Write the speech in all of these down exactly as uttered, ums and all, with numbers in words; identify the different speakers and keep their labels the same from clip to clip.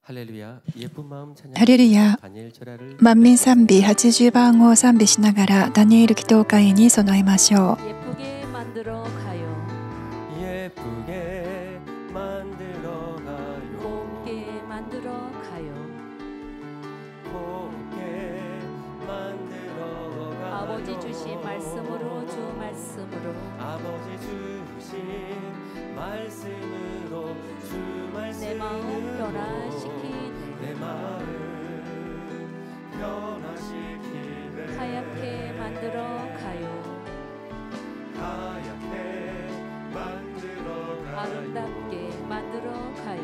Speaker 1: ハレルヤ、
Speaker 2: 万民賛美はちじゅうばんを賛美しながらダニエル祈祷会に備えましょう。
Speaker 3: 내 마음 변화시키네
Speaker 4: 내 마음 변화시키네
Speaker 3: 하얗게 만들어 가요
Speaker 4: 하얗게 만들어 가요
Speaker 3: 아름답게 만들어 가요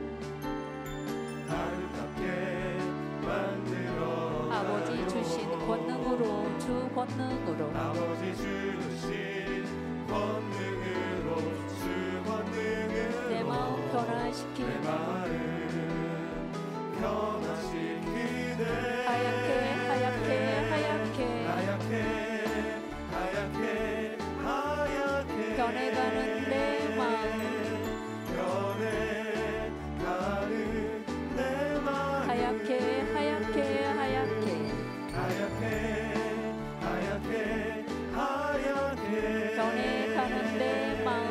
Speaker 4: 아름답게 만들어
Speaker 3: 아버지 주신 권능으로 주 권능으로
Speaker 4: 아버지 주신 권능으로 주 권능으로
Speaker 3: 내 마음 변화시키네
Speaker 4: 내 마음 변화시키네
Speaker 3: 하얗게 하얗게 하얗게
Speaker 4: 하얗게 하얗게 하얗게
Speaker 3: 변해가는 내 마음
Speaker 4: 변해가는 내 마음
Speaker 3: 하얗게 하얗게 하얗게
Speaker 4: 하얗게 하얗게 하얗게
Speaker 3: 변해가는 내 마음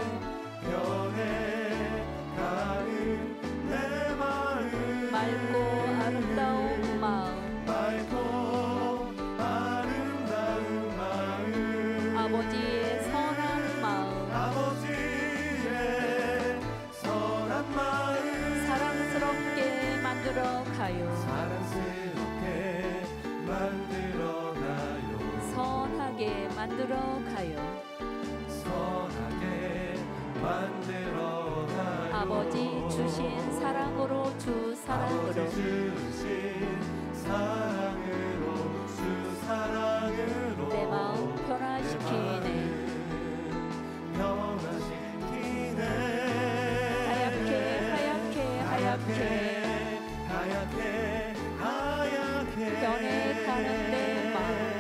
Speaker 4: 변해가는 내 마음
Speaker 3: 맑고 아름다운 마음
Speaker 4: 맑고 아름다운 마음
Speaker 3: 아버지의 선한 마음
Speaker 4: 아버지의 선한 마음
Speaker 3: 사랑스럽게 만들어 가요
Speaker 4: 사랑스럽게 만들어 가요
Speaker 3: 선하게 만들어 가요
Speaker 4: 선하게 만들어 가요
Speaker 3: 아버지 주신 사랑으로 주 사랑으로
Speaker 4: 아버지 주신 사랑으로 주 사랑으로
Speaker 3: 내 마음 변화시키네
Speaker 4: 변화시키네
Speaker 3: 하얗게 하얗게 하얗게
Speaker 4: 하얗게 하얗게
Speaker 3: 변해가는 내 마음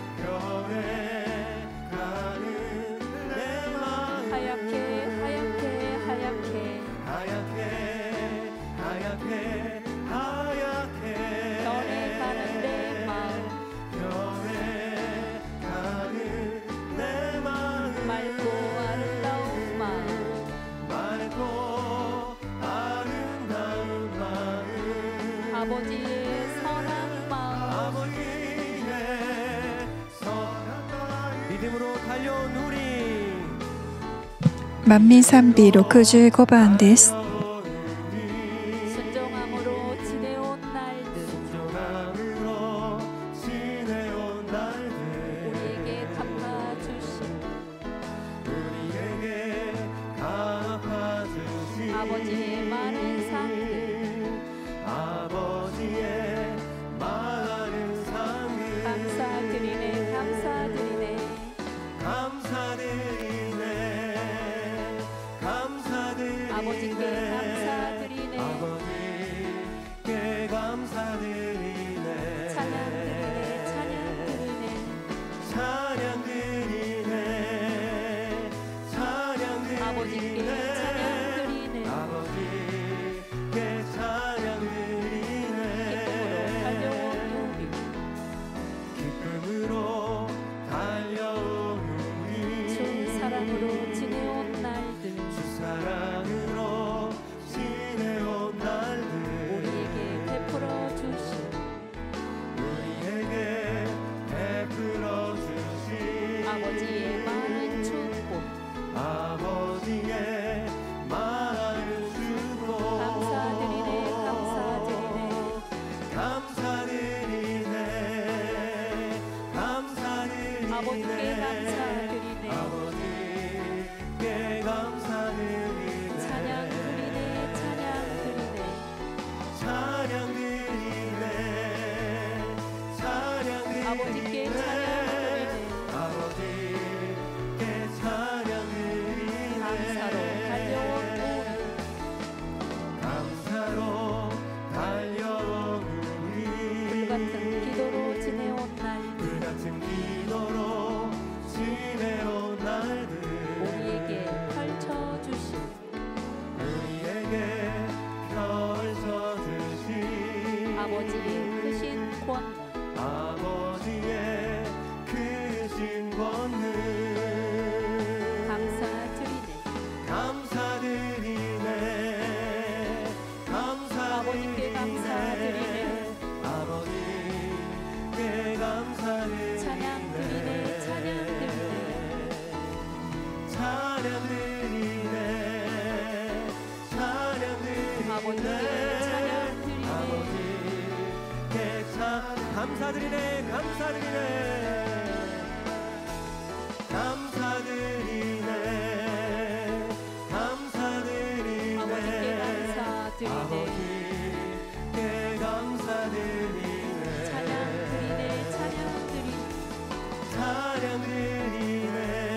Speaker 4: 변해가는 내 마음
Speaker 3: 하얗게 하얗게 하얗게
Speaker 4: 하얗게 하얗게 하얗게
Speaker 3: 변해가는 내 마음
Speaker 4: 변해가는 내 마음
Speaker 3: 맑고 아름다운 마음
Speaker 4: 맑고 아름다운 마음
Speaker 3: 아버지의 선한 마음
Speaker 4: 아버지의 선한 마음
Speaker 1: 믿음으로 달려온 우리
Speaker 2: 万民賛美ろくじゅうごばんです。
Speaker 3: 순종함으로 지내온 날들
Speaker 4: 순종함으로 지내온 날들
Speaker 3: 우리에게 갚아주신
Speaker 4: 우리에게 갚아주신
Speaker 3: 아버지의 많은 상들
Speaker 4: 아버지의 많은 상을
Speaker 3: 감사드리네 감사드리네
Speaker 4: 감사드리네 감사드리네
Speaker 3: 아버지께 감사드리네
Speaker 4: 아버지께 감사드리네
Speaker 3: 찬양드리네 찬양드리네
Speaker 4: 찬양드리네 찬양드리네
Speaker 3: 아버지께 찬양드리네
Speaker 4: 아버지께 찬양드리네 감사드리네 감사드리네 감사드리네 감사드리네 아버지께 감사드리네
Speaker 3: 찬양 드리네 찬양 드리네
Speaker 4: 찬양 드리네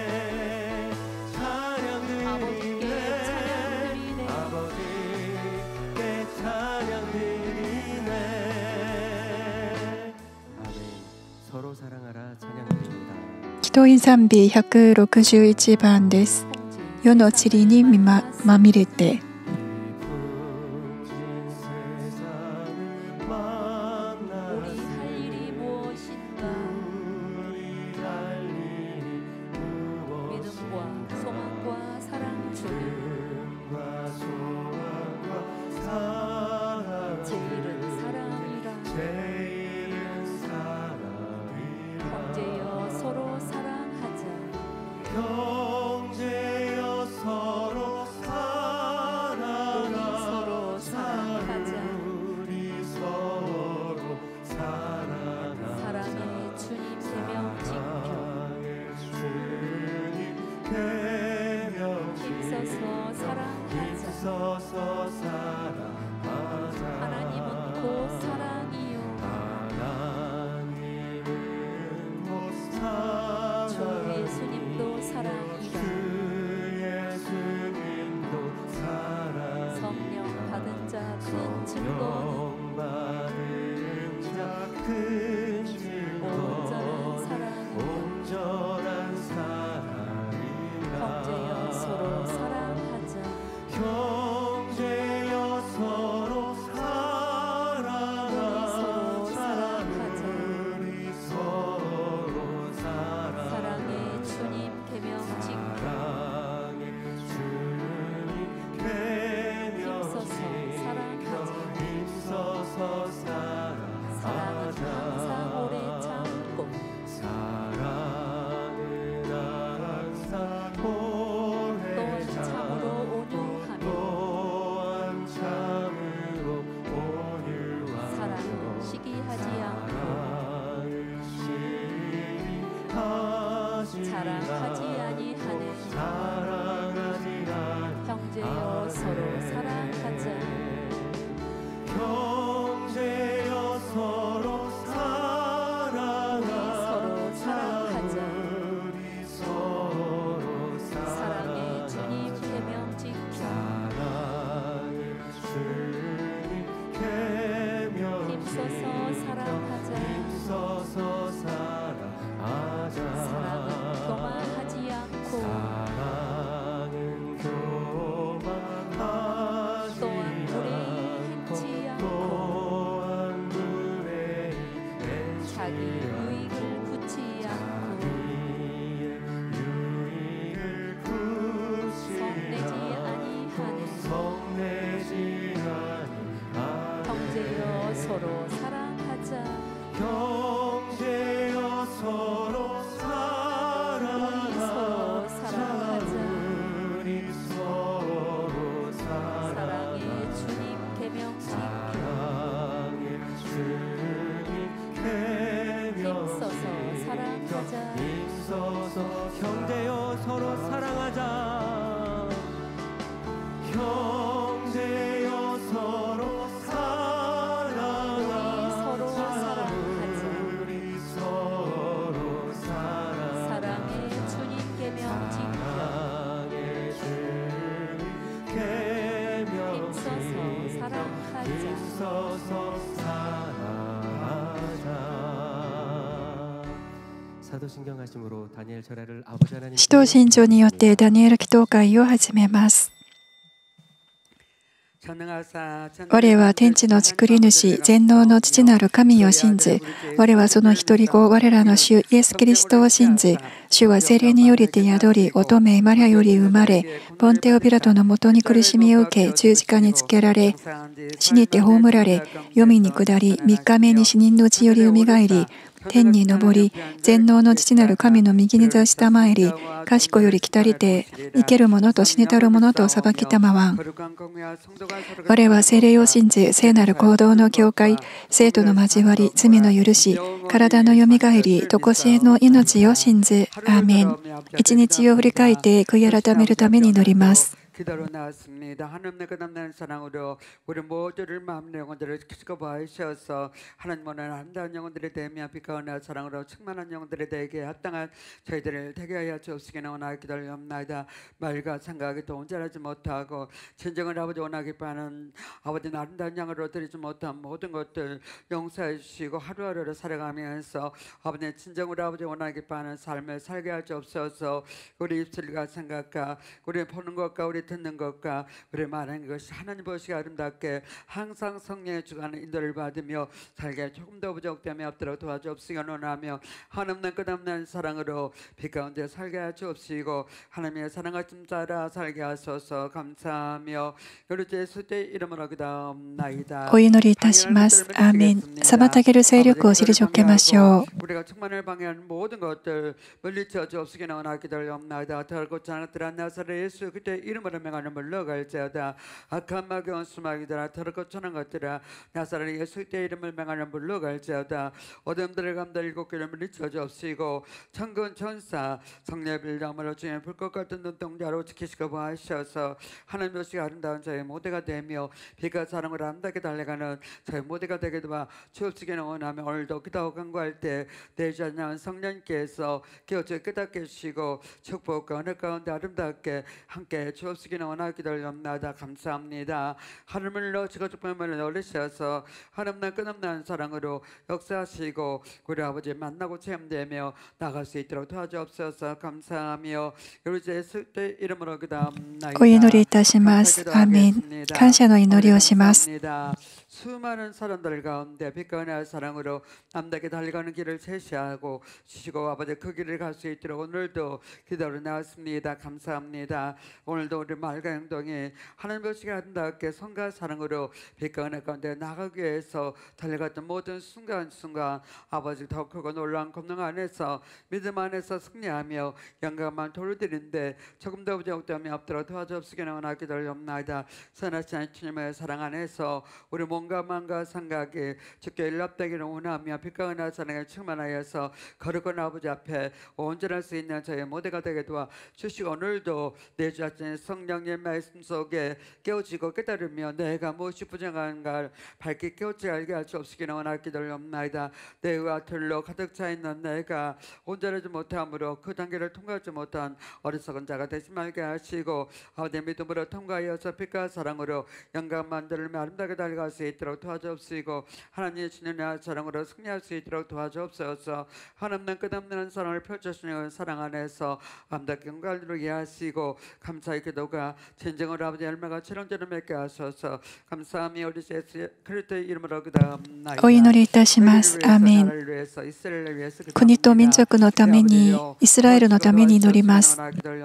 Speaker 4: 찬양
Speaker 3: 아버지께
Speaker 4: 드리네
Speaker 3: 찬양 드리네
Speaker 4: 아버지께 찬양 드리네 아멘 서로 사랑하라 찬양 드립니다
Speaker 2: 祈祷院賛美ひゃくろくじゅういちばんです。世の塵にみま、まみれて。
Speaker 3: 우리 할 일이 무엇인가 믿음과 소망과 사랑 중에 제일은 사랑이라 형제여 서로 사랑하자
Speaker 4: 형제여 서로 사랑하자
Speaker 3: 서로 사랑하자
Speaker 4: 우리 서로 사랑하자
Speaker 3: 사랑의 주님 계명 지켜
Speaker 4: 주님 계명
Speaker 3: 힘써서 사랑하자
Speaker 4: 힘써서 사랑하자
Speaker 3: 하나님은 곧 사랑이요
Speaker 4: 하나님은 곧
Speaker 3: 주
Speaker 4: 사랑
Speaker 3: 예수님도 사랑이라
Speaker 4: 주 예수님도 사랑이라
Speaker 3: 성령 받은 자 큰 증거는
Speaker 4: 성령 받은 자 큰
Speaker 3: 온전한
Speaker 4: 증거는
Speaker 3: 사랑이라
Speaker 4: 온전한 사랑이라
Speaker 3: 형제여 서로 사랑하자
Speaker 4: 형제여 서로 사랑하자 우리 서로 사랑하자
Speaker 3: 사랑의 주님 계명 지켜
Speaker 4: 사랑의 주님 계명
Speaker 3: 힘써서 사랑하자
Speaker 4: 힘써서
Speaker 3: 사랑은
Speaker 4: 사랑하자
Speaker 3: 항상 오래 참고
Speaker 4: 사랑은 항상 오래
Speaker 3: 또한 참으로 온유하며
Speaker 4: 또한 참으로 온유하며
Speaker 3: 사랑은 시기하지 않고
Speaker 4: 사랑은 시기하지
Speaker 3: 자랑하지
Speaker 4: 않고
Speaker 3: 아니하는
Speaker 4: 사랑하지 않고
Speaker 3: 형제여 서로 사랑하자
Speaker 4: 형제여 서로 사랑하자
Speaker 3: 서로 사랑하자
Speaker 4: 우리 서로
Speaker 3: 사랑의 주님 계명 지켜
Speaker 4: 사랑의 주님 계명
Speaker 3: 힘써서 사랑하자
Speaker 4: 힘써서 사랑하자
Speaker 3: 사랑은 교만하지 않고
Speaker 4: 사랑은 교만하지
Speaker 3: 또한 무례히 행치 않고
Speaker 4: 또한 무례히
Speaker 3: 자기 유익을 굳지 않고
Speaker 4: 자기의 유익을 굳이
Speaker 3: 성내지 아니하는
Speaker 4: 성내지 아니하는
Speaker 3: 형제여 서로 사랑하자
Speaker 4: 형제여 서로
Speaker 3: 서로 사랑하자
Speaker 4: 우리 서로
Speaker 3: 사랑의 주님 계명 지켜
Speaker 4: 사랑의 주님 계명
Speaker 3: 힘써서 사랑하자
Speaker 4: 힘써서 형제여 서로 사랑하자 형제여 서로 사랑하자 우리 서로 사랑하자
Speaker 3: 사랑의 주님 계명 지켜
Speaker 4: 사랑의 주님 계명
Speaker 3: 힘써서 사랑하자
Speaker 4: 힘써서 사랑하자 사도신경하심으로 다니엘 절하를 아버지 하나님
Speaker 2: 使徒信条によってダニエル祈祷会を始めます。我は天地の作り主、全能の父なる神を信じ、我はその一人子、我らの主イエス・キリストを信じ、主は聖霊によりて宿り、乙女マリアより生まれ、ポンテオ・ピラトのもとに苦しみを受け、十字架につけられ、死にて葬られ、黄泉に下り、三日目に死人のうちよりよみがえり、 天に昇り、全能の父なる神の右に座したまえり、賢より来たりて、生ける者と死にたる者と裁きたまわん。我は聖霊を信じ、聖なる行動の境界、生徒の交わり、罪の許し、体のよみがえり、とこしえの命を信じ、アーメン。一日を振り返って悔い改めるために祈ります。
Speaker 1: 기도로 나왔습니다. 하나님의 끝없는 사랑으로 우리 모두를 마음의 영혼들을 지켜봐주셔서 하나님은 아름다운 영혼들이 되며 빛과 사랑으로 충만한 영혼들이 되게 합당한 저희들을 되게 하여 주옵시기 원하기 기도합나이다. 말과 생각에도 온전하지 못하고 진정을 아버지 원하기 바라는 아버지 아름다운 양으로 드리지 못한 모든 것들 용서해 주시고 하루하루를 살아가면서 아버지 진정으로 아버지 원하기 바라는 삶을 살게 하여 주옵소서. 우리 입술과 생각과 우리 보는 것과 우리 듣는 것과 우리 말하는 것이 하나님 보시기 아름답게 항상 성령의 주관의 인도를 받으며 살게 조금 더 부족됨이 없도록 도와주옵시기 원하며 한없는 끝없는 사랑으로 빛 가운데 살게 하시옵시고 하나님의 사랑을 찜자라 살게 하소서. 감사하며 우리 예수의 이름으로 기도합나이다.
Speaker 2: お祈りいたします。アーメン。妨げる勢力を退けましょう。
Speaker 1: 우리가 충만을 방해하는 모든 것들 물리쳐 주옵시기 원하기 기도합나이다. 더럽고 자나들한 나사렛 예수 그때 이름으로 명하는 물러갈지어다. 악한 마귀와 수마귀들아 더럽고 천한 것들아 나사렛 예수 그때 이름을 명하는 물러갈지어다. 어둠들을 감들고 그를 물리쳐 주옵시고 천군 천사 성령의 빌dam으로 주의 불꽃 같은 눈동자로 지키시고 보하셔서 하나님 보시기 아름다운 저의 모대가 되며 빛과 사랑으로 아름답게 달려가는 저의 모대가 되게 도와 주옵시기 원하며 오늘도 기도하고 간구할 때 내지 않는 성령께서 기어져 깨닫게 해주시고 축복과 은혜 가운데 아름답게 함께 주옵시기는 원하기 기도합니다. 감사합니다. 하늘을 넣으시고 축복을 넣으셔서 하나님의 끝없는 사랑으로 역사하시고 우리 아버지 만나고 체험되며 나갈 수 있도록 도와주옵소서. 감사하며 우리 예수 의 이름으로 기도합니다.
Speaker 2: お祈りいたします。アーメン。感謝の祈りをします。
Speaker 1: 수많은 사람들 가운데 빛과 은혜의 사랑으로 남답게 달려가는 길을 제시하고 주시고 아버지 그 길을 갈 수 있도록 오늘도 기도로 나왔습니다. 감사합니다. 오늘도 우리 말과 행동이 하나님 보시기 아름답게 성과 사랑으로 빛과 은혜 가운데 나가기 위해서 달려갔던 모든 순간순간 아버지 더 크고 놀라운 권능 안에서 믿음 안에서 승리하며 영광만 돌려드리는데 조금 더 부족함이 없도록 도와주옵시기를 원하기 기도합니다. 선하신 주님의 사랑 안에서 우리 몸과 마음과 생각이 주께 일납되기를 원하며 빛과 은혜의 사랑에 충만하여서 거룩한 아버지 앞에 온전할 수 있는 저희 모두가 되게 도와 주시고 오늘도 내 자신의 성령의 말씀 속에 깨우치고 깨달으며 내가 무엇이 부정한가를 밝게 깨우치 알게 할 수 없으기를 원하기 기도합니다. 내와 틀로 가득 차 있는 내가 온전하지 못함으로 그 단계를 통과하지 못한 어리석은 자가 되지 말게 하시고 아버지 믿음으로 통과하여서 빛과 사랑으로 영광 만들며 아름답게 달려갈 수 있도록 도와주옵시고 하나님의 신의 사랑으로 승리할 수 있도록 도와주옵소서. 하나님은 끝없는 사랑을 펼쳐주시는 사랑 안에서 아름답게 영광을 이루게 하시고 감사의 기도가 진정으로 아버지 열매가 치렁지를 맺게 하소서. 감사하며 우리 예수 그리스도의 이름으로 기도합니다.
Speaker 2: お祈りいたします。アーメン。国と民族のために、イスラエルのために祈ります。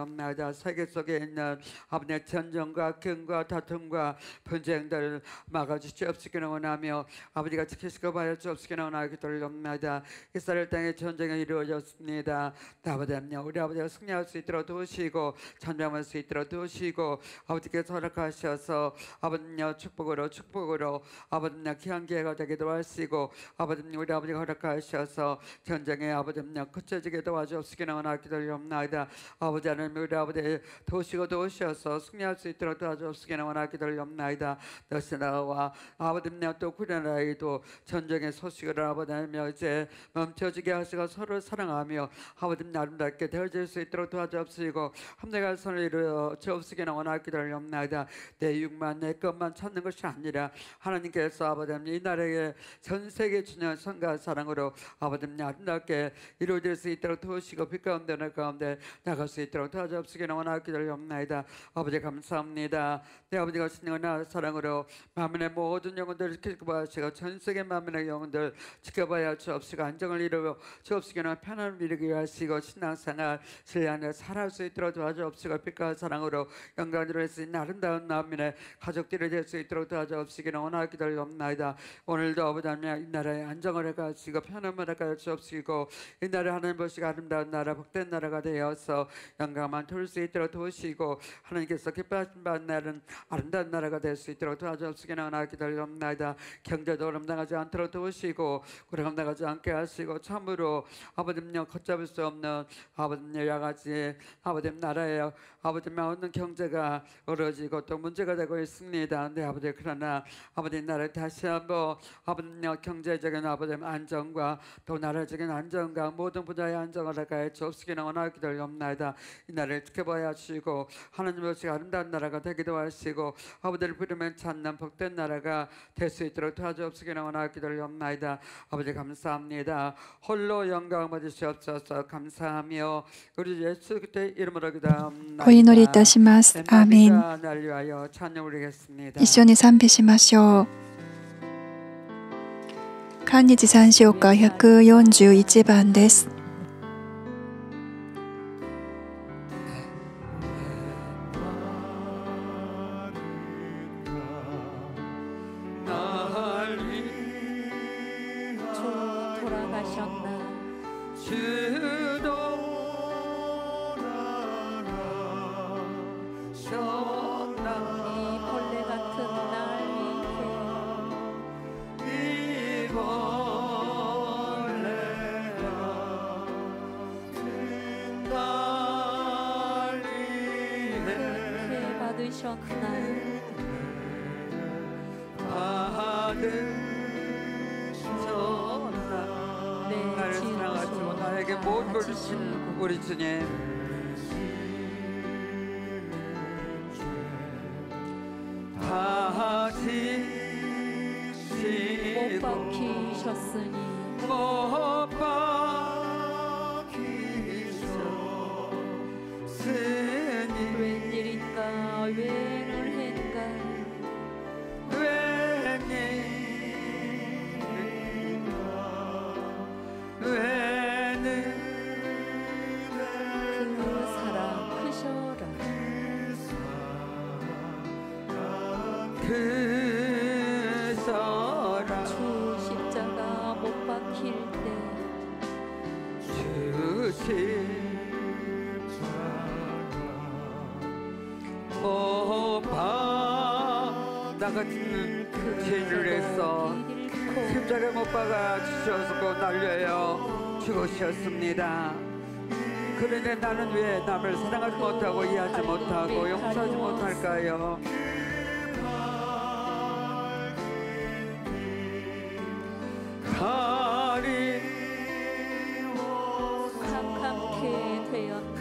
Speaker 1: 세계 속에 있는 아버지의 전쟁과 경과 다툼과 분쟁들을 막아주시옵시기를 원하며 아버지가 지키시고 봐야 주옵시기를 원하기 기도합니다. 이스라엘 땅에 전쟁이 이루어졌습니다. 아버지는요 우리 아버지가 승리할 수 있도록 도우시고 전쟁할 수 있도록 도우시고 아버지께서 허락하셔서 아버지는요 축복으로 축복으로 아버지는요 귀한 기회가 되게 도와주시고 아버지는 우리 아버지가 허락하셔서 전쟁에 아버지는요 그쳐지게 도와주옵시기를 원하기 기도합니다. 아버지 하나님 우리 아버지 도우시고 도우셔서 승리할 수 있도록 도와주옵시기를 원하기 기도합니다. 너시 나와 아버지는요 또 구련아이도 전쟁의 소식을 아버지며 이제 멈춰지게 하시고 서로 사랑하며 아버지는 아름답게 되어질 수 있도록 도와주옵시고 함대가 선을 이루어 주옵시기를 원하기 기도합니다. 내 육만 내 것만 찾는 것이 아니라 하나님께서 아버지님 이 나라의 전 세계 주년 선과 사랑으로 아버지님 아름답게 이루어질 수 있도록 도우시고 빛 가운데 내 가운데 나갈 수 있도록 도와주옵시기를 원하기 기도합니다. 아버지 감사합니다. 내 아버지가 신령한 사랑으로 만민의 모든 모든 영혼들을 지켜봐시고 전 세계 만민의 영혼들 지켜봐야 주옵시고 안정을 이루고 주옵시기는 편안을 이루게 하시고 신앙생활 신뢰하며 살아갈 수 있도록 도와주옵시고 빛과 사랑으로 영광으로 할 수 있는 아름다운 만민의 가족들이 될 수 있도록 도와주옵시기는 원하기 기도옵나이다. 오늘도 아버지 하나님 이 나라에 안정을 해가시고 편안을 해가시옵시고 이 나라 하나님 보시고 아름다운 나라 복된 나라가 되어서 영광만 돌 수 있도록 도우시고 하나님께서 기뻐하신 바 나라는 아름다운 나라가 될 수 있도록 도와주옵시기는 원하기 기도옵나이다. 경제도 감당하지 않도록 도우시고 우리 감당하지 않게 하시고 참으로 아버지님 걷잡을 수 없는 아버지님 여러 가지 아버지님 나라에 아버지님 얻는 경제가 어려지고 또 문제가 되고 있습니다. 네 아버지 그러나 아버지 나라를 다시 한번 아버지님 경제적인 아버지님 안정과 또 나라적인 안정과 모든 분야의 안정을 하게 주옵시기는 원하기 기도옵나이다. 이 나라를 지켜봐야 하시고 하나님 없이 아름다운 나라가 되기도 하시고 아버지를 부르면 찾는 복된 나라가 될 수 있도록 도와주옵시기는 원하기 기도옵나이다. 아버지 감사합니다. 홀로 영광 받으시옵소서. 감사하며 우리 예수 그리스도의 이름으로 기도합니다.
Speaker 2: お祈りいたします。アーメン。
Speaker 1: 날리하여 찬양 올리겠습니다.
Speaker 2: 一緒に賛美しましょう。韓日三唱歌ひゃくよんじゅういちばんです。
Speaker 3: 주 돌아가셨나 이 벌레 같은 날 위해 회 받으셨나
Speaker 1: 나를 사랑하시고 나에게 모든 걸 주신 우리 주님 다 지시고
Speaker 3: 못 박히셨으니
Speaker 1: 못 박히셨으니
Speaker 3: 웬일인가 웬을hen가 그 사랑 크셔라
Speaker 1: 그 사랑
Speaker 3: 주 십자가 못 박힐 때
Speaker 1: 주 십자가 못 박나 같은 죄를 해서 십자가에 못 박아 주셨고 날려요 죽으셨습니다. 그런데 나는 왜 남을 사랑하지 못하고 이해하지 못하고 용서하지 못할까요? 가리
Speaker 3: 캄캄케 되었네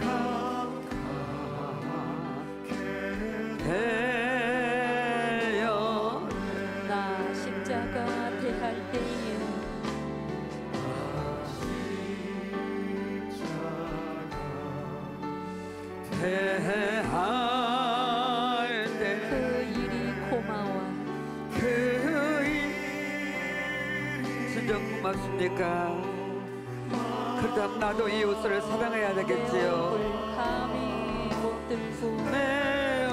Speaker 1: 되어
Speaker 3: 나 십자가 대할 때에
Speaker 1: 대할 때
Speaker 3: 그 일이 고마워
Speaker 1: 그 일 진정 고맙습니까? 그다음 나도 이웃을 사랑해야 되겠지요.
Speaker 3: 감히 못 들고
Speaker 1: 매우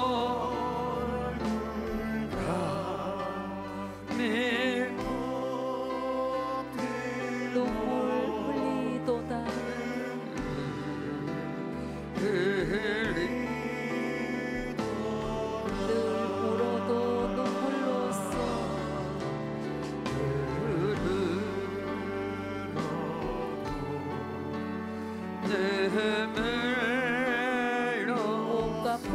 Speaker 1: 감히
Speaker 3: 눈물 흘리도다
Speaker 1: 흘리
Speaker 3: 늘 울어도 눈물로써
Speaker 1: 눈물로
Speaker 3: 온갖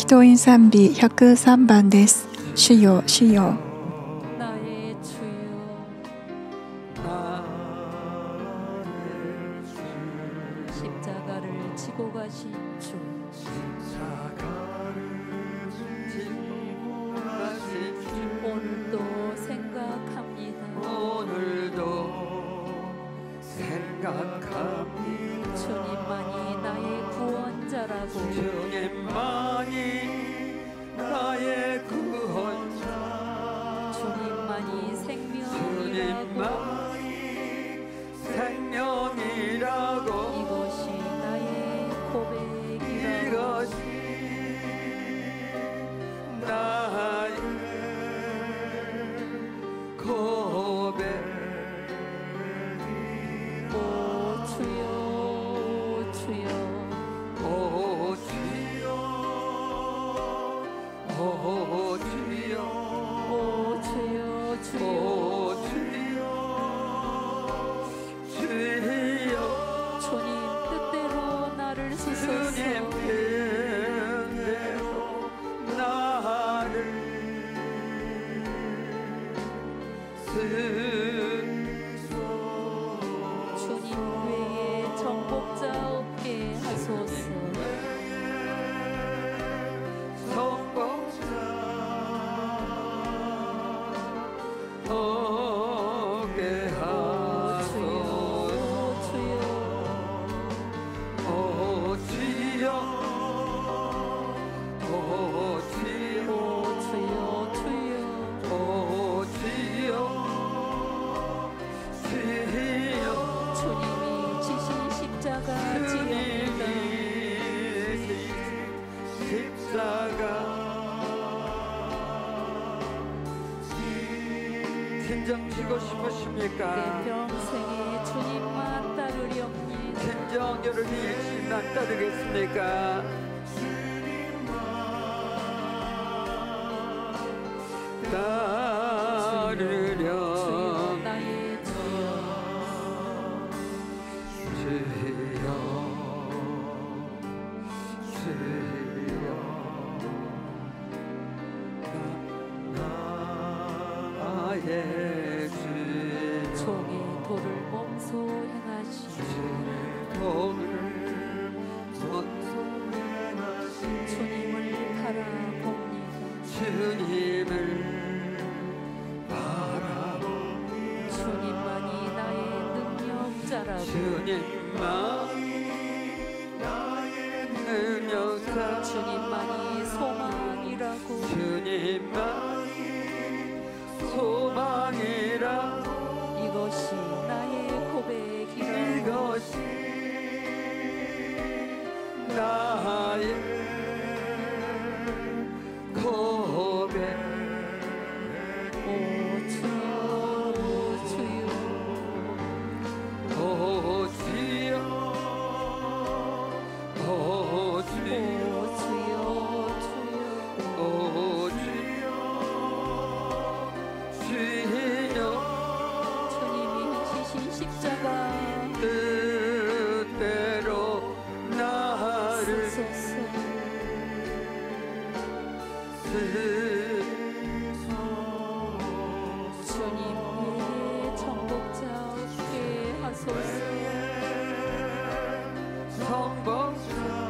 Speaker 2: 祈祷院賛美ひゃくさんばんです。主よ、主よ。
Speaker 3: 나의 주여 십자가를 지고 가신 주 오늘도 생각합니다.
Speaker 1: 오늘도 생각합니다.
Speaker 3: 주님만이 나의 구원자라고
Speaker 1: 주님만이 나의 구원자.
Speaker 3: 주님만이 생명이라고
Speaker 1: 주님만이 생명이라고.
Speaker 3: 이것이 나의 고백이라고
Speaker 1: 이것이 나의 고백.
Speaker 3: 오 주여 주여
Speaker 1: 오 주여 오 주여
Speaker 3: 오 주여 주여
Speaker 1: 오 주여 주여
Speaker 3: 주님 뜻대로 나를 쓰소서
Speaker 1: 주님 뜻대로 나를 쓰소서.
Speaker 3: 주님 외에 정복자 없게 하소서
Speaker 1: 성공자 없게 하소서.
Speaker 3: 주여
Speaker 1: 오 주여 오 주여
Speaker 3: 오 주여 주여
Speaker 1: 오 주여 주여
Speaker 3: 주님이 지신 십자가 지옵니다
Speaker 1: 주님이 십자가 진정 지고 싶으십니까?
Speaker 3: 내 평생에 주님만 따르렵니다
Speaker 1: 진정 여러분이 주님만 따르겠습니까? 따르렴
Speaker 3: 주여 나의 주여
Speaker 1: 주여 주여 나의 주
Speaker 3: 종의 도를 몸소 행하시고
Speaker 1: 오늘
Speaker 3: 주님을 바라봅니다
Speaker 1: 주님을 바라봅니다.
Speaker 3: 주님만이 나의 능력자라고
Speaker 1: 주님만이 나의 능력자.
Speaker 3: 주님만이 소망이라고
Speaker 1: 주님만이 소망이라고.
Speaker 3: 이것이 나의 고백이라고
Speaker 1: 이것이 나의 고백.
Speaker 3: 오 주여 주여
Speaker 1: 오 주여 오 주여
Speaker 3: 오 주여 주여
Speaker 1: 오 주여 주여
Speaker 3: 주님이 지신 십자가
Speaker 1: 뜻대로 나를
Speaker 3: 쓰소서
Speaker 1: 쓰소서.
Speaker 3: 주님 외에 정복자 없게 하소서
Speaker 1: 성복자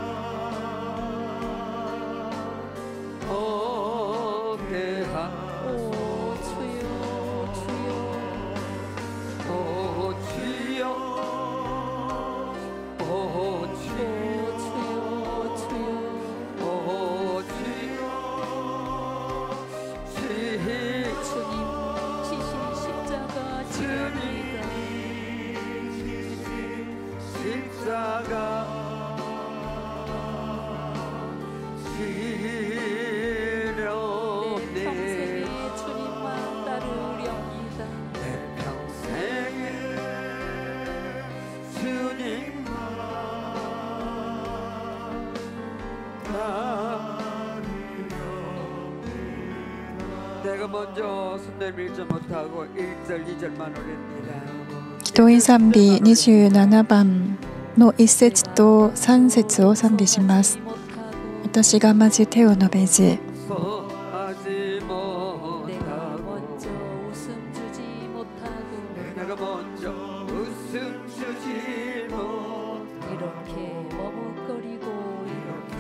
Speaker 1: 없게 하소서.
Speaker 3: 오 주여 주여
Speaker 1: 오 주여 오
Speaker 3: 오
Speaker 1: 주여
Speaker 3: 주여 주여
Speaker 1: 오 주여 주여
Speaker 3: 주님 지신 십자가 지옵니다
Speaker 1: 십자가
Speaker 3: 내
Speaker 1: 지렵네.
Speaker 3: 평생에 주님만 따르렵니다
Speaker 1: 내 평생에 주님만 따르려. 내가 먼저 손 내밀지 못하고 일 절 이 절만 올립니다.
Speaker 2: 祈祷院賛美にじゅうななばんのいっ節とさん節を賛美します。 私がまず手を伸べず
Speaker 1: 용서하지
Speaker 3: 내가
Speaker 1: 못하고
Speaker 3: 먼저 웃음 주지 못하고
Speaker 1: 내가 먼저 웃음 주지 못
Speaker 3: 이렇게 머뭇거리고 이렇게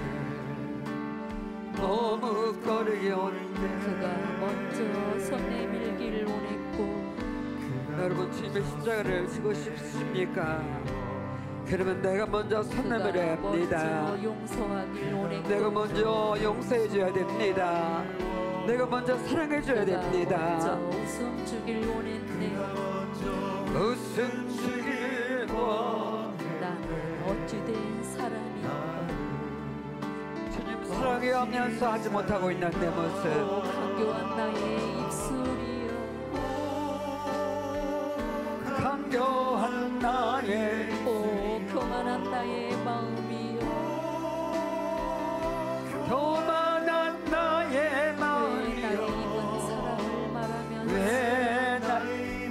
Speaker 1: 머뭇거리게 오는데
Speaker 3: 그가 먼저 손 내밀길 원했고
Speaker 1: 여러분 주님의 십자가를 지고 싶습니까? 그러면 내가 먼저 손
Speaker 3: 그가
Speaker 1: 내밀어야 합니다.
Speaker 3: 먼저 용서하길 원했고
Speaker 1: 내가 먼저 용서해 줘야 됩니다. 내가 먼저 사랑해 줘야
Speaker 3: 그가
Speaker 1: 됩니다.
Speaker 3: 먼저 웃음 주길 원했네.
Speaker 1: 웃음 주길 원
Speaker 3: 나는 어찌된 사람인가.
Speaker 1: 주님 사랑해 하면서 하지 못하고 있는 내 모습
Speaker 3: 오 강교한 나의 입술이여
Speaker 1: 강교한 나의
Speaker 3: 오 교만한 나의 마음이여
Speaker 1: 교만한 나의
Speaker 3: 왜 나의
Speaker 1: 마음이여
Speaker 3: 입은 사랑을 말하면서
Speaker 1: 왜 나의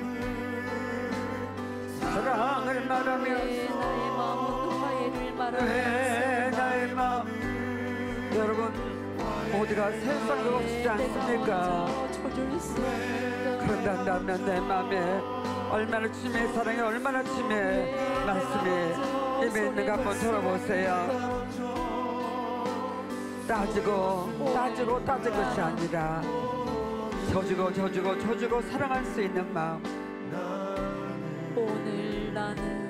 Speaker 1: 사랑을 말하며
Speaker 3: 왜 나의 마음은 화해를 말하면서
Speaker 1: 왜 나의 마음 여러분 모두가 세상으로 싶지 않습니까?
Speaker 3: 쳐줄 수 없는가.
Speaker 1: 그런다면 내 마음에 얼마나 주님의 사랑이 얼마나 주님의 말씀이 임해 있는가 한번 들어보세요. 따지고 따지고 따질 것이 아니라 져주고 져주고 져주고 사랑할 수 있는 마음.
Speaker 3: 오늘 나는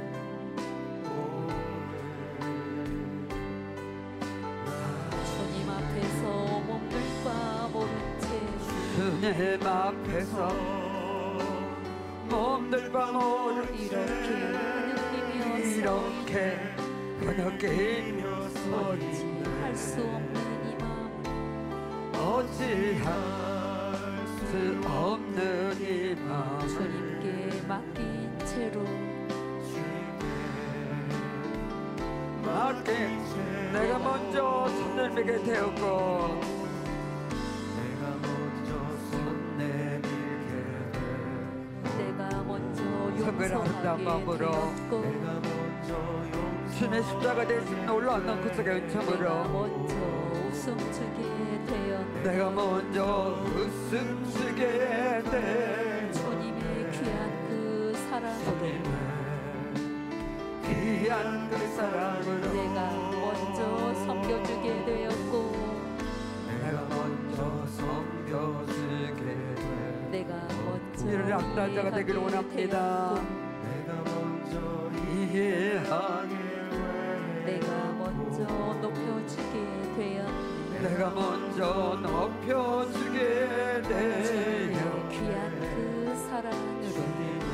Speaker 3: 주님 앞에서 몸둘 바 모른 채
Speaker 1: 주님 앞에서 몸들 바 모르
Speaker 3: 이렇게 하느님이어서
Speaker 1: 이렇게 그렇게
Speaker 3: 어찌 할 수 없는 이 마음
Speaker 1: 어찌할 수 없는 이 마음
Speaker 3: 주님께 맡긴 채로
Speaker 1: 맡긴 내가 먼저 손 내밀게 되었고 내가 먼저 손 내밀게
Speaker 3: 내가 먼저
Speaker 1: 성결 아름다운
Speaker 3: 용서하게
Speaker 1: 마음으로
Speaker 3: 되었고
Speaker 1: 주님의 십자가 대신 올라왔는 그 속의
Speaker 3: 내가
Speaker 1: 은총으로
Speaker 3: 먼저 웃음 주게 되었네.
Speaker 1: 내가 먼저 웃음 주게 돼
Speaker 3: 주님의 귀한 그 사랑으로
Speaker 1: 귀한 그 사랑으로
Speaker 3: 내가 먼저 섬겨주게 되었고
Speaker 1: 내가 먼저 섬겨주게 돼
Speaker 3: 내가 먼저
Speaker 1: 이를 악한 자가 되기를
Speaker 3: 이해하게
Speaker 1: 원합니다.
Speaker 3: 되었고
Speaker 1: 내가 먼저 이해하게
Speaker 3: 내가 먼저 높여주게 되었네.
Speaker 1: 내가 먼저 높여주게
Speaker 3: 주님의
Speaker 1: 되어
Speaker 3: 귀한 그 사랑으로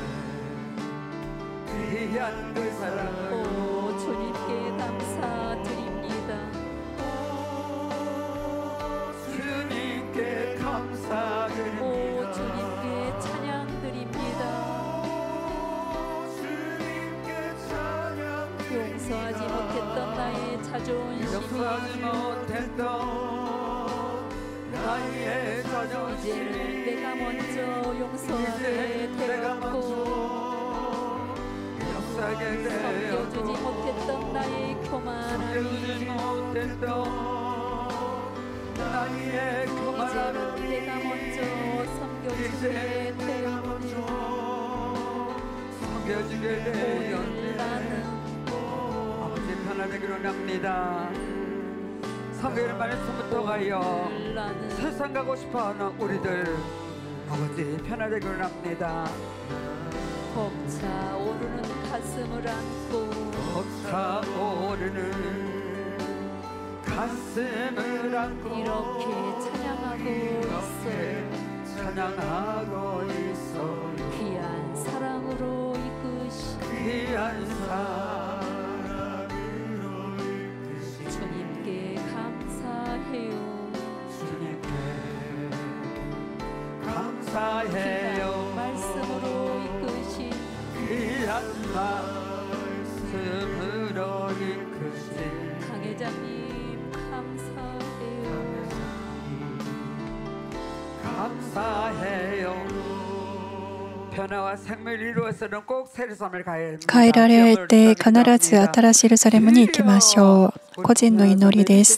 Speaker 1: 귀한 그 사랑으로
Speaker 3: 오 주님께 감사드립니다.
Speaker 1: 주님께 감사드립니다.
Speaker 3: 오 주님께 찬양드립니다. 용서하지 못했던 나의 자존심이
Speaker 1: 용서하지 못했던 나의
Speaker 3: 이제는
Speaker 1: 자존심이
Speaker 3: 내가 먼저 용서하게
Speaker 1: 이제 내가 먼저
Speaker 3: 되었고
Speaker 1: 역사하게
Speaker 3: 섬겨주지
Speaker 1: 되었고
Speaker 3: 못했던 나의
Speaker 1: 섬겨주지
Speaker 3: 교만함이
Speaker 1: 못했던 나의
Speaker 3: 이제는
Speaker 1: 교만함이
Speaker 3: 내가 먼저 섬겨주게 되었네.
Speaker 1: 섬겨주게 되었네.
Speaker 3: 오늘 나는
Speaker 1: 아버지 편안하기로 납니다. 성경의 말씀부터 가요
Speaker 3: 오늘 나는
Speaker 1: 세상 가고 싶어하는 우리들 아버지 편안하기로 납니다.
Speaker 3: 벅차 오르는 가슴을 안고
Speaker 1: 벅차오르는 가슴을 안고
Speaker 3: 이렇게 찬양하고 있어요.
Speaker 1: 찬양하고 있어요.
Speaker 3: 귀한 사랑으로 이끄신
Speaker 1: 귀한 사랑으로
Speaker 3: 주님께 감사해요.
Speaker 1: 주님께 감사해요.
Speaker 3: 귀한 말씀으로 이끄신
Speaker 1: 귀한 말씀으로 이끄신
Speaker 3: 강회장님 감사해요.
Speaker 1: 감사해요. 변화와 생명을 이루어서는 꼭 세례섬을 가야 합니다.
Speaker 2: 変えられて必ず新しいエルサレムに行きましょう。 個人の祈りです。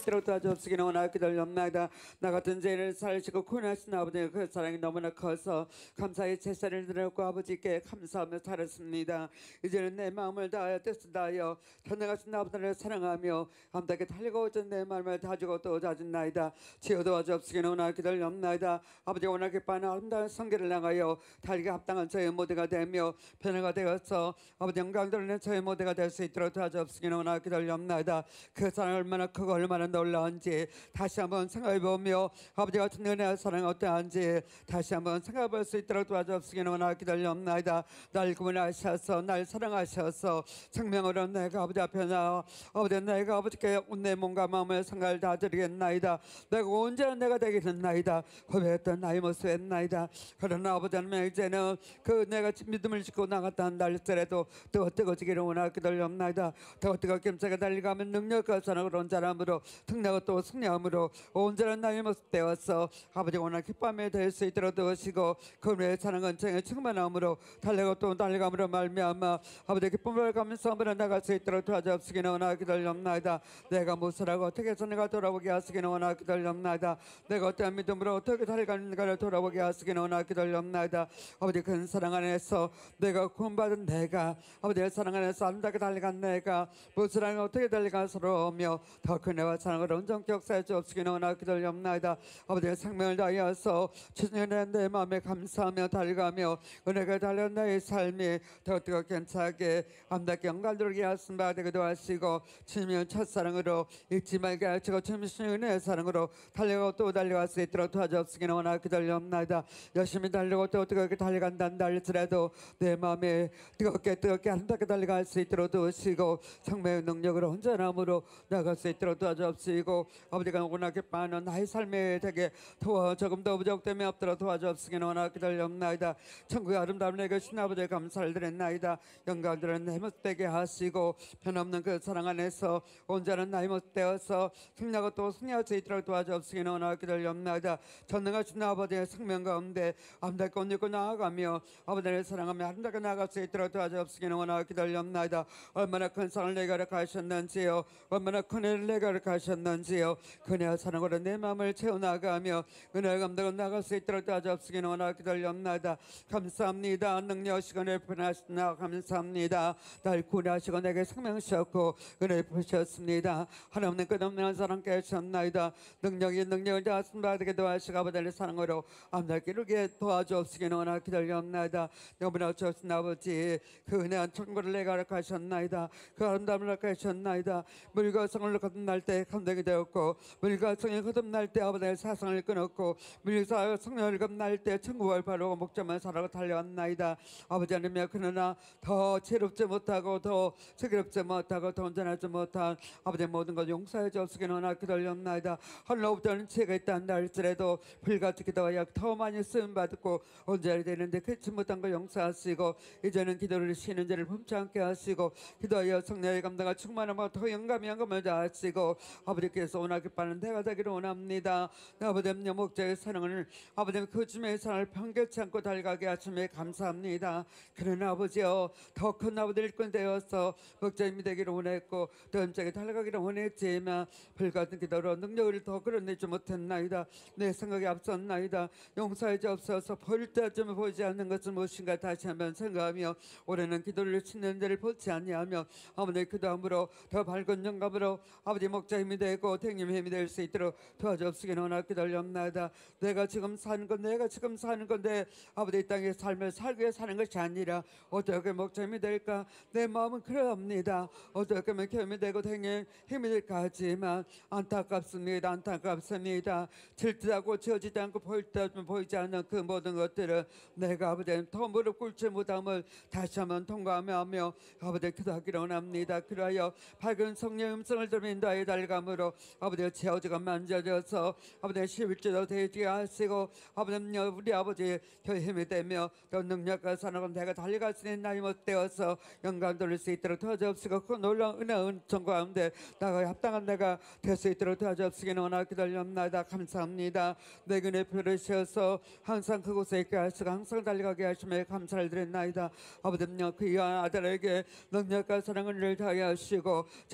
Speaker 1: 나 같은 죄를 살리시고 구원하신 아버지의 그 사랑이 너무나 커서 감사의 제사를 드렸고 아버지께 감사하며 살았습니다. 이제는 내 마음을 다하여 뜻을 다하여 전능하신 아버지를 사랑하며 감당하게 달리고 오전 내 마음을 다지고 또 다진나이다. 지어 도와주옵시기는 원하기 기다렸나이다. 아버지 원하기 빠는 아름다운 성계를 향하여 달리기 합당한 저의 모델가 되며 변화가 되어서 아버지 영광 돌리는 저의 모델가 될 수 있도록 도와주옵시기는 원하기 기다렸나이다. 그 사랑 얼마나 크고 얼마나 놀라운지 다시 한번 생각해보며 아버지 같은 은혜와 사랑이 어떠한지 다시 한번 생각해볼 수 있도록 도와주옵시기는 원하기 기다렸나이다. 날 구원하셔서 날 사랑하셔서 생명으로 내가 아버지 앞에 나와 아버지 내가 아버지께 내 몸과 마음을 생각을 다 드리겠나이다. 내가 언제나 내가 되겠나이다. 고백했던 나의 모습이었나이다. 그러나 아버지 하나님 이제는 그 내가 믿음을 짓고 나갔다는 날짜라도 더 뜨거워지기를 원하기 기다렸나이다. 더 뜨겁게 힘차게 달려가면 능력과 사랑으로 온 사람으로 승리하고 또 승리함으로 온전한 나의 모습 되어서 아버지 원하는 기쁨에 될 수 있도록 도우시고 그분의 사랑은 정의 충만함으로 달려가고 또 달려감으로 말미암아 아버지 기쁨을 가면서 한번 나갈 수 있도록 도와주옵시기는 원하기 기다렸나이다. 내가 무엇을하고 어떻게 해서 내가 돌아보게 하시기는 원하기 기다렸나이다. 내가 어떠한 믿음으로 어떻게 달려가는가를 돌아보게 하시기는 원하기 기다렸나이다. 아버지 큰 사랑 안에서 내가 구원받은 내가 아버지의 사랑 안에서 아름답게 달려간 내가 무엇을 하며 어떻게 달려가서로며 더 큰 애와 사랑으로 온전히 역사해 주옵시기는 원하기 기다렸나이다. 아버지의 생명을 다하여서 주님의 내 마음에 감사하며 달려가며 은혜가 달려온 나의 삶이 더 뜨겁게 힘차게 아름답게 영광스럽게 하신 바 되기도 하시고 주님의 첫사랑으로 잊지 말게 하시고 주님의 은혜의 사랑으로 달려가고 또 달려갈 수 있도록 도와주옵시기는 원하기 기다렸나이다. 열심히 달려고 또 뜨겁게 달려간다는 할지라도 내 마음에 뜨겁게 뜨겁게 아름답게 달려갈 수 있도록 도우시고 성령의 능력으로 온전함으로 나갈 수 있도록 도와주옵시고 아버지가 원하게 빠는 나의 삶에 되게 도와 조금 더 부족됨이 없도록 도와주옵시기는 원하기 기다렸나이다. 천국의 아름다운 내게 신 아버지의 감사를 드렸나이다. 영광들은 내 모습 되게 하시고 변없는 그 사랑 안에서 온전한 나의 모습 되어서 승리하고 또 승리할 수 있도록 도와주옵시기는 원하기 기다렸나이다. 전능하신 아버지의 생명 가운데 아름답게 옷 입고 나아가며 아버지를 사랑하며 아름답게 나아갈 수 있도록 도와주옵시기는 원하기 기다렸나이다. 얼마나 큰 사랑을 내가 가르쳤는지요. 얼마나 큰 은혜를 내가 가르쳤는지요. 그네와 사랑으로 내 마음을 채워나가며 은혜의 감독을 나갈 수 있도록 도와주옵시기는 원하기 기다렸나이다. 감사합니다. 능력하시고 은혜 변하시나 감사합니다. 날 구원하시고 내게 생명 주셨고 은혜 부으셨습니다. 하나님은 끝없는 사랑께 하셨나이다. 능력이 능력을 다하신 바되게 도와주시고 아버지의 사랑으로 아름답게 이루게 도와주옵시기는 원하기 기다렸나이다. 너무나 좋으신 아버지 그 은혜한 천국을 내가 허락하셨나이다. 그 아름다움을 허락하셨나이다. 물과 성을 거듭날 때 감동이 되었고 물과 성을 거듭날 때 아버지의 사상을 끊었고 물과 성을 거듭날 때 천국을 바로 목적만 살아고 달려왔나이다. 아버지 하나님이여 그러나 더 지혜롭지 못하고 더 슬기롭지 못하고 더 온전하지 못한 아버지의 모든 것 용서해 주옵시기는 원하기 기다렸나이다. 하늘로부터는 지혜가 있다는 할지라도 불같이 기도하여 더 많이 쓰임받고 온전히 되는데 그렇지 못한 걸 용서하시고 이제는 기도를 쉬는 자를 품지 않게 하시고 기도하여 성령의 감당과 충만함과 더 영감이 영감을 다하시고 아버지께서 원하기 빠른 대가 되기를 원합니다. 아버지의 목적의 사랑을 아버지의 그 주님의 사랑을 편결치 않고 달가게 하심에 감사합니다. 그러나 아버지여 더 큰 아버지를 일꾼 되어서 목적임이 되기를 원했고 더 힘차게 달려가기를 원했지만 불같은 기도로 능력을 더 끌어내지 못했나이다. 내 생각이 앞섰나이다. 용서해 주옵소서. 보일 때쯤 보이지 않는 것은 무엇인가 다시 한번 생각하며 올해는 기도를 치는 데를 보지 아니하며 아버지의 기도함으로 더 밝은 영감으로 아버지 목자 힘이 되고 댕님 힘이 될 수 있도록 도와주옵시기는 원하기 기다렸나이다. 내가 지금 사는 건 내가 지금 사는 건데 아버지 이 땅의 삶을 살기 위해 사는 것이 아니라 어떻게 목자 힘이 될까 내 마음은 그러합니다. 어떻게 하면 힘이 되고 댕님 힘이 될까 하지만 안타깝습니다. 안타깝습니다. 질투하고 지어지지 않고 보일 때 보이지 않는 그 모든 것들은 내가 아버지 더 무릎 꿇지 못함을 다시 한번 통과하며 아버지 기도하기를 원합니다. 그러하여 밝은 성령의 음성을 들으며 인도하여 달감으로 아버지의 제어지가 만져져서 아버지의 십일조도 되게 하시고 아버지 우리 아버지의 힘이 되며 또 능력과 사랑과 내가 달려갈 수 있는 나이 못 되어서 영광 돌릴 수 있도록 도와주옵시고 그 놀라운 은혜와 은총 가운데 나가 합당한 내가 될 수 있도록 도와주옵시기는 원하기 기다렸나이다. 감사합니다. 내 은혜 부르셔서 항상 그곳에 있게 하시고 항상 달려가게 하심에 감사를 드렸나이다. 아버지여 그 아들에게 능력과 사랑을 다하여 하시고 정원한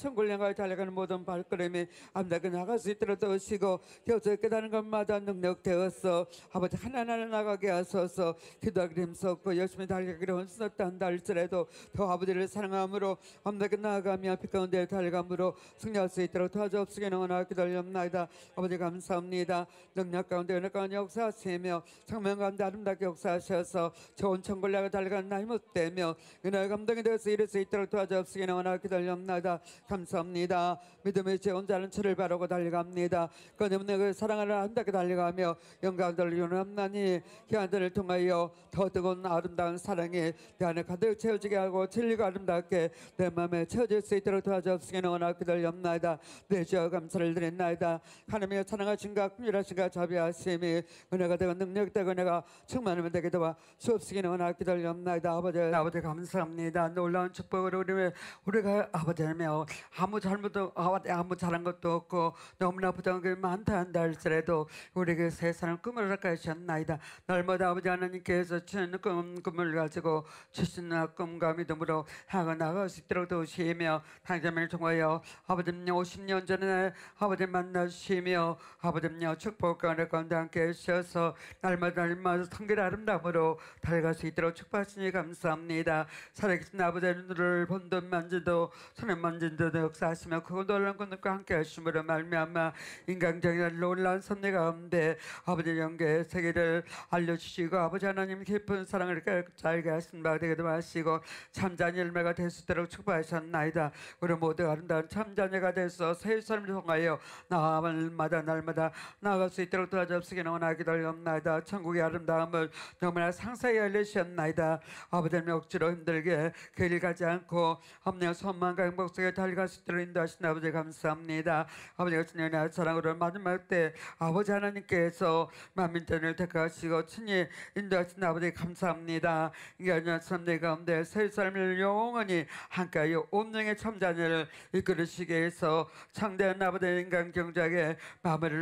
Speaker 1: 천국을 향하여 달려가는 모든 발걸음이 아름답게 나갈 수 있도록 도우시고 겨우 깨달은 것마다 능력 되어서 아버지 하나하나 나가게 하소서. 기도하기를 힘썼고 열심히 달려가기를 원수었다 한다 할지라도 더 아버지를 사랑함으로 아름답게 나아가며 빛 가운데 달려감으로 승리할 수 있도록 도와주옵시기 원하여 기도하옵나이다. 아버지 감사합니다. 능력 가운데 은혜 가운데 역사하시며 청명 가운데 아름답게 역사하셔서 좋은 천국을 향해 달려가는 나이 못되며 은혜의 감동이 되어서 이룰 수 있도록 도와주옵시기 원하여 기도하옵나이다. 감사합니다. 믿음의 제 혼자는 철을 바르고 달려갑니다. 그녀는 그 사랑을 아름답게 달려가며 영광을 이루나니 기한들을 통하여 더 뜨거운 아름다운 사랑이 내 안에 가득 채워지게 하고 진리가 아름답게 내 마음에 채워질 수 있도록 도와주옵시기 원하여 기도하옵나이다. 내 주여 감사를 드린나이다. 하나님의 사랑하신가 긍휼하신가 자비하심이 은혜가 되고 능력이 되고 은혜가 충만하면 되게 도와 주옵시기 원하여 기도하옵나이다. 아버지 아버지 감사합니다. 놀라운 축복으로 우리 우리가 아버지며 아무 잘못도 아무 잘한 것도 없고 너무나 부정한 게 많다 한다 할지라도 우리에게 세상을 꿈을 갖게 하셨나이다. 날마다 아버지 하나님께서 주신 꿈, 꿈을 가지고 주신 꿈과 믿음으로 향해 나갈 수 있도록 도우시며 당장을 통하여 아버지님 오십 년 전에 아버지 만나시며 아버지님 축복과 은혜 가운데 함께 하셔서 날마다 날마다 성결 아름다움으로 달려갈 수 있도록 축복하시니 감사합니다. 살아계신 아버지의 눈을 본도 만지도 손에 만진도 역사하시며 그 놀라운 것과 함께 하심으로 말미암아 인간적인 놀라운 섭리 가운데 아버지 영계 세계를 알려주시고 아버지 하나님 깊은 사랑을 알게 하신 바 되기도 하시고 참자녀 열매가 될 수 있도록 축복하셨나이다. 우리 모두 아름다운 참자녀가 돼서 새 삶을 통하여 날마다 날마다 나아갈 수 있도록 도와주옵시기 원하여 기도하옵나이다. 천국의 아름다움을 너무나 상세히 알려주셨나이다. 아버지의 억지로 힘들게 그 길 가지 않고 없는 소망과 행복 속에 달려갈 수 있도록 인도하신 아버지 감사합니다. 아버지가 주님의 사랑으로 마지막 때 아버지 하나님께서 만민전을 택하시고 친히 인도하신 아버지 감사합니다. 인간의 삶들 가운데 새 삶을 영원히 함께 온영의 참자녀를 이끌으시게 해서 창대한 아버지 인간 경작에 마무리를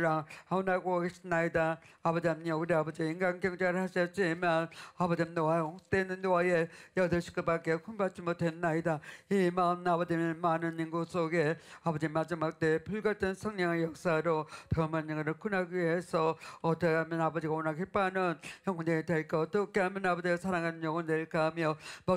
Speaker 1: 하고 계시나이다. 아버지 하나님 우리 아버지 인간 경작을 하셨지만 아버지 노아 홍수되는 노아의 여덟 식구밖에 훈받지 못했나이다. 이 마음 아버지의 많은 인구 속에 아버지 마지막 때 불같은 성령의 역사로 더 많은 영혼을 구하기 위해서 어떻게 하면 아버지가 워낙 기뻐하는 영혼이 될까 어떻게 하면 아버지가 사랑하는 영혼이 될까 하며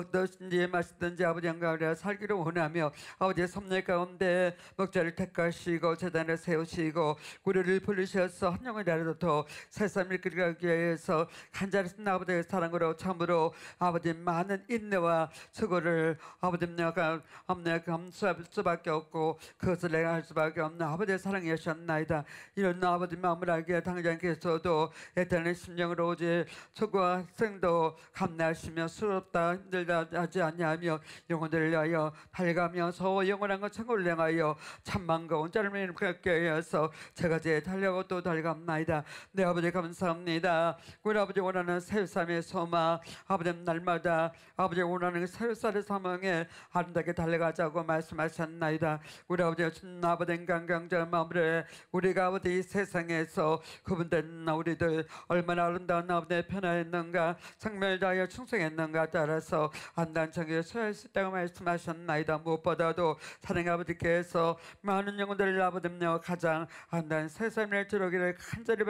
Speaker 1: 먹든지 마시든지 아버지 영광을 살기를 원하며 아버지의 섭리 가운데 목자를 택하시고 재단을 세우시고 구리를 부르셔서 한 영혼이라도 더 세상을 이끌어가기 위해서 간절하신 아버지의 사랑으로 참으로 아버지 많은 인내와 수고를 아버지가 엄내 감수할 수밖에 없고 그것을 내가 할 수밖에 없는 아버지의 사랑이셨나이다. 이런 아버지 마음을 알기에 당장께서도 애타는 심령으로 오직 초과 생도 감내하시며 수롭다 힘들다 하지 아니하며 영혼들을 위하여 달려가며 서 영원한 것 천국을 향하여 참만과 온전함을 갖게 하여서 제가 제 달려가고 또 달려갑나이다. 내 아버지 감사합니다. 우리 아버지 원하는 새삶의 소망 아버지 날마다 아버지 원하는 새살의 사명에 아름답게 달려가자고 말씀하셨나이다. 우리 아버지 신 아버지 인간경제 마음으로 우리가 아버지 이 세상에서 구분된 우리들 얼마나 아름다운 아버지의 편화했는가 생명을 다하여 충성했는가 따라서 안단청에 소유할 수 있다고 말씀하셨나이다. 무엇보다도 사랑 아버지께서 많은 영혼들을 아버지며 가장 안단 새 삶을 들어오기를 간절히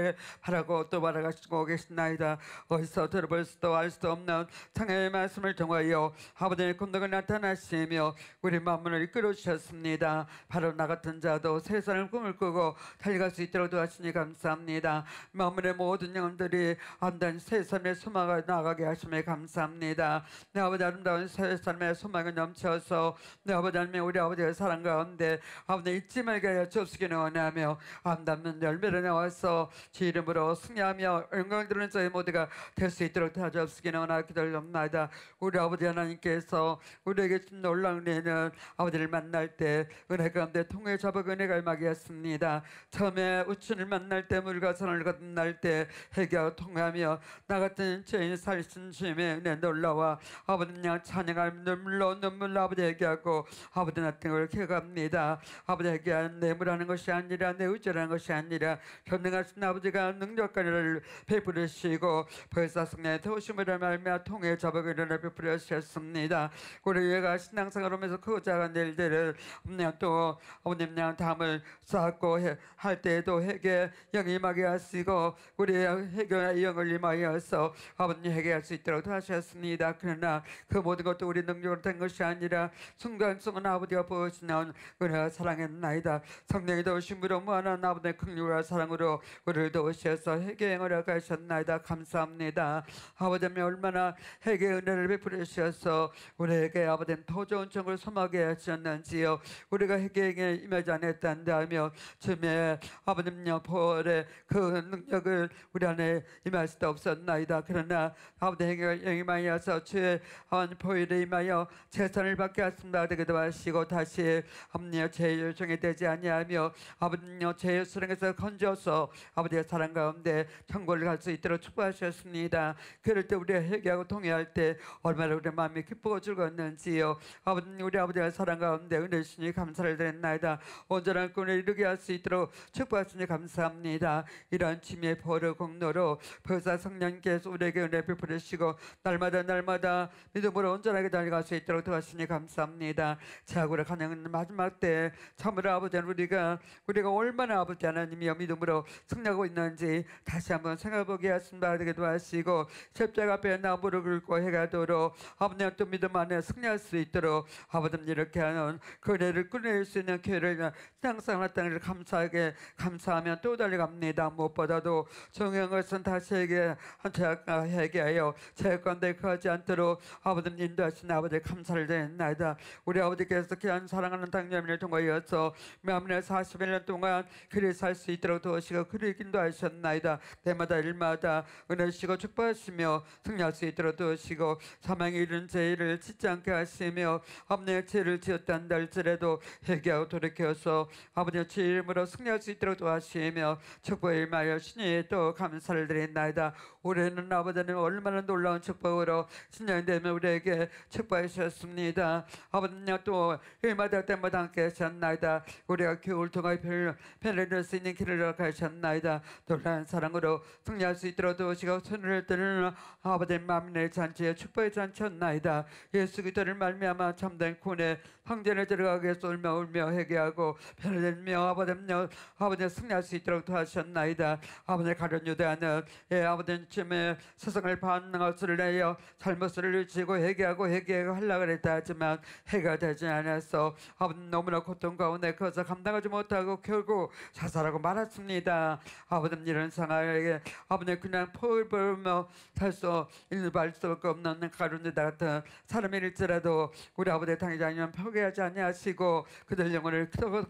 Speaker 1: 바라고 또 바라가시고 계시나이다. 어디서 들어볼 수도 알 수도 없는 창의 말씀을 통하여 아버지의 권능을 나타나시며 우리 마음을 이끌어 주셨습니다. 바로 나 같은 자도 세상을 꿈을 꾸고 달려갈 수 있도록 도와주시니 감사합니다. 마음의 모든 영혼들이 안단 새 삶의 소망을 나가게 하심에 감사합니다. 내 아버지 아름다운 새 삶의 소망을 넘쳐서 내 아버지 하나님 우리 아버지의 사랑 가운데 아버지 잊지 말게 하여 주옵시기를 원하며 아름다운 열매를 내와서 주 이름으로 승리하며 영광 드리는 저희 모두가 될 수 있도록 도와주옵시기를 원하여 기도합니다. 우리 아버지 하나님께서 우리에게 준 놀라운 은혜는 아버지를 만날 때 은혜 가운데 통해 잡아 은혜가 임하게 했습니다. 처음에 우춘을 만날 때 물과 선을 만날 때 해결 통하며 나 같은 죄인 살신 주님의 은혜 놀라와 아버지님 찬양할 눈물로 눈물로 아버지에게 하고 아버지 나등을 기억합니다. 아버지에게 한 내물하는 것이 아니라 내 의지라는 것이 아니라 전능하신 아버지가 능력까지를 베풀으시고 벌써 성령의 도우심을 말미암아 통해 잡아 은혜를 베풀으셨습니다. 우리가 신앙생활하면서 크고 작은 일 일들을 그냥 또 아버님 그냥 담을 쌓고 해- 할 때에도 회개 영이 임하게 하시고 우리 회개의 영을 임하여서 아버님 회개할 수 있도록 도와주셨습니다. 그러나 그 모든 것도 우리 능력으로 된 것이 아니라 순간순간 아버지가 보여주시는 은혜와 사랑의 나이다. 성령이 도우신 분으로 무한한 아버지의 긍휼과 사랑으로 우리를 도우셔서 회개의 은혜를 가셨나이다. 감사합니다. 아버지님 얼마나 회개의 은혜를 베풀어 주셔서 우리에게 아버지는 더 좋은 정을 소망하게 하셨는지요. 우리가 회개에 임하지 않았단다며 주님의 아버님요 보혈의 그 능력을 우리 안에 임할 수도 없었나이다. 그러나 아버지 회개가 임하여서 주의 보혈에 임하여 재산을 받게 하십니다. 되기도 하시고 다시 아버지여 죄의 요청이 되지 아니하며 아버지여 죄의 수렁에서 건져서 아버지의 사랑 가운데 천국을 갈 수 있도록 축복하셨습니다. 그럴 때 우리가 회개하고 통회할 때 얼마나 우리 마음이 기쁘고 즐거웠는지요. 아버지 우리 아버지의 사랑 가운데 은혜 주시니 감사를 드렸나이다. 온전한 꾼을 이루게 할 수 있도록 축복하시니 감사합니다. 이러한 주님의 보혈의 공로로 보혜사 성령께서 우리에게 은혜 베풀으시고 날마다 날마다 믿음으로 온전하게 달려갈 수 있도록 도와주시니 감사합니다. 자고를 가는 마지막 때 참으로 아버지는 우리가 우리가 얼마나 아버지 하나님이여 믿음으로 승리하고 있는지 다시 한번 생각해보게 하신다 되기도 하시고 십자가 앞에 나무를 긁고 해가도록 아버지는 또 믿음 안에 승리할 수 있도록 아버지는 이렇게 하는 그 은혜를 끊을 수 있는 기회를 항상 나타나기를 감사하게 감사하면 또 달려갑니다. 무엇보다도 중요한 것은 다시 회개 회개하여 제 건데 그하지 않도록 아버지는 인도하신 아버지 감사를 드립니다. 우리 아버지께서 귀한 사랑하는 당념을 통하여서 매년 사십 일 년 동안 그리 살 수 있도록 도우시고 그리 인도하셨나이다. 때마다 일마다 은혜시고 축복하시며 승리할 수 있도록 도우시고 사망에 이른 죄를 짓지 않게 하시며 아버지의 죄를 지었다 할지라도 회개하고 돌이켜서 아버지의 주 이름으로 승리할 수 있도록 도와주시며 축복에 임하여 신이 또 감사를 드린나이다. 올해는 아버지는 얼마나 놀라운 축복으로 신년이 되면 우리에게 축복하셨습니다. 아버지는 또 일마다 때마다 함께 하셨나이다. 우리가 겨울 동안 편을 들 수 있는 길을 가셨나이다. 놀라운 사랑으로 승리할 수 있도록 도우시고 손을 드는 아버지의 만민의 잔치에 축복의 잔치였나이다. 예수 그리스도를 말미암아 참된 구원의 황제를 들어가게 쏠며 울며 회개하고 편을 들며 아버지여 아버지 승리할 수 있도록 도와주셨나이다. 아버지 가련 유대하는 예 아버지 주님의 세상을 반응할수를 내어 잘못을 지고 회개하고 회개하고 하려고 했다 하지만 해가 되지 않아서 아버지 너무나 고통 가운데 그것을 감당하지 못하고 결국 자살하고 말았습니다. 아버지 이런 상황에 아버지 그냥 포를 벌며 살 수 일발 수 없는 가련 유다 같은 사람일지라도 우리 아버지 당장이면 포기하지 아니하시고 그들 영혼을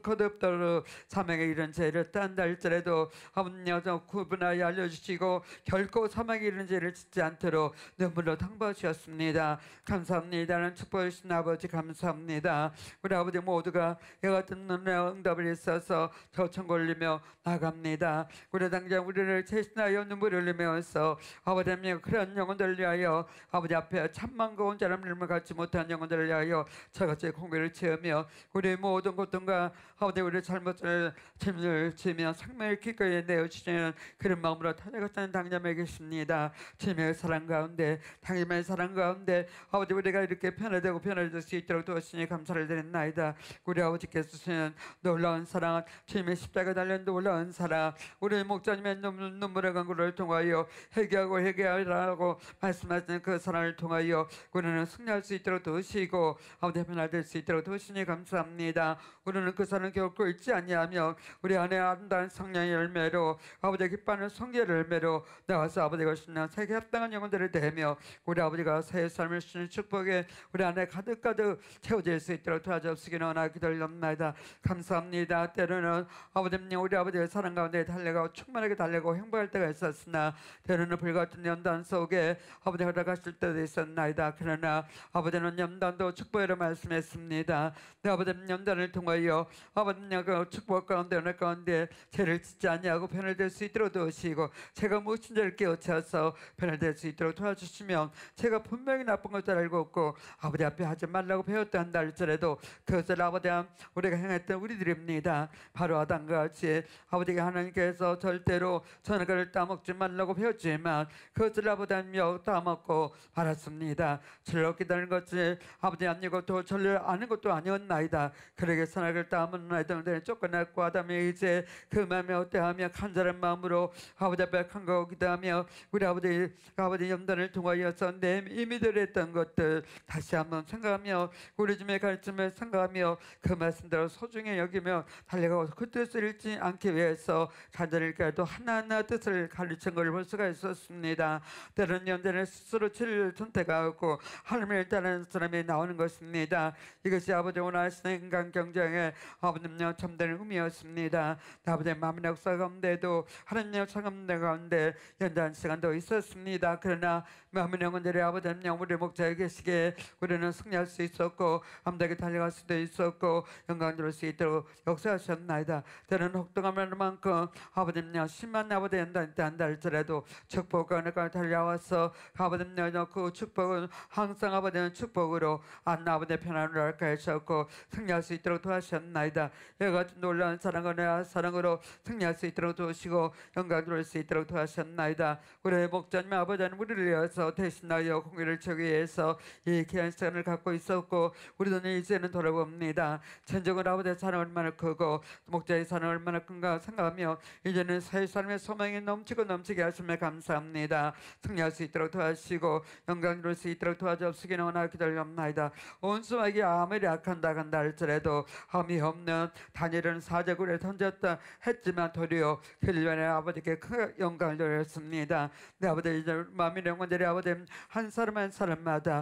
Speaker 1: 거듭도록 사망에 이른 죄를 딴다 할지라도 아버지 여자 구분하여 알려주시고 결코 사망에 이른 죄를 짓지 않도록 눈물로 당부하셨습니다. 감사합니다. 축복해 주신 아버지 감사합니다. 우리 아버지 모두가 이와 같은 응답을 있어서 저 천국 올리며 나갑니다. 우리 당장 우리를 채신하여 눈물을 흘리면서 아버지님 그런 영혼들을 위하여 아버지 앞에 참만고운 자람을 갖지 못한 영혼들을 위하여 저같이 공개를 채우며 우리 모든 고통과 아버지 우리 잘못을 짐을 지며 생명을 기꺼이 내어주시는 그런 마음으로 타져갔다는 당념에 계십니다. 주님의 사랑 가운데 당님의 사랑 가운데 아버지 우리가 이렇게 편해되고 편해질 수 있도록 도우시니 감사를 드립니다. 우리 아버지께서 주시는 놀라운 사랑 주님의 십자가 달린 놀라운 사랑 우리 목자님의 눈, 눈물의 강구를 통하여 회개하고 회개하라고 말씀하시는 그 사랑을 통하여 우리는 승리할 수 있도록 도우시고 아버지 변화될 수 있도록 도우시니 감사합니다. 우리는 그 사랑을 결코 잊지 아니하며 우리 안에 아름다운 성령의 열매로 아버지 기뻐하는 성결의 열매로 나와서 아버지가 주시는 세계 합당한 영혼들을 대며 우리 아버지가 새 삶을 주시는 축복에 우리 안에 가득가득 채워질 수 있도록 도와주시기는 원하기 기도합니다. 감사합니다. 때로는 아버지님 우리 아버지의 사랑 가운데 달려가고 충만하게 달려가고 행복할 때가 있었으나 때로는 불같은 연단 속에 아버지 허락하실 때도 있었나이다. 그러나 아버지는 연단도 축복으로 말씀했습니다. 내 아버지는 연단을 통하여 아버지님 그 축복 가운데 은혜 가운데 죄를 짓지 아니하고 편을 들 수 있도록 도우시고 제가 무엇인 줄 깨어 깨우쳐서 변화될 수 있도록 도와주시면 제가 분명히 나쁜 것을 알고 없고 아버지 앞에 하지 말라고 배웠다 한다 할지라도 그것을 아버지 우리가 행했던 우리들입니다. 바로 아담과 같이 아버지가 하나님께서 절대로 선악과를 따먹지 말라고 배웠지만 그것을 아버지 하며 따먹고 말았습니다. 즐겁게 되는 것이 아버지 아니고 또 전례 아는 것도 아니었나이다. 그러게 선악을 따먹는 아이들은 쫓겨났고 아담이 이제 그 마음에 어때하며 간절한 마음으로 아버지 앞에 간구하고 기도하며 우리 아버지 아버지 염단을 통하여서 내 이미 들었던 것들 다시 한번 생각하며 우리 주님의 가르침을 생각하며 그 말씀대로 소중히 여기며 달려가고 그 뜻을 잃지 않기 위해서 간절히라도 하나하나 뜻을 가르친 걸 볼 수가 있었습니다. 때로는 연단을 스스로 진리를 선택하고 하나님을 따르는 사람이 나오는 것입니다. 이것이 아버지 원하시는 인간 경쟁의 아버님의 참된 의미였습니다. 아버지의 마음의 역사 가운데도 하나님의 역사 가운데 연단 시간도 있었습니다. 그러나 마음의 영혼들이 아버지님 우리 목자에 계시기에 우리는 승리할 수 있었고 암되게 달려갈 수도 있었고 영광 들을 수 있도록 역사하셨나이다. 때로는 혹독한 만큼 아버지님 심한 아버지 연단 때 한다 할지라도 축복과 은혜가 달려와서 아버지님 그 축복은 항상 아버지는 축복으로 안 아버지의 편안을 할까 하셨고 승리할 수 있도록 도와주셨나이다. 이와 같은 놀라운 사랑과 은혜와 사랑으로 승리할 수 있도록 도우시고 영광 들을 수 있도록 도와주셨나이다. 우리의 목자님 아버지는 우리를 위해서 대신하여 공의를 채우기 위해서 이 귀한 시간을 갖고 있었고 우리도 이제는 돌아봅니다. 전적으로 아버지의 사랑 얼마나 크고 목자의 사랑 얼마나 큰가 생각하며 이제는 새 삶의 소망이 넘치고 넘치게 하심에 감사합니다. 승리할 수 있도록 도와주시고 영광 누릴 수 있도록 도와주옵시기 원하고 기다리옵나이다. 온 수막이 아무리 악한다 간다 할지라도 험이 없는 다니엘은 사제굴에 던졌다 했지만 도리어 힐련의 아버지께 큰 영광을 돌렸습니다. 내 아버지 이제 마음의 영혼들이 아버지 한 사람 한 사람마다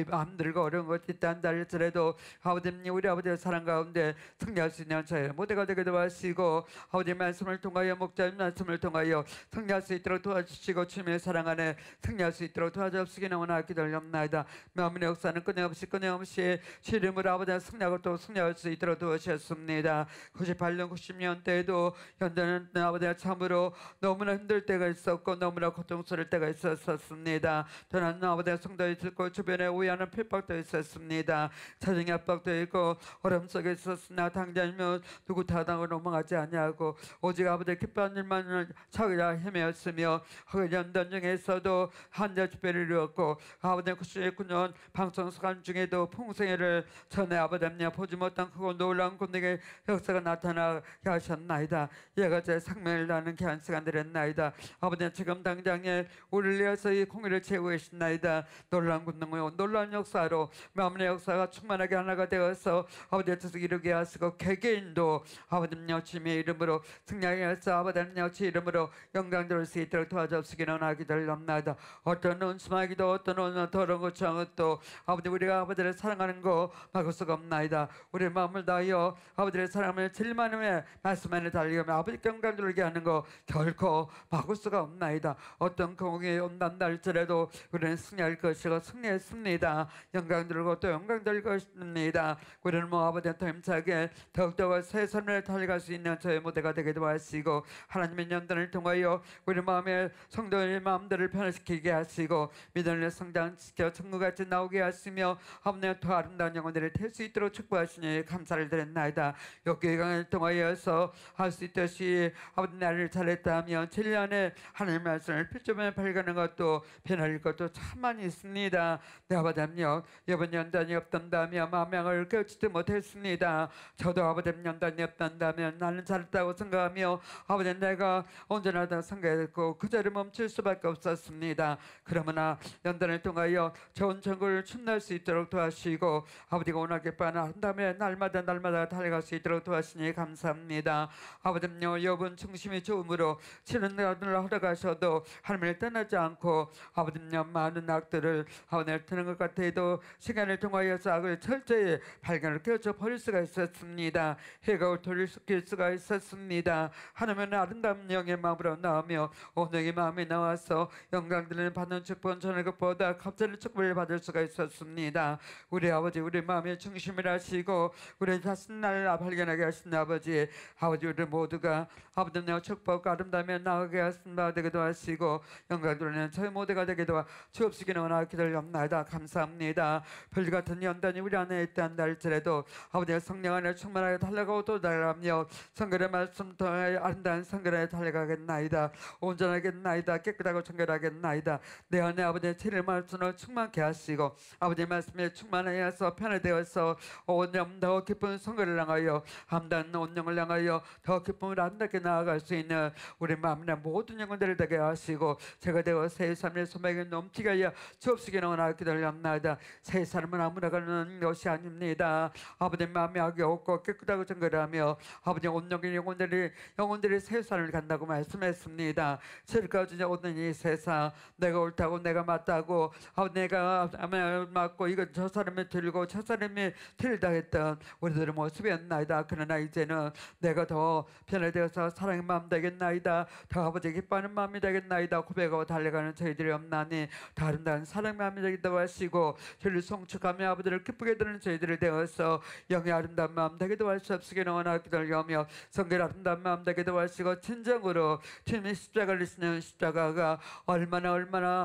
Speaker 1: 힘들고 어려운 것이 있다 한다 할지라도 아버지님 우리 아버지의 사랑 가운데 승리할 수 있는 저희 모두가 되게 도와주시고 아버지 말씀을 통하여 목자님 말씀을 통하여 승리할 수 있도록 도와주시고 주님의 사랑 안에 승리할 수 있도록 도와주옵시기는 원하기 기다리옵나이다. 마음의 역사는 끊임없이 끊임없이 시름으로 아버지의 승리하고 또 승리할 수 있도록 도와주셨습니다. 구십팔 년 구십 년 때에도 현재는 아버지가 참으로 너무나 힘들 때가 있었고 너무나 고통스러울 때가 있었습니다. 또한 아버지의 성도에 있고 주변에 오해하는 핍박도 있었습니다. 사정의 압박도 있고 어려움 속에 있었으나 당장이면 누구 타당으로 넘어가지 아니하고 오직 아버지의 기뻐하는 일만을 찾으려 헤매었으며 그 연단 중에서도 한자 집회를 이루었고 아버지의 구십구 년 방송 시간 중에도 풍성회를 전에 아버지님 보지 못한 크고 놀라운 군대의 역사가 나타나게 하셨나이다. 얘가 제 생명을 나는 귀한 시간들이었나이다. 아버지는 지금 당장에 우리를 위해서 이 공의를 채우고 계신나이다. 놀라운 군능과 놀라운 역사로 마음의 역사가 충만하게 하나가 되어서 아버지의 뜻을 이루게 하시고 개개인도 아버지님 주님의 이름으로 승리하게 하셔서 아버지님 주의 이름으로 영광 들을 수 있도록 도와주옵시기는 원하기 달렵나이다. 어떤 은수마기도 어떤 더러운 것처럼 것도 아버지 우리가 아버지를 사랑하는 거 막을 수가 없나이다. 우리의 마음을 다하여 아버지의 사랑을 진리만음에 말씀 안에 달리며 아버지 영광 들게 하는 거 결코 막을 수가 없나이다. 어떤 공이 온단다 할지라도 우리는 승리할 것이고 승리했습니다. 영광 들고 또 영광 들 것입니다. 우리는 뭐 아버지의 더 힘차게 더욱더 새 삶을 달려갈 수 있는 저의 무대가 되게 도와주시고 하나님의 연단을 통하여 우리 마음의 성도의 마음들을 변화시키게 하시고 믿음을 성장시켜 천국같이 나오게 하시며 아버지의 더 아름다운 영혼들을 될 수 있도록 축복하시니 감사를 드렸나이다. 역기강을 통하여서 할 수 있듯이 아버지 나를 잘했다면 칠 년에 하나님의 말씀을 필점에 발견하는 것도 변할 것도 참 많이 있습니다. 내 아버지요 이번 연단이 없던다면 마음을 깨우치지 못했습니다. 저도 아버지 연단이 없던다면 나는 잘했다고 생각하며 아버지 내가 언제나 다 생각했고 그 자리에 멈출 수밖에 없었습니다. 그러나 연단을 통하여 좋은 천국을 춘날 수 있도록 도와주시고 아버지가 원하게 바라는 다음에 날마다 날마다 달려갈 수 있도록 도와주시니 감사합니다. 아버지요 욥은 중심이 좋음으로 치는 날을 허락하셔도 하나님을 떠나지 않고 아버지요 많은 악들을 아버지를 트는 것 같아도 시간을 통하여서 악을 철저히 발견을 깨우쳐 버릴 수가 있었습니다. 해가 돌릴 수가 있었습니다. 하나님은 아름다운 영의 마음으로 나오며 온영의 마음이 나와서 영광들을 받는 축복은 전에 것보다 갑자기 축복을 받을 수가 있었습니다. 우리 아버지 우리 마음의 중심을 하시고 우리 자신을 발견하게 하신 아버지 아버지 우리 모두가 아버지 내 축복과 아름다움에 나가게 하신다 되기도 하시고 하시고 영광 돌리는 저희 모두가 되게 도와 주옵시기는 원하고 기도하옵나이다. 감사합니다. 별같은 연단이 우리 안에 있다는 할지라도 아버지의 성령 안에 충만하게 달려가고 또 달려가며 성결의 말씀 통해 아름다운 성결에 달려가겠나이다. 온전하겠나이다. 깨끗하고 정결하겠나이다. 내 안에 아버지의 진리 말씀을 충만케 하시고 아버지의 말씀에 충만하여서 편해되어서 온영 더 깊은 성결을 향하여 함단 온영을 향하여 더 깊은 아름답게 나아갈 수 있는 우리 마음의 모든 영혼들을 되게 하시고 제가 되어 새 삶의 소망이 넘치게 하여 주옵시기를 원하고 기도하옵나이다. 새 삶은 아무나 가는 것이 아닙니다. 아버지 마음이 악이 없고 깨끗하고 정결하며 아버지 온영의 영혼들이 영혼들이 새 삶을 간다고 말씀했습니다. 지금까지 오는 이 세상 내가 옳다고 내가 맞다고 아버지 내가 맞고 이거 저 사람이 틀리고 저 사람이 틀리다 했던 우리들의 모습이었나이다. 그러나 이제는 내가 더 변화되어서 사랑의 마음 되겠나이다. 더 아버지 기뻐하는 마음이 되겠나이다. 고백하고 달려가는 저희들이 없나니 더 아름다운 사랑의 마음이 되기도 하시고 저를 송축하며 아버지를 기쁘게 드는 저희들을 되어서 영의 아름다운 마음 되기도 하시옵시기를 원하고 기도하며 성결 아름다운 마음 되기도 하시고 진정으로 주님의 십자가를 지는 십자가가 얼마나 얼마나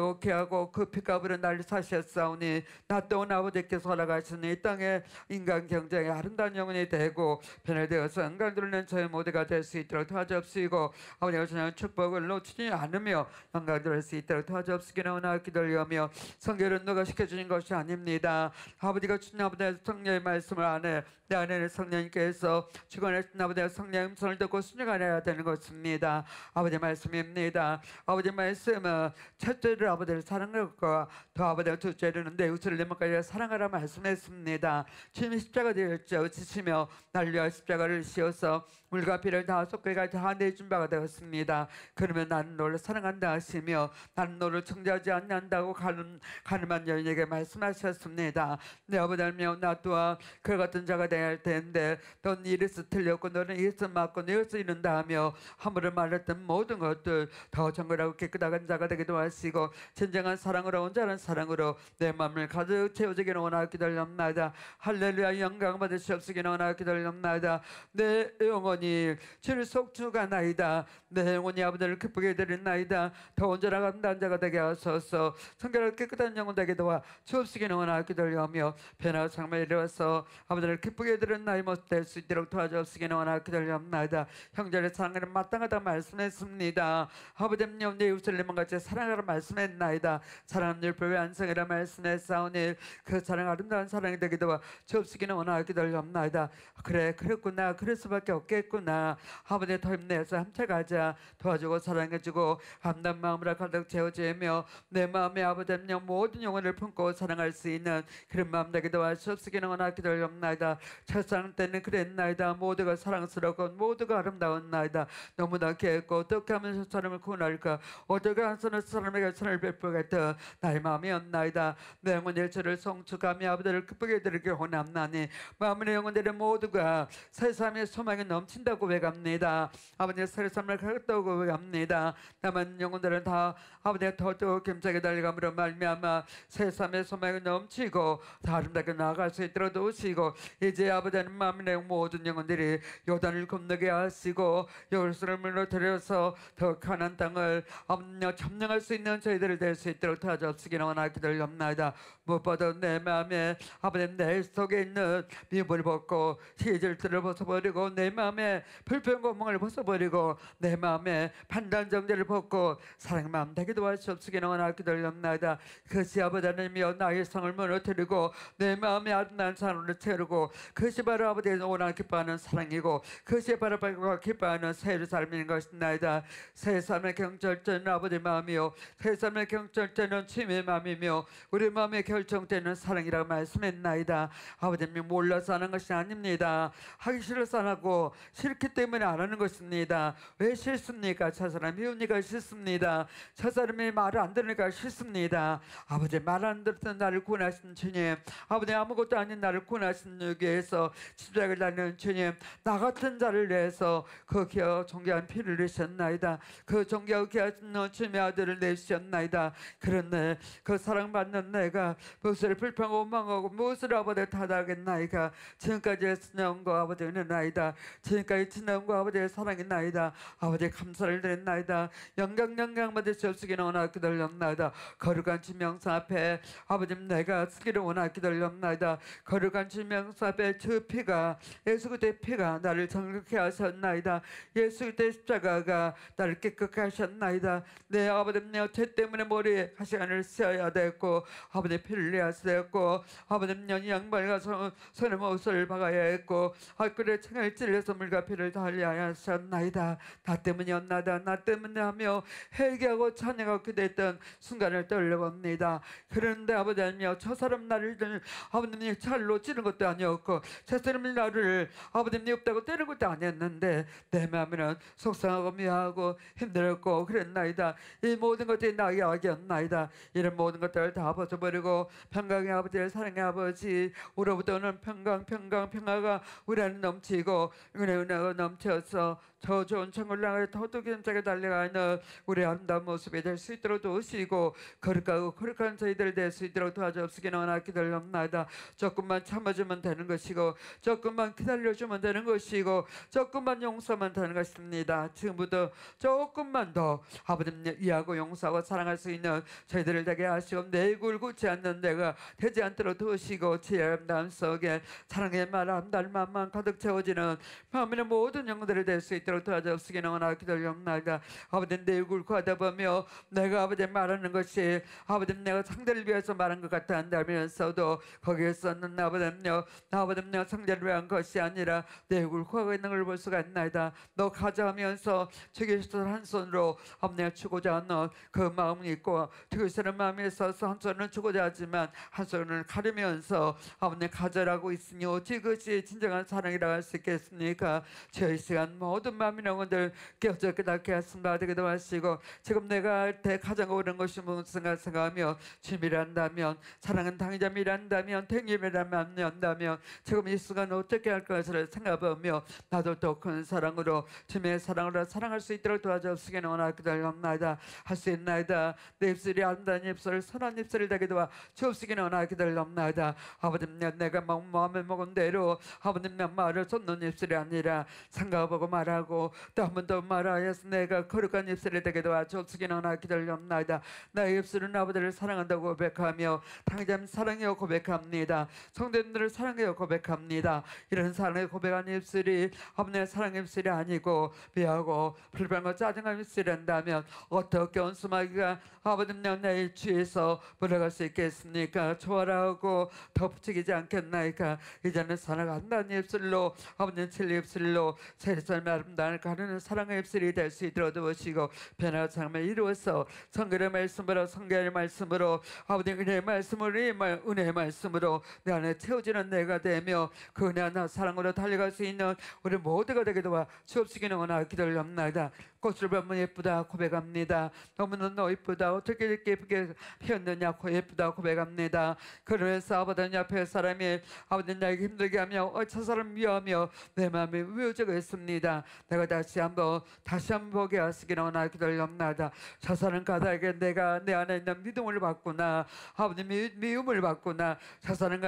Speaker 1: 기억하고 그 피값으로 날 사셨사오니 나 또한 아버지께서 허락하시는 이 땅의 인간 경쟁의 아름다운 영혼이 되고 변화되어서 영광 돌리는 저희 모두가 될 수 있도록 도와주옵시고 아버지가 주시는 축복을 놓치지 않으며 영광 돌릴 수 있도록 도와주옵시기를 원하고 기도하며 성결은 누가 시켜주는 것이 아닙니다. 아버지가 주신 아버지의 성령의 말씀을 안에 내 안에는 성령님께서 주관하신 아버지의 성령의 음성을 듣고 순종하여야 되는 것입니다. 아버지 말씀입니다. 아버지 말씀은 첫째로 아버지를 사랑할 것과 더 아버지의 둘째로는 내 우수를 내 몸까지 사랑하라 말씀했습니다. 주님이 십자가 되었죠. 지치며 날려 십자가를 씌워서 물과 피를 다 쏟기까지 다 내준 바가 되었습니다. 그러면 나는 너를 사랑한다 하시며 나는 너를 청지하지 않는다고 가늠, 가늠한 여인에게 말씀하셨습니다. 내 아버지 알며 나 또한 그 같은 자가 되어야 할 텐데 넌 이래서 틀렸고 너는 이래서 맞고 이래서 이른다 하며 함부로 말했던 모든 것들 더 정결하고 깨끗한 자가 되기도 하시고 진정한 사랑으로 온전한 사랑으로 내 마음을 가득 채워주기를 원하고 기도하옵나이다. 할렐루야. 영광 받으시옵시기를 원하고 기도하옵나이다. 내 영혼이 주를 속주가나이다. 내 영혼이 아버지를 기쁘게 드리나이다. 더 온전하고 아름다운 자가 되게 하소서. 성결하고 깨끗한 영혼 되게 도와 주옵시기를 원하고 기도하며 변화와 상을 이루어서 아버지를 기쁘게 드리는 나의 모습 될 수 있도록 도와주옵시기를 원하고 기도하옵나이다. 형제의 사랑은 마땅하다 말씀했습니다. 아버지님 내 이웃을 내몸 같이 사랑하라 말씀했나이다. 사랑은 율법의 안성이라 말씀했사오니 그 사랑 아름다운 사랑이 되게 도와 주옵시기를 원하고 기도하옵나이다. 그래 그랬구나 그럴 수밖에 없겠구나. 아버지 더 힘내서 함께 가자. 도와주고 사랑해주고 아름다운 마음으로 가득 채워주며 내 마음에 아버지님 모든 영혼을 품고 사랑할 수 있는 그런 마음 되게 도와 주옵시기를 원하고 기도하옵나이다. 첫사랑 때는 그랬나이다. 모두가 사랑스럽고 모두가 아름다운 나이다. 너무나 귀했고 어떻게 하면 저 사람을 구원할까 어떻게 해서는 사람에게 선을 베풀겠다. 나의 마음이었나이다. 내 영혼의 저를 송축하며 아버지를 기쁘게 드리길 원합나니 마음의 영혼들의 모두가 세상의 소망이 넘친다고 고백합니다. 아버지의 세상을 가겠다고 고백합니다. 남은 영혼들은 다 아버지의 더더욱 힘차게 달려감으로 말미암아 세상의 소망이 넘치고 다 아름답게 나아갈 수 있도록 도우시고 이제 아버지는 마음의 모든 영혼들이 요단을 건너게 하시고 예루살렘으로 데려서 더 가난 땅을 압력 점령할 수 있는 저희들을 될 수 있도록 도와주옵시기를 원하고 기도하옵나이다. 무엇보다 내 마음에 아버지 내 속에 있는 미움을 벗고 시질들을 벗어버리고 내 마음에 불평 고망을 벗어버리고 내 마음에 판단 정죄를 벗고 사랑의 마음 되게 도와주옵시기를 원하고 기도하옵나이다. 그것이 아버지 하나님이여 나의 성을 무너뜨리고 내 마음에 아름다운 사랑으로 채우고 그것이 바로 아버지의 원하는 기뻐하는 사랑이고 그것이 바로 기뻐하는 새를 삶인 것이나이다. 새 삶의 경찰자는 아버지 마음이요 새 삶의 경찰자는 주님의 마음이며 우리 마음의 결정되는 사랑이라고 말씀했나이다. 아버지님 몰라서 하는 것이 아닙니다. 하기 싫어서 안 하고 싫기 때문에 안 하는 것입니다. 왜 싫습니까? 저 사람 미우니까 싫습니다. 저 사람이 말을 안 들으니까 싫습니다. 아버지 말 안 듣던 나를 구원하신 주님 아버지 아무것도 아닌 나를 구원하신 여기에서 십자가를 달리는 주님 나 같은 자를 위해서 그 귀하 존귀한 피를 내셨나이다. 그 존귀하고 귀하신 주님의 아들을 내주셨나이다. 그런데 그 사랑받는 내가 무엇을 불평하고 원망하고 무엇을 아버지 탓하겠나이까. 지금까지의 신령과 아버지의 은혜나이다. 지금까지 신령과 아버지의 사랑이나이다. 아버지 감사를 드렸나이다. 기도하옵나이다. 영광 영광 받으시옵시기를 원하 기도하옵나이다. 거룩한 주 명사 앞에 아버님 내가 쓰기를 원하 기도하옵나이다. 거룩한 주 명사 앞에 주 피가 예수 그리스도의 피가 나를 정결케 하셨나이다. 예수 그리스도의 십자가가 나를 깨끗하게 하셨나이다. 내 아버님 내 죄 때문에 머리에 가시관을 쓰어야 되었고 아버님 피를 내야 되었고 아버님 년 양발과 가서 손에 못을 박아야 했고 얼굴에 창을 찔러서 물과 피를 달려야 하셨나이다. 나 때문이었나이다. 나 때문에 하며 회개하고 찬양하고 기도했던 순간을 떠올려봅니다. 그런데 아버지여 저 사람 나를 아버님이 칼로 찌른 것도 아니었고 저 사람이 나를 아버님이 없다고 때린 것도 아니었는데 내 마음에는 속상하고 미워하고 힘들었고 그랬나이다. 이 모든 것들이 나의 악이었나이다. 이런 모든 것들을 다 벗어버리고 평강의 아버지를 사랑의 아버지 우로부터는 평강 평강 평화가 우리 안에 넘치고 은혜 은혜가 넘쳐서 저 좋은 천국을 향해 더욱이 힘차게 달려가는 우리 아름다운 모습이 될 수 있도록 도우시고 거룩하고 거룩한 저희들 될 수 있도록 도와주옵시기를 원하 기도하옵나이다. 조금만 참아주면 되는 것이고 조금만 기다려주면 되는 것이고 조금만 용서하면 되는 것입니다. 지금부터 조금만 더 아버님 이해하고 용서하고 사랑할 수 있는 저희들을 되게 하시고 내 얼굴 굳지 않는 데가 되지 않도록 도우시고 지혜의 마음 속에 사랑의 말 한달 마음만 가득 채워지는 마음의 모든 영들을 될 수 있도록 도와주옵시기를 원하 기도하옵나이다. 아버지 내 얼굴 구하다 보며 내가 아버지 말하는 것이 아버지 내가 상대를 위해서 말한 것 같아 한다면서도 거기에서는 아버지요 아버지요 상대를 위한 것이 아니라 내 얼굴 구하고 있는 걸 볼 수가 있나이다. 너 가자 하면서 주기시를 한 손으로 아버지가 주고자 하는 그 마음이 있고 주기시는 마음에 있어서 한 손은 주고자 하지만 한 손을 가르면서 아버지 가져라고 있으니 어찌 그것이 진정한 사랑이라고 할 수 있겠습니까? 저희 시간 모든 마음이나 원들 깨어져 깨닫게 하심과 되기도 하시고 지금 내가 할 때 가장 어려운 것이 무엇인가 생각하며 주님이란다면 사랑은 당의자미란다면 택임이란다면 지금 이 순간 어떻게 할 것을 생각하며 나도 더 큰 사랑으로 주님의 사랑으로 사랑할 수 있도록 도와주옵시기를 원하 기도하옵나이다. 할 수 있나이다. 내 입술이 아름다운 입술 선한 입술을 되게 도와 주옵시기를 원하 기도하옵나이다. 아버님 내가 마음에 먹은 대로 아버님 말을 쏟는 입술이 아니라 생각하고 말하고 또 한 번 더 말하여서 내가 거룩한 입술이 되게 도와 주옵시기를 원하 기도하옵나이다. 나의 입술은 아버지를 사랑한다고 고백하며 당장 사랑해요 고백합니다. 성도님들을 사랑해요 고백합니다. 이런 사랑의 고백한 입술이 아버지의 사랑의 입술이 아니고 미하고 불평과 짜증한 입술이란다면 어떻게 온수마귀가 아버님 내 주에서 물러갈 수 있겠습니까? 초월하고 덮치기지 않겠나이까? 이제는 사랑한다는 입술로 아버님 진리 입술로 세상의 아름다움을 가르는 사랑의 입술이 될 수 있도록 도우시고 변화의 삶을 이루어서 성결의 말씀으로 성결의 말씀으로 아버님 은혜의 말씀으로 은혜의 말씀으로 내 안에 채워지는 내가 되며 그 은혜 하나 사랑으로 달려갈 수 있는 우리 모두가 되게 도와 주옵시기를 원하 기도합니다. 꽃을 보면 예쁘다 고백합니다. 너무너무 예쁘다. 어떻게 이렇게 예쁘게 피었느냐 예쁘다 고백합니다. 그러면서 아버지 옆에 사람이 아버지 나에게 힘들게 하며 어, 저 사람 미워하며 내 마음이 우여져가 있습니다. 내가 다시 한번 다시 한번 보게 하시기를 원하 기도합니다. 저 사람 가다에게 내가 내 안에 있는 믿음을 받구나 아버님 미, 미움을 받구나 저 사람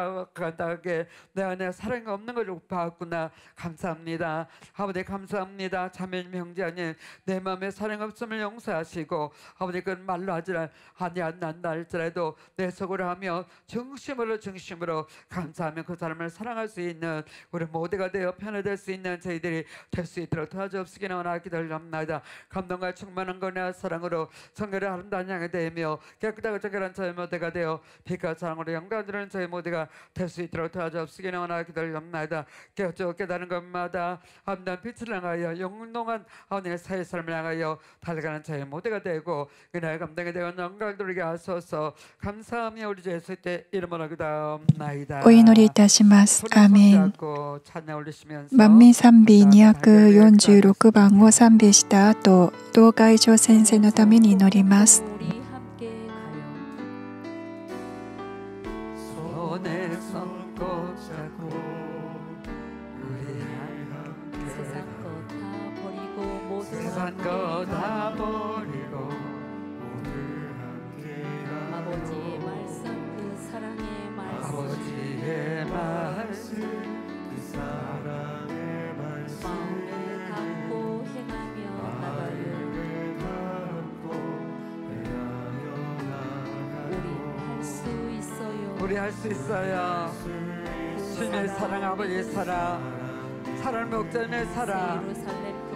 Speaker 1: 가다에게 내 안에 사랑이 없는 걸 봤구나 감사합니다. 아버지 감사합니다. 자매님 형제님 내 마음에 사랑 없음을 용서하시고 아버지 그건 말로 하지 아니한다 할지라도 내 속으로 하며 중심으로 중심으로 감사하며 그 사람을 사랑할 수 있는 우리 모두가 되어 편해질 수 있는 저희들이 될 수 있도록 도와주옵시기를 원하 기도합니다. 감동과 충만한 거나 사랑으로 성결의 아름다운 양이 되며 깨끗하고 정결한 저희 모두가 되어 빛과 사랑으로 영광스러운 저희 모두가 될 수 있도록 도와주옵시기를 원하 기도합니다. 깨어져 깨달은 것마다 아름다운 빛을 향하여 영롱한 아버님의 사회 삶을 향하여 달려가는 저희 모두가 되고 그날 감당이 되어 영광을 돌리게 하소서. 감사하며 우리 주 예수 때 이름으로 기도합나이다.
Speaker 2: お祈りいたします。アーメン。
Speaker 1: 찬양 올리시면서
Speaker 2: 万民賛美にひゃくよんじゅうろくばんを賛美した後、同会長先生のために祈ります。
Speaker 3: 우리 함께 가요.
Speaker 1: 손에 손 꼭 잡고 우리 함께
Speaker 3: 세상 것 다 버리고 모두
Speaker 1: 세상 거 다 버리고
Speaker 3: 아버지의 말씀 그 사랑의 말씀
Speaker 1: 아버지의 말씀
Speaker 5: 그 사랑의 말씀
Speaker 3: 마음을 갖고 행하며 나가요.
Speaker 1: 우리 할 수 있어요. 주님의 사랑, 아버지의 사랑, 사랑 목자님의 사랑,
Speaker 3: 예루살렘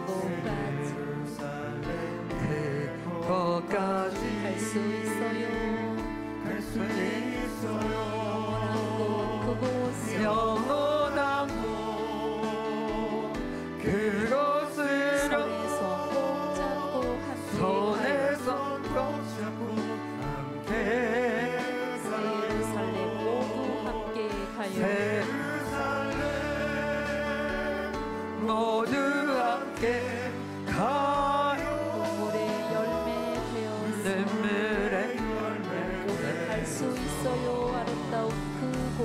Speaker 3: 그곳까지
Speaker 1: 그곳까지
Speaker 3: 갈 수 있어요.
Speaker 1: 갈 수 있어요.
Speaker 3: 그곳
Speaker 1: 영원한 곳 그곳으로
Speaker 3: 손에서 꼭 잡고 함께
Speaker 1: 손에 손꼭 잡고 함께
Speaker 3: 예루살렘 모두 함께 가요.
Speaker 1: 예루살렘 모두 함께 가요.
Speaker 3: 눈물의 열매 되어서
Speaker 1: 눈물의
Speaker 3: 우리 갈 수 있어요. 아름다운 그곳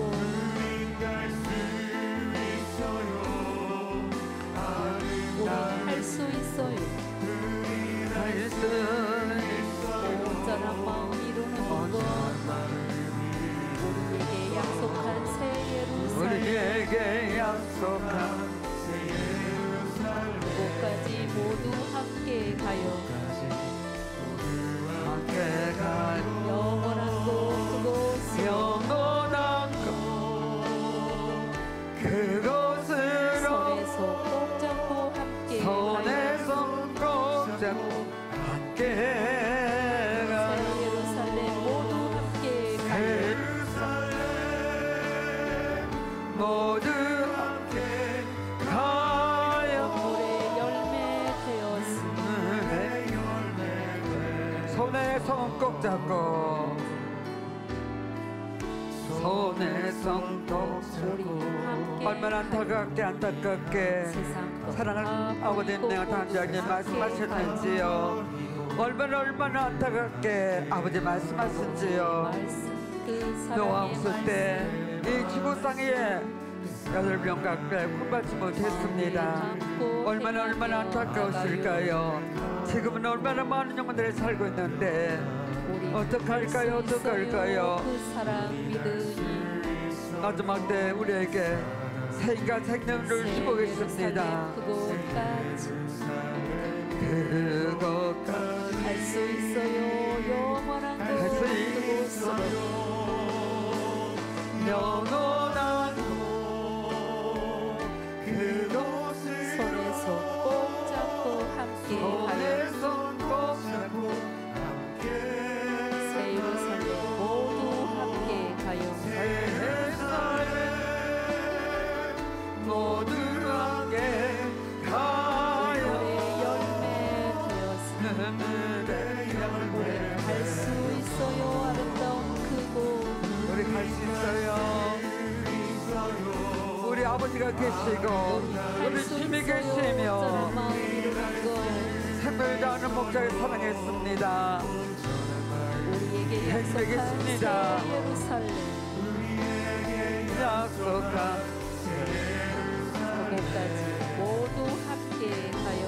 Speaker 3: 우리 할 수 있어요.
Speaker 1: 갈수
Speaker 3: 온전한 마음 이루는 것 우리에게 약속한 새 예루살렘
Speaker 1: 우리에게 약속한
Speaker 3: 그곳까지 모두 함께 가요.
Speaker 1: 함께 가요.
Speaker 3: 영원한 곳 그곳으로
Speaker 1: 영원한 곳 그곳으로
Speaker 3: 손에서 꼭 잡고 함께 가요.
Speaker 1: 손에 손 꼭 잡고 함께
Speaker 3: 새 예루살렘 모두 함께 가요.
Speaker 1: 예루살렘 모두 함께 가요.
Speaker 3: 눈물의 열매 되었으니
Speaker 1: 손에 손 꼭 잡고 손에 손 꼭
Speaker 3: 우리
Speaker 1: 잡고
Speaker 3: 함께
Speaker 1: 얼마나 안타깝게 안타깝게
Speaker 3: 세상
Speaker 1: 사랑하는 아버지 내가 단장님 말씀하셨는지요. 얼마나 얼마나 안타깝게 아버지 말씀하셨지요. 노아 없을 때 이 지구상에 여덟 명 가까이 품받지 못했습니다. 얼마나 얼마나 안타까웠을까요. 지금은 얼마나 많은 영혼들이 살고 있는데 어떡할까요? 어떡할까요?
Speaker 3: 그 사랑 믿으니
Speaker 1: 마지막 때 우리에게 새 인간 생명을 주고 계십니다.
Speaker 3: 그곳까지
Speaker 1: 그곳까지
Speaker 3: 갈 수 있어요. 영원한
Speaker 1: 갈 수
Speaker 3: 그곳으로
Speaker 1: 있어요. 영원한 곳 그곳을
Speaker 3: 손에서 꼭 잡고 함께 가요.
Speaker 1: 손에 손 꼭 잡고 함께
Speaker 3: 새 예루살렘 모두 함께 가요.
Speaker 1: 예루살렘 모두 함께 가요.
Speaker 3: 우리의 열매 되었으니
Speaker 1: 눈물의 열매
Speaker 3: 갈 수 있어요. 아름다운 그곳
Speaker 1: 우리 갈 수 있어요. 우리 아버지가 계시고 우리 주님이 계시며 생명을 다하는 목자를 사랑했습니다.
Speaker 3: 우리에게
Speaker 1: 행복했습니다.
Speaker 3: 약속한 예루살렘
Speaker 1: 약속한
Speaker 3: 그곳까지 모두 함께 가요.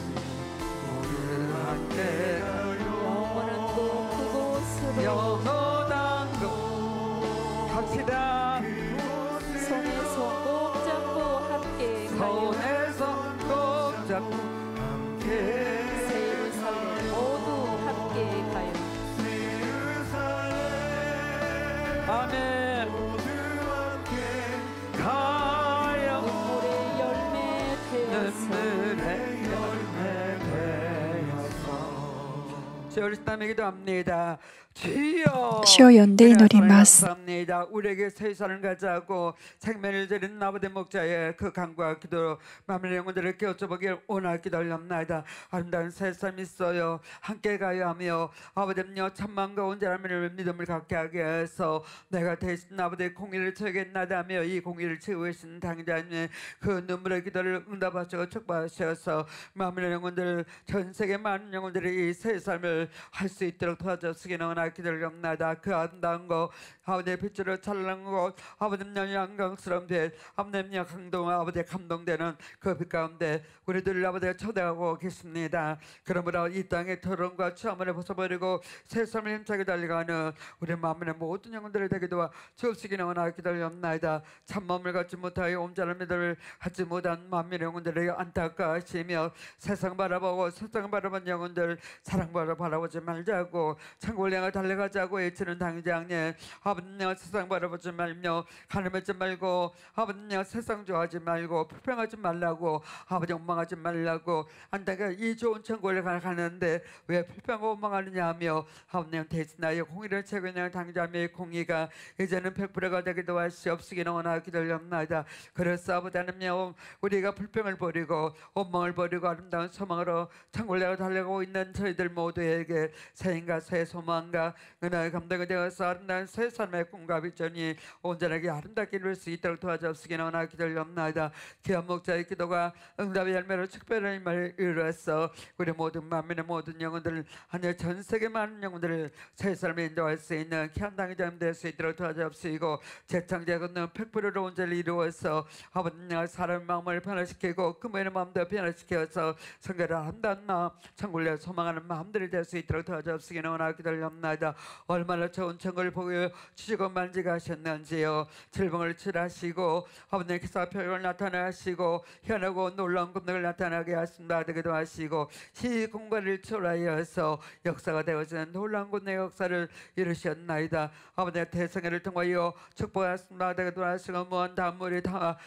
Speaker 1: 함께
Speaker 3: 영원한 곳 그곳으로
Speaker 1: 영원한 곳 갑시다.
Speaker 3: 손에 손 꼭 잡고 함께 가요.
Speaker 1: 손에 손 꼭 잡고 함께
Speaker 3: 새 예루살렘 모두 함께 가요.
Speaker 1: 아멘. 가요.
Speaker 3: 눈물의 열매 되어서
Speaker 1: 눈물의 열매 되어서 우리 땀에 기도합니다. 주여
Speaker 2: 主を呼んで祈ります。
Speaker 1: 감사합니다. 우리에게 새 살을 가져하고 생명을 드리는 아버지 목자의 그 간구와 기도로 마음의 영혼들을 깨우쳐보길 원하기 기도합니다. 아름다운 새 삶이 있어요. 함께 가야 하며 아버지여 천만과 온전함을 믿음을 갖게 하게 해서 내가 대신 아버지의 공의를 채우겠나다며 이 공의를 채우신 당자님의 그 눈물의 기도를 응답하시고 축복하셔서 마음의 영혼들 전 세계 많은 영혼들이 이 새 삶을 할 수 있도록 도와주시기 원하기 기도합니다. 그 아름다운 것 아버지의 빛으로 찬란한 것 아버지의 영광스러운 빛 아버지의 강동 아버지의 감동되는 그 빛 가운데 우리들 아버지가 초대하고 계십니다. 그러므로 이 땅의 토론과 추함을 벗어버리고 새 삶을 힘차게 달려가는 우리 마음의 모든 영혼들을 되게 도와 주옵시기 원하기 기도합니다. 참마음을 갖지 못하여 온전한 믿음을 갖지 못한 만민의 영혼들을 안타까워하시며 세상 바라보고 세상 바라본 영혼들 사랑 바라 바라 바라보지 말자고 천국을 향해 달려가자고 외치는 당장님, 아버지여 세상 바라보지 말며 가늠하지 말고 아버지여 세상 좋아하지 말고 불평하지 말라고 아버지 원망하지 말라고 안다가 이 좋은 천국을 가는데 왜 불평하고 원망하느냐 하며 아버지여 대신하여 공의를 채고 있는 당자의 공의가 이제는 백 퍼센트가 되기도 하시옵시기를 원하기 기도합나이다. 그래서 아버지 하나님여 우리가 불평을 버리고 원망을 버리고 아름다운 소망으로 천국을 향해 달려가고 있는 저희들 모두에게 새인과 새 소망과 은혜의 감동이 되어서 아름다운 새 삶의 꿈과 비전이 온전하게 아름답게 이룰 수 있도록 도와주옵시기를 원하기 기도합나이다. 귀한 목자의 기도가 응답의 열매로 특별한 힘을 이루어서 우리 모든 만민의 모든 영혼들을 아니 전 세계 많은 영혼들을 새 삶에 인도할 수 있는 귀한 당이자 될 수 있도록 도와주옵시고 재창조의 건너 백 퍼센트로 온전히 이루어서 아버지가 사람의 마음을 변화시키고 그모의 마음도 변화시켜서 성결을 한다는 마음 천국을 소망하는 마음들이 될 수 있도록 도와주옵시기를 원하기 기도합나이다. 얼마나 좋은 천국을 보고 주시고 만지가셨는지요. 질병을 치료하시고 아버지께서 표현을 나타나시고 희한하고 놀라운 권능을 나타나게 하신다 되기도 하시고 시 공간을 초월하여서 역사가 되어지는 놀라운 권능의 역사를 이루셨나이다. 아버지의 대성회를 통하여 축복하신다 되기도 하시고 무한 단물이 다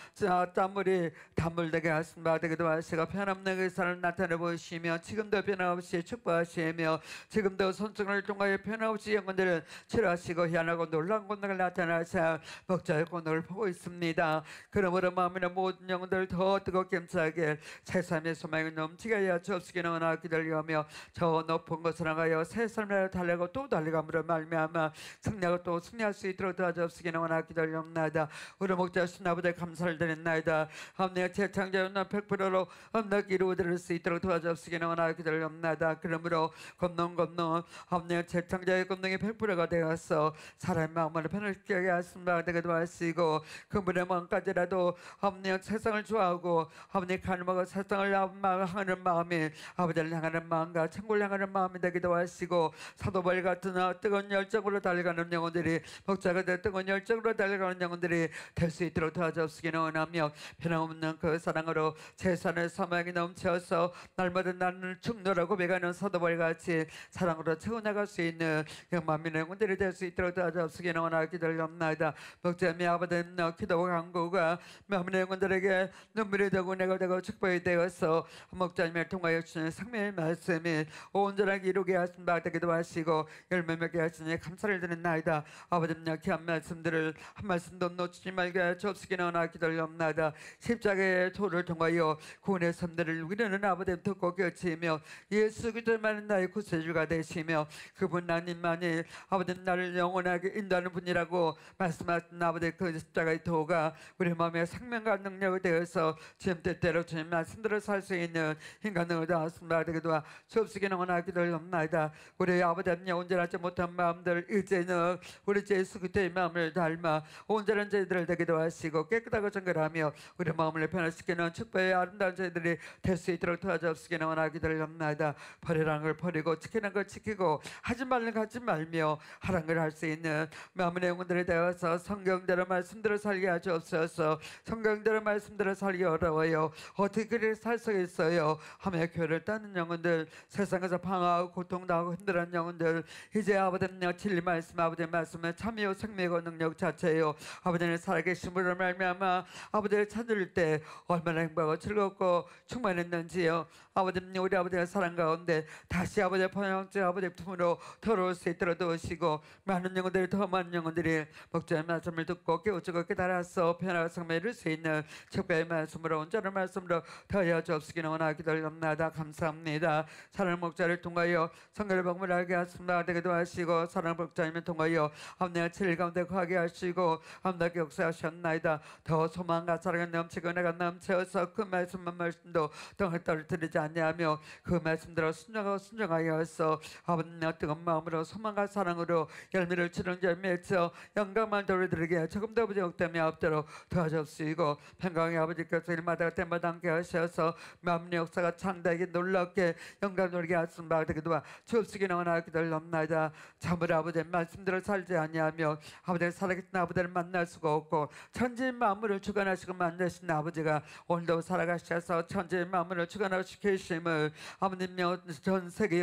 Speaker 1: 단물이 단물되게 하신다 되기도 하시고 변함없는 의사를 나타내 보시며 지금도 변함없이 축복하시며 지금도 선증을 통하여 변함없이 영혼들을 치료하시고 희한하고 놀라운 권능을 나타나사 목자의 권능을 보고 있습니다. 그러므로 마음이나 모든 영혼들을 더 뜨겁게 감싸게 새 삶의 소망을 넘치게 하여 주옵시기를 원하기 기도하며 저 높은 곳을 향하여 새 삶을 달리고 또 달려감으로 말미암아 승리하고 또 승리할 수 있도록 도와주옵시기를 원하기 기도합니다. 우리 목자신 아버지 감사를 드렸나이다. 아버지의 재창조는 백 퍼센트로 엄답게 이루어질 수 있도록 도와주옵시기를 원하기 기도합니다. 그러므로 권능 권능 아버지의 재창조의 권능이 백 퍼센트가 되어서 사람의 마음을 변화시키게 하신다 되기도 하시고 그분의 마음까지라도 아버지의 세상을 좋아하고 아버지 가늠하고 세상을 향하는 마음이 아버지를 향하는 마음과 천국을 향하는 마음이 되기도 하시고 사도바울 같은 뜨거운 열정으로 달려가는 영혼들이 목자가 된 뜨거운 열정으로 달려가는 영혼들이 될 수 있도록 도와주옵시기를 원하며 변함없는 그 사랑으로 재산의 사망이 넘쳐서 날마다 나는 충노라고 배가는 사도바울 같이 사랑으로 채워나갈 수 있는 만민의 영혼들이 될 수 있도록 도와주옵시기를 원하기 기도합나이다. 목자의 아버지는 기도와 간구가 만민의 영혼들에게 눈물이 되고 내가 되고 축복이 되어서 목자님을 통하여 주시는 생명의 말씀이 온전하게 이루게 하신 바 되기도 하시고 열매 맺게 하시니 감사를 드린나이다. 아버지님 귀한 말씀들을 한 말씀도 놓치지 말게 하여 주옵시기를 원하기 기도합나이다. 십자가의 도를 통하여 구원의 선들을 우리는 아버지님 듣고 깨우치며 예수 그리스도만은 나의 구세주가 되시며 그분 하나님만이 아버지님 나를 영원하게 인도하는 분이라고 말씀하신 아버지 그 십자가의 도가 우리 마음에 생명과 능력이 되어서 지금 때때로 주님 말씀대로 살 수 있는 인간을 얻어왔습니다. 되기도 주옵시기는 원하기 기도합나이다. 우리 아버지님 온전하지 못한 마음들 이제는 우리 주 예수 그리스도의 마음을 닮아 온전한 저희들을 되기도 하시고 깨끗하고 정결하며 우리 마음을 변화시키는 축복의 아름다운 저희들이 될 수 있도록 도와주옵시기는 원하기 기도합나이다. 버리라는 걸 버리고 지키는 걸 지키고 하지 말는 거 하지 말며 하라는 걸 할 수 있는 마음의 영혼들이 되어서 성경대로 말씀대로 살게 하시옵소서. 성경대로 말씀대로 살기 어려워요. 어떻게 그리 살 수 있어요 하며 교회를 따는 영혼들 세상에서 방황하고 고통당하고 힘들어하는 영혼들 이제 아버지는 진리 말씀 아버지의 말씀은 참이요 생명이고 능력 자체요. 아버지는 살아계심으로 말미암아 아버지를 찾을 때 얼마나 행복하고 즐겁고 충만했는지요. 아버지는 우리 아버지의 사랑 가운데 다시 아버지의 번영죄 아버지의 품으로 돌아올 수 있도록 도우시고 많은 영혼들이 더 많은 영혼들이 목자의 말씀을 듣고 깨우치고 깨달아서 변화가 성매 이룰 수 있는 축복의 말씀으로 온전한 말씀으로 더하여 주옵시기를 원하기 기도합나이다. 감사합니다. 사랑 목자를 통하여 성결의 복음을 알게 하십니다. 되기도 하시고 사랑 목자님을 통하여 아버지의 칠 가운데 거하게 하시고 아버지께 역사하셨나이다. 더 소망과 사랑이 넘치고 내가 넘쳐서 그 말씀만 말씀도 덩을 떨어뜨리지 아니하며 그 말씀대로 순종하고 순종하여서 아버지의 뜨거운 마음으로 소망과 사랑으로 열매를 치는 열매에서 영광만 돌려드리게 조금도 아버지 욕됨이 없도록 도와주시고 평강의 아버지께서 일마다 때마다 함께 하셔서 마음의 역사가 창대하게 놀랍게 영광 돌게 하신 바 되기도 주옵시기를 원하기 기도합나이다. 참으로 아버지의 말씀대로 살지 아니하며 아버지의 살아계신 아버지를 만날 수가 없고 천지의 만물을 주관하시고 만드신 아버지가 오늘도 살아가셔서 천지의 만물을 주관하시고 계심을 아버님 전 세계에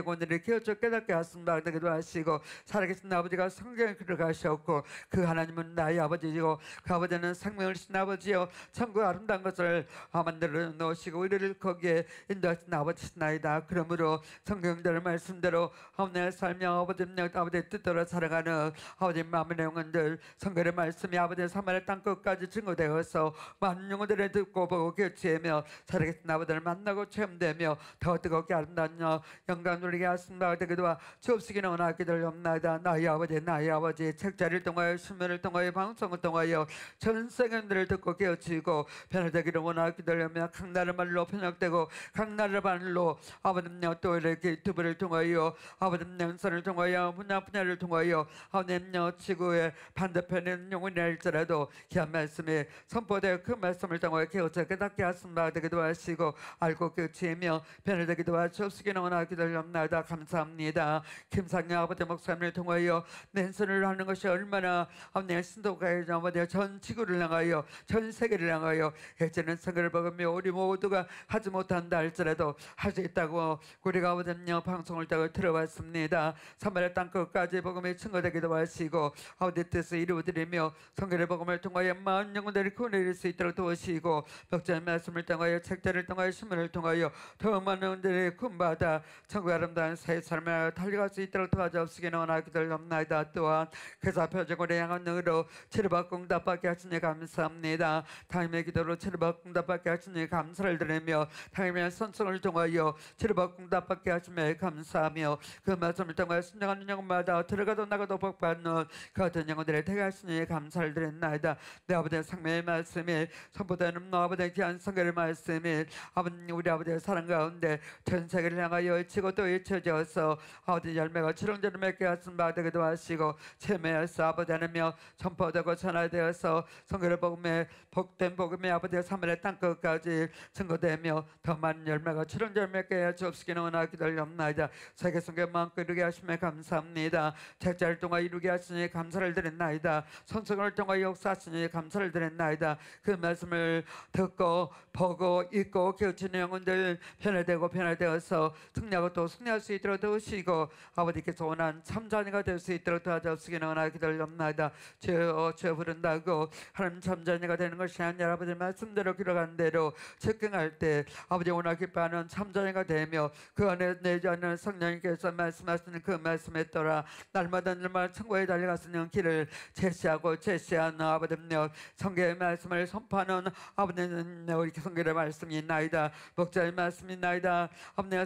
Speaker 1: 영혼들이 기어쳐 깨닫게 하신다 되기도 하시고 살아계신 아버지가 성경에 들어가셨고 그 하나님은 나의 아버지이고 그 아버지는 생명을 주신 아버지요 천국 아름다운 것을 만들어 놓으시고 우리를 거기에 인도하신 아버지시나이다. 그러므로 성경대로 말씀대로 내 삶이 아버지의 아버지의 뜻대로 살아가는 아버지의 마음의 영혼들 성경의 말씀이 아버지의 사마리아 땅 끝까지 증거되어서 많은 영혼들을 듣고 보고 교체하며 살아계신 아버지를 만나고 체험되며 더 뜨겁게 아름다운 영광 누리게 하신다 되기도 하 주옵시기는 원하게 들옵나이다. 나의 아버지 나의 아버지 책자를 통하여 신문을 통하여 방송을 통하여 전 세계들을 듣고 깨우치고 변화되기를 원하게 되려며 각 나라 말로 번역되고 각 나라 말로 아버님 또 이렇게 유튜브를 통하여 아버님 연선을 통하여 분야 분야를 통하여 아버님 지구의 반대편에 있는 영혼이 할지라도 귀한 말씀이 선포되어 그 말씀을 통하여 깨우쳐 깨닫게 하신다 되기도 하시고 알고 깨우치며 변화되기도 하시옵시기는 원하게 되옵나이다. 감사합니다. 김상영 아버지 목사님을 통하여 랜선을 하는 것이 얼마나 아버님 신도가의 아버지 전 지구를 향하여 전 세계를 향하여 해체는 성을 먹으며 우리 모두가 하지 못한다 할지라도 할 수 있다고 우리가 아버지님 방송을 따고 들어봤습니다. 사마리아 땅 끝까지 복음이 증거되기도 하시고 아버지 뜻을 이루어드리며 성경의 복음을 통하여 마흔 영혼들이 구원을 이룰 수 있도록 도우시고 벽자의 말씀을 통하여 책자를 통하여 신문을 통하여 더 많은 영혼들이 구원받아 천국 아름다운 새 삶을 달려갈 수 있도록 도와주옵시기는 원하게 되옵나이다. 또한 그사 표적으로 향한 능으로 치료받고 응답받게 하시니 감사합니다. 당임의 기도로 치료받고 응답받게 하시니 감사를 드리며 당임의 선성을 통하여 치료받고 응답받게 하시며 감사하며 그 말씀을 통하여 순종하는 영혼마다 들어가도 나가도 복받는 그 어떤 영혼들을 택 하시니 감사를 드렸나이다. 내 아버지의 생명의 말씀이 선포되는 너 아버지의 귀한 성경의 말씀이 아버님 우리 아버지의 사랑 가운데 전 세계를 향하여 치고 또 잊혀져서 아버지 열매가 주렁주렁 맺게 하신 바 되기도 하시고 체매해서 아버지 하나며 선포되고 전화되어서 성경의 복음에 복된 복음이 아버지의 사마리아 땅 끝까지 증거되며 더 많은 열매가 주렁주렁 맺게 하여 주옵시기는 원하기 들옵나이다. 세계 성경 마음껏 이루게 하시며 감사합니다. 책자를 통하여 이루게 하시니 감사를 드렸나이다. 선성을 통하여 역사하시니 감사를 드렸나이다. 그 말씀을 듣고 보고 읽고 깨우치는 영혼들 변화되고 변화되어서 승리하고 또 승리할 수 있도록 도우시고 아버지께서 원한 참자녀가 될 수 있도록 도와주시기는 원하기 들옵나이다. 죄어 죄 부른다고 하나님 참자녀가 되는 것이 아니라 아버지 말씀대로 기록한 대로 즉경할 때 아버지 원하 기뻐하는 참자녀가 되며 그 안에 내주하는 성령님께서 말씀하시는 그 말씀에 따라 날마다 날마다 천국에 달려가시는 길을 제시하고 제시하는 아버지여 성경의 말씀을 선포하는 아버지는 우리 성경의 말씀이 나이다. 목자의 말씀이 나이다. 아버지의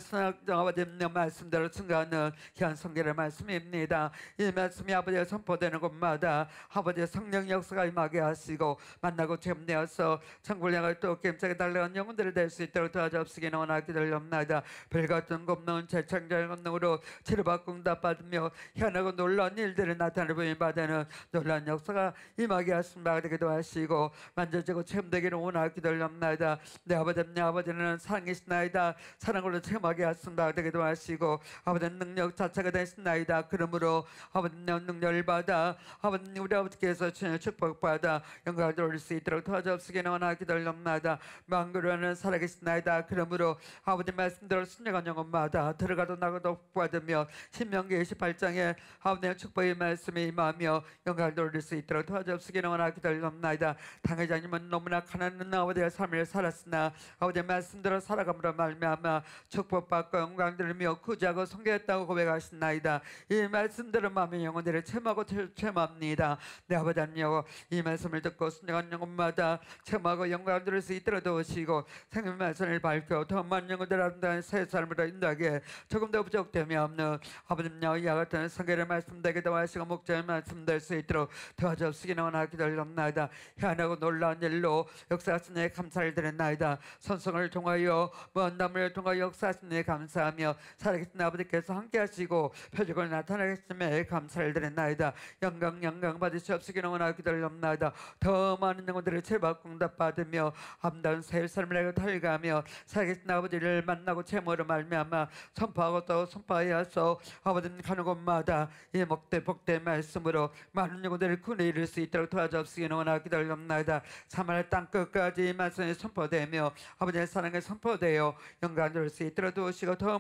Speaker 1: 아버지의 말씀대로 증거하는 귀한 성경의 말씀입니다. 이 말씀이 아버지의 선포되는 곳마다 아버지의 성령 역사가 임하게 하시고 만나고 체험되어서 천국을 향하여 또 겜짝에 달려간 영혼들이 될 수 있도록 도와주옵시기는 원하기 들옵나이다. 별같은 곱는 재창자의 권능으로 치료받고 응답받으며 희한하고 놀라운 일들을 나타내 보임받는 놀라운 역사가 임하게 하신 바 되기도 하시고 만져지고 체험되기를 원하기 들옵나이다. 내 아버지 내 아버지는 사랑이시나이다. 사랑으로 체험하게 하신 바 되기도 하시고 아버지는 능력 자체가 되시나이다. 그러므로 아버지는 능력을 받아 아버지님 우리 아버지께서 축복받아 영광을 돌릴 수 있도록 도와주옵시기는 원하기 들옵나이다. 망그러는 살아계시나이다. 그러므로 아버지 말씀대로 순종한 영혼마다 들어가도 나가도 복받으며 신명기 이십팔 장에 아버지의 축복의 말씀이 임하며 영광을 돌릴 수 있도록 도와주옵시기는 원하기 들옵나이다. 당회장님은 너무나 가난한 아버지의 삶을 살았으나 아버지의 말씀대로 살아감으로 말미암아 축복받고 영광 들으며 구제하고 성결했다고 고백하신나이다. 이 말씀대로 마음의 영혼들을 체험하고 체험합니다. 내 아버지 하나님 이 말씀을 듣고 순종한 영혼마다 체험하고 영광 들을 수 있도록 도우시고 생명 말씀을 밝혀 더 많은 영혼들 아름다운 새 삶으로 인도하게 조금 더 부족됨이 없는 아버지님 이와 같은 성경의 말씀 되게 도와주시고 목자의 말씀 될 수 있도록 도와주시기는 원하기 들옵나이다. 희한하고 놀라운 일로 역사하시니 감사를 드렸나이다. 선성을 통하여 먼 나무를 통하여 역사하시니 감사하며 살아계신 아버지께서 함께하시고 표적을 나타내셨음에 감사를 드렸나이다. 영광 영광 받으시옵시기는 원하기 들옵나이다. 더 많은 영혼들을 제받고 응답받으며 아름다운 새 삶을 달가며 살아계신 아버지를 만나고 체험으로 말미암아 선포하고 또 선포하여서 아버지는 가는 곳마다 이 목대 복대 말씀으로 많은 영혼들을 구원에 이룰 수 있도록 도와주옵시기는 원하기 들옵나이다. 사마리아 땅 끝까지 이 말씀이 선포되며 아버지의 사랑에 선포되어 영광을 돌릴 수 있도록 도우시고 더 많은 영혼들을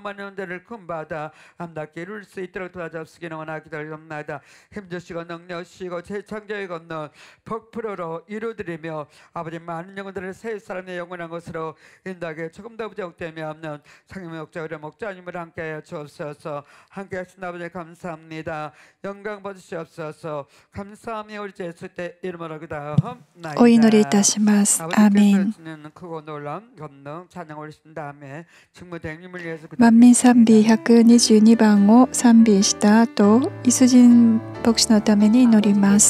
Speaker 1: 하늘을 금받아 아름답게 이룰 수 있도록 도와주옵시기를 원하기 기다리옵나이다. 힘주시고 능력주시고 재창조의 건너 복프로로 이루드리며 아버지 많은 영혼들을 새 사람의 영원한 것으로 인도하게 조금 더 부족되며 없는 상임의 목자 우리 목자님을 함께하여 주옵소서. 함께하신 아버지 감사합니다. 영광 받으시옵소서. 감사하며 우리 예수 때 이름으로 기도하옵나이다.
Speaker 2: お祈りいたします。アーメン。
Speaker 1: 크고 놀라운 권능 찬양 올리신 다음에 직무대행님을 위해서
Speaker 2: 万民賛美ひゃくにじゅうにばんを賛美した後、イスジン牧師のために祈ります。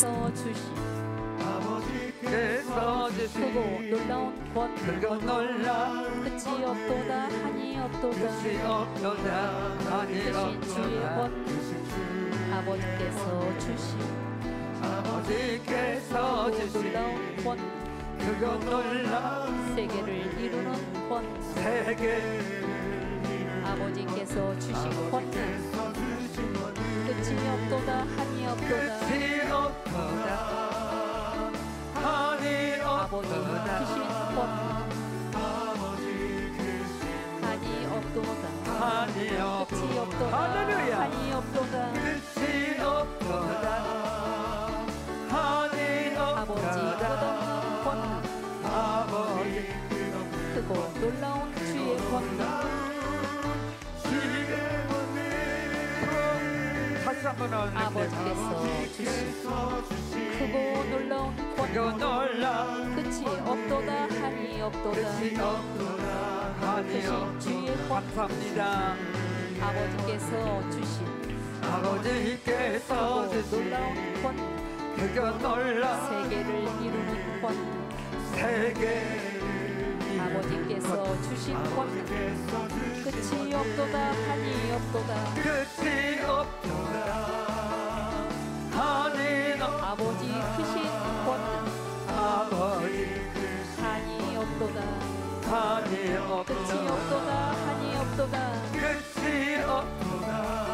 Speaker 3: 크고 놀라운 권능 끝이 없도다 한이 없도다 크신 주의 권능 아버지께서 주신
Speaker 1: 아버지께서
Speaker 3: 크고 놀라운 권능
Speaker 1: 그거 놀라
Speaker 3: 세계를 이루는 권능
Speaker 1: 세계
Speaker 3: 아버지께서 주신 권능 끝이 없도다 한이 없도다
Speaker 1: 끝이 없도다 한이
Speaker 3: 아버지
Speaker 1: 없도다
Speaker 3: 크신 권능 한이 없도다
Speaker 1: 한이
Speaker 3: 끝이
Speaker 1: 없도다
Speaker 3: 없도다
Speaker 1: 할렐루야
Speaker 3: 한이 없도다
Speaker 1: 끝이 없도다 한이
Speaker 3: 아버지
Speaker 1: 없도다
Speaker 3: 끝없는 권능
Speaker 1: 아버지
Speaker 3: 크고 놀라운 주의 권능
Speaker 1: 다시 한번
Speaker 3: 아버지께서 주신 크고 놀라운
Speaker 1: 그거
Speaker 3: 권능
Speaker 1: 놀라
Speaker 3: 끝이 없도다 한이 없도다
Speaker 1: 끝이 없도다 한이
Speaker 3: 크신 주의
Speaker 1: 없도다
Speaker 3: 권능
Speaker 1: 감사합니다.
Speaker 3: 아버지께서 주신
Speaker 1: 아버지께서
Speaker 3: 크고
Speaker 1: 주신
Speaker 3: 놀라운 권능
Speaker 1: 그거 놀라
Speaker 3: 세계를 이루는 권능
Speaker 1: 세계
Speaker 3: 아버지께서 주신 권능 끝이 없도다 한이 없도다
Speaker 1: 끝이 없도다 한이 없
Speaker 3: 아버지 크신 권능
Speaker 1: 아버지
Speaker 3: 한이 없도다
Speaker 1: 한이
Speaker 3: 끝이
Speaker 1: 없도다
Speaker 3: 없도다 한이 없도다
Speaker 1: 끝이 없도다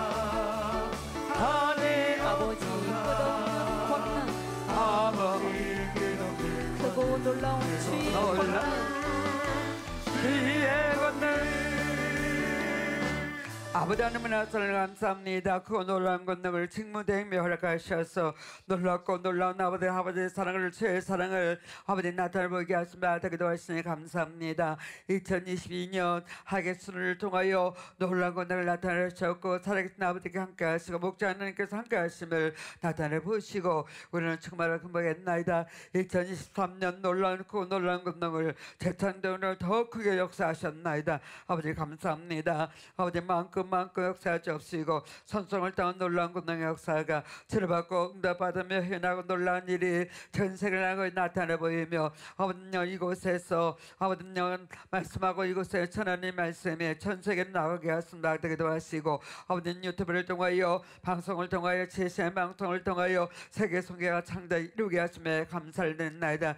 Speaker 1: 한이
Speaker 3: 아버지 끝없는 권능
Speaker 1: 아버지
Speaker 3: 크고 놀라운 주의
Speaker 1: 놀라
Speaker 3: 권능
Speaker 1: 주의 권능 아버지 하나님의 나선을 감사합니다. 그 놀라운 권능을 직무대행며 허락하셔서 놀랍고 놀라운 아버지 아버지의 사랑을 주의 사랑을 아버지 나타내 보이게 하시며 되기도 하시니 감사합니다. 이천이십이 년 하객순을 통하여 놀라운 권능을 나타내셨고 살아계신 아버지께 함께 하시고 목자 하나님께서 함께 하심을 나타내 보시고 우리는 정말 금방했나이다. 이천이십삼 년 놀라운 그 놀라운 권능을 재창조로 더 크게 역사하셨나이다. 아버지 감사합니다. 아버지 만큼 만큼 역사할 수 없으시고 선성을 따온 놀라운 권능의 역사가 치료받고 응답받으며 현하고 놀라운 일이 전 세계를 나타나 보이며 아버지여 이곳에서 아버지여 말씀하고 이곳에 천하님 말씀에 전 세계로 나가게 하신다 되기도 하시고 아버지 유튜브를 통하여 방송을 통하여 제시한 방송을 통하여 세계 소개가 창대 이루게 하심에 감사를 드립니다.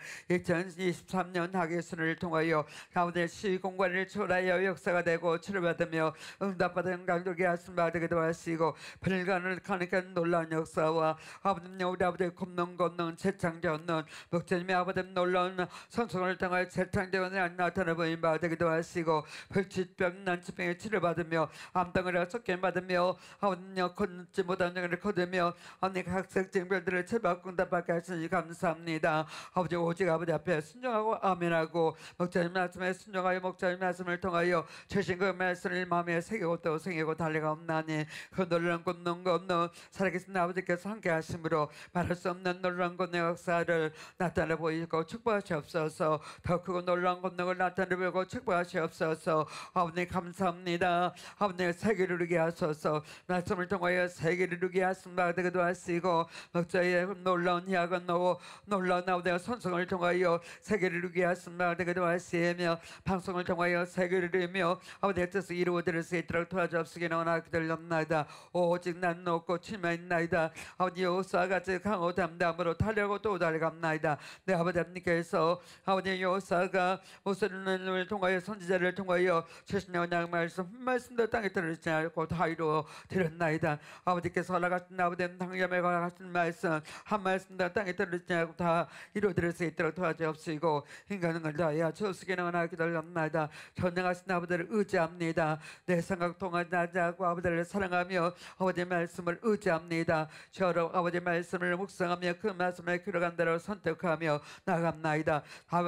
Speaker 1: 이천이십삼 년 하계순을 통하여 아버지 시공간을 초월하여 역사가 되고 치료받으며 응답받은 강도게 하심을 되기도 하시고 불가능을 가능한 놀라운 역사와 아버지님 우리 아버지의 굽는 걷는 재창조는 목자님의 아버지 놀라운 선성을 통하여 재창조는 나타나 보인 바 되기도 하시고 불치병 난치병에 치료받으며 암덩어리가 섞임 받으며 아버지님 걷지 못한 영을 거두며 언니 각색 징별들을 제받고 응답받게 하시니 감사합니다. 아버지 오직 아버지 앞에 순종하고 아멘하고 목자님 말씀에 순종하여 목자님 말씀을 통하여 주신 그 말씀을 마음에 새기고 또 생기고 달리가 없나니 그 놀라운 권능 없는 살아계신 아버지께서 함께 하심으로 말할 수 없는 놀라운 권능의 역사를 나타내 보이고 축복하시옵소서. 더 크고 놀라운 권능을 나타내 보이고 축복하시옵소서. 아버님 감사합니다. 아버님 세계를 이루게 하소서. 말씀을 통하여 세계를 이루게 하심을 되기도 하시고 목자의 놀라운 이야기는 놀라운 아버지의 선성을 통하여 세계를 이루게 하심을 되기도 하시며 방송을 통하여 세계를 이루며 아버지의 뜻을 이루어드릴 수 있도록 도와주옵시기 원하기 들렸나이다. 오직 난 높고 치매있나이다. 아버지 여호수아와 같이 강호 담담으로 달려고 또 달려갑나이다. 내 아버지 하나님께서 아버지 여호수아가 모세를 통하여 선지자를 통하여 주신 언약 말씀 한 말씀도 땅에 떨어지지 않고 다 이루어 드렸나이다. 아버지께서 허락하신 아버지 당점에 허락하신 말씀 한 말씀도 땅에 떨어지지 않고 다 이루어 드릴 수 있도록 도와주옵시고 인간은 걸 다하여 주시기 원하기 들렸나이다. 전능하신 아버지를 의지합니다. 내 생각 동안 동안하지 않고 아버지를 사랑하며 아버지의 말씀을 의지합니다. 주여 아버지의 말씀을 묵상하며 그 말씀을 들어간 대로 선택하며 나아갑나이다.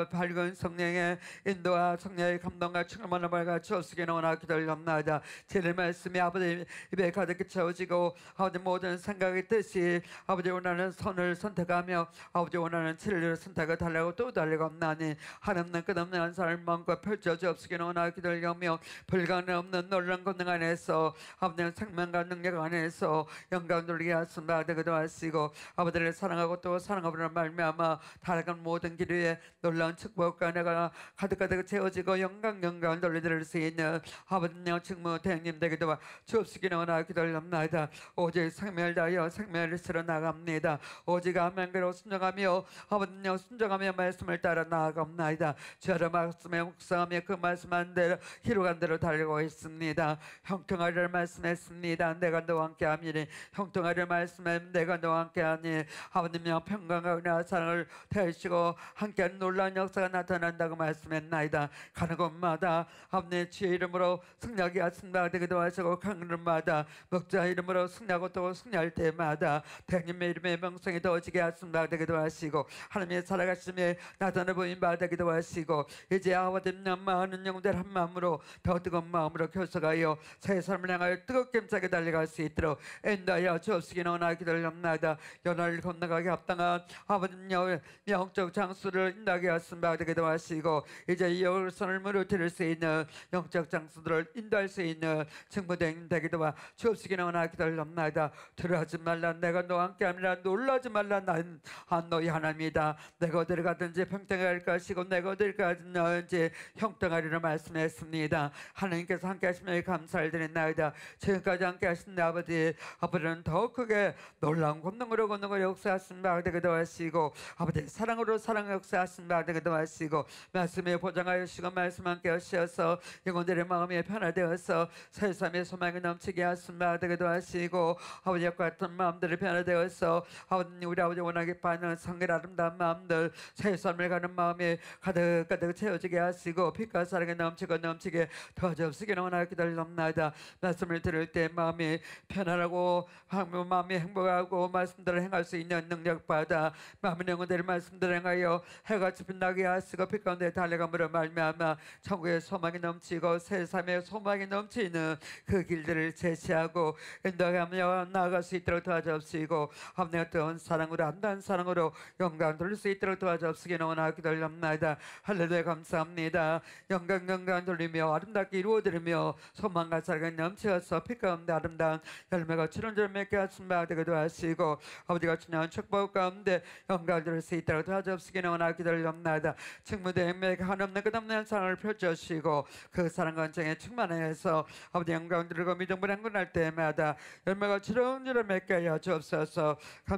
Speaker 1: 밝은 성령의 인도와 성령의 감동과 충만한 말과 주옵시기 원하고 기도합나이다. 진리의 말씀이 아버지 입에 가득히 채워지고 아버지 모든 생각의 뜻이 아버지 원하는 선을 선택하며 아버지 원하는 진리를 선택을 달라고 또 달라고 없나니 하나님은 끝없는 삶만과 펼쳐 주옵시기 원하고 기도하며 불가능 없는 놀라운 권능 안에서 아버지의 생명과 능력 안에서 영광 돌리게 하시며 되기도 하시고 아버지를 사랑하고 또 사랑하는 말미암아 달아간 모든 길 위에 놀라운 축복과 내가 가득가득 채워지고 영광 영광 돌려드릴 수 있는 아버지의 직무 대행님 되기도 주옵시기는 원하고 기도합니다. 오직 생명을 다하여 생명을 실어 나갑니다. 오직 아멘으로 순종하며 아버지의 순종하며 말씀을 따라 나아갑니다. 주여 말씀에 묵상하며 그 말씀한 대로 기록한 대로 달리고 있습니다. 형통하리를 말씀했습니다. 내가 너와 함께하니 형통하리를 말씀에 내가 너와 함께하니 아버님의 평강과 은혜와 사랑을 대하시고 함께하는 놀라운 역사가 나타난다고 말씀했나이다. 가는 곳마다 아버님의 주의 이름으로 승리하게 하신다 되기도 하시고 가는 곳마다 목자 이름으로 승리하고 또 승리할 때마다 대님의 이름의 명성이 더해지게 하신다 되기도 하시고 하나님의 살아가심에 나타나 보인 바 되기도 하시고 이제 아버지님 많은 영들 한 마음으로 더 뜨거운 마음으로 결석하여 새 삶을 향하여 뜨겁게 힘차게 달려갈 수 있도록 인도하여 주옵시기는 원하고 기도합나이다. 연화를 건너가게 합당한 아버지님 영적 장수를 인도하게 하신다 되기도 하시고 이제 이 열선을 무너뜨릴 수 있는 영적 장수들을 인도할 수 있는 증거된 되기도 하 주옵시기는 원하고 기도합나이다. 두려워하지 말라. 내가 너와 함께함이라. 놀라지 말라. 난 너희 하나님이다. 내가 어디를 가든지 평등할 것이고 내가 어디를 가든지 형통하리라 말씀했습니다. 하나님께서 함께 하시며 감사를 드린나이다. 지금까지 함께 하신 내 아버지 아버지는 더 크게 놀라운 권능으로 권능으로 역사하신 바 되기도 하시고 아버지 사랑으로 사랑 역사하신 바 되기도 하시고 말씀에 보장하시고 말씀 함께 하셔서 영혼들의 마음이 변화되어서 세상의 소망이 넘치게 하신 바 되기도 하시고 아버지와 같은 마음들이 변화되어서 아버지 우리 아버지 원하게 받는 성결 아름다운 마음들 새 삶을 가는 마음이 가득가득 채워지게 하시고 빛과 사랑이 넘치고 넘치게 도와주시기를 원하고 기도합나이다. 말씀을 들을 때 마음이 편안하고 마음이 행복하고 말씀들을 행할 수 있는 능력 받아 마음의 영혼들의 말씀들을 행하여 해같이 빛나게 하시고 빛 가운데 달려감으로 말미암아 천국의 소망이 넘치고 새 삶의 소망이 넘치는 그 길들을 제시하고 인도하며 나아갈 수 있도록 도와주시고 아버지의 뜨거운 사랑으로 안다한 사랑으로 영광 돌릴 수 있도록 도와주시기를 원하고 기도합나이다. 할렐루야 감사합니다. 영광 영광 돌리며 아름답게 이루어드리며 소망과 사랑이 넘치어서 빛 가운데 아름다운 열매가 주렁주렁 맺게 하신 바 되기도 하시고 아버지가 주는 축복 가운데 영광 돌릴 수 있도록 도와주시기를 원하고 기도합나이다. 직무대행맥 한없는 끝없는 사랑을 펼쳐주시고 그 사랑과 은총에 충만해서 아버지 영광 드리고 믿음을 행군할 때마다 열매가 주렁주렁 맺게 하여 주옵소서.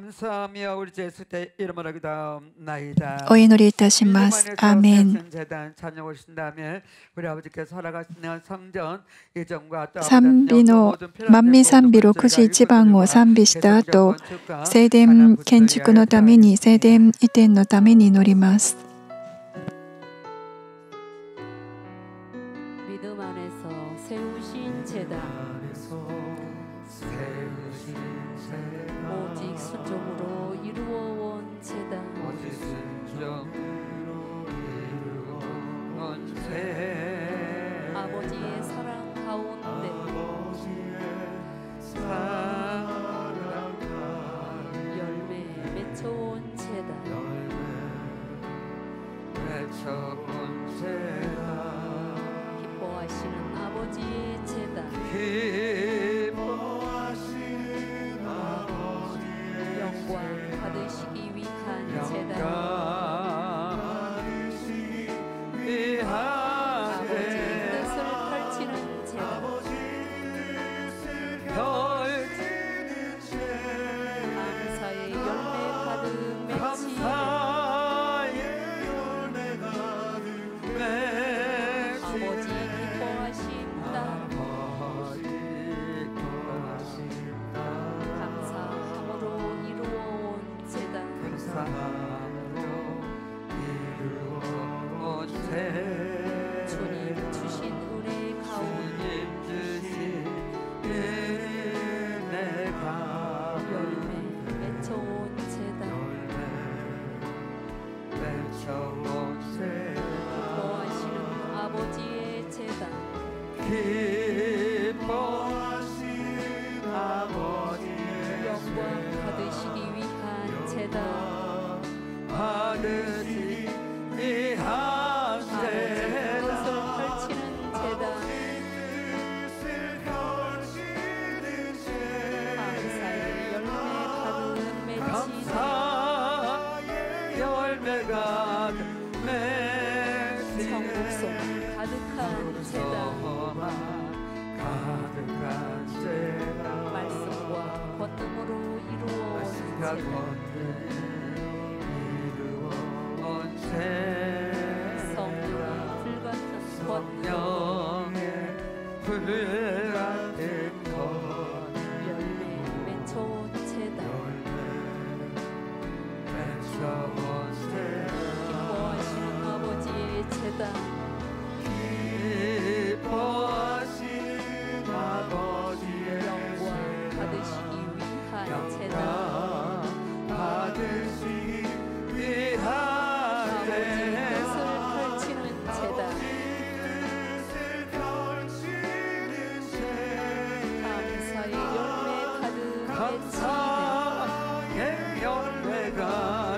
Speaker 1: 감사하며 우리 예수 때 이름으로 기도합나이다.
Speaker 2: お祈りいたします。アーメン。 賛美の万味賛美ろくじゅういちばんを賛美した後、聖殿建築のために聖殿移転のために祈ります。
Speaker 3: 믿음 안에서 세우신 제단 오직 순종으로 이루어온 제단 아버지의 사랑 가운데 열매 맺혀온 제단 기뻐하시는 아버지의 제단 영광 받으시기 위한 제단
Speaker 1: 열매 가득 맺히네
Speaker 3: 천국소망 가득한 제단
Speaker 1: 가득한 제단
Speaker 3: 말씀과 권능으로 이루어온
Speaker 1: 말씀과
Speaker 3: 제단
Speaker 1: 권능으로 이루어온 제단
Speaker 3: 성령의 불같은 권능
Speaker 1: 성령의 불같은 권능
Speaker 3: 열매 맺혀온 제단
Speaker 1: 맺혀온 제단
Speaker 3: 기뻐하시는 아버지의 제단
Speaker 1: 기뻐하시는 아버지의
Speaker 3: 영광 받으시기 위한 제단
Speaker 1: 영광 받으시기 위한
Speaker 3: 아버지의 뜻을 펼치는 제단 감사의 열매 가득
Speaker 1: 감사의 열매가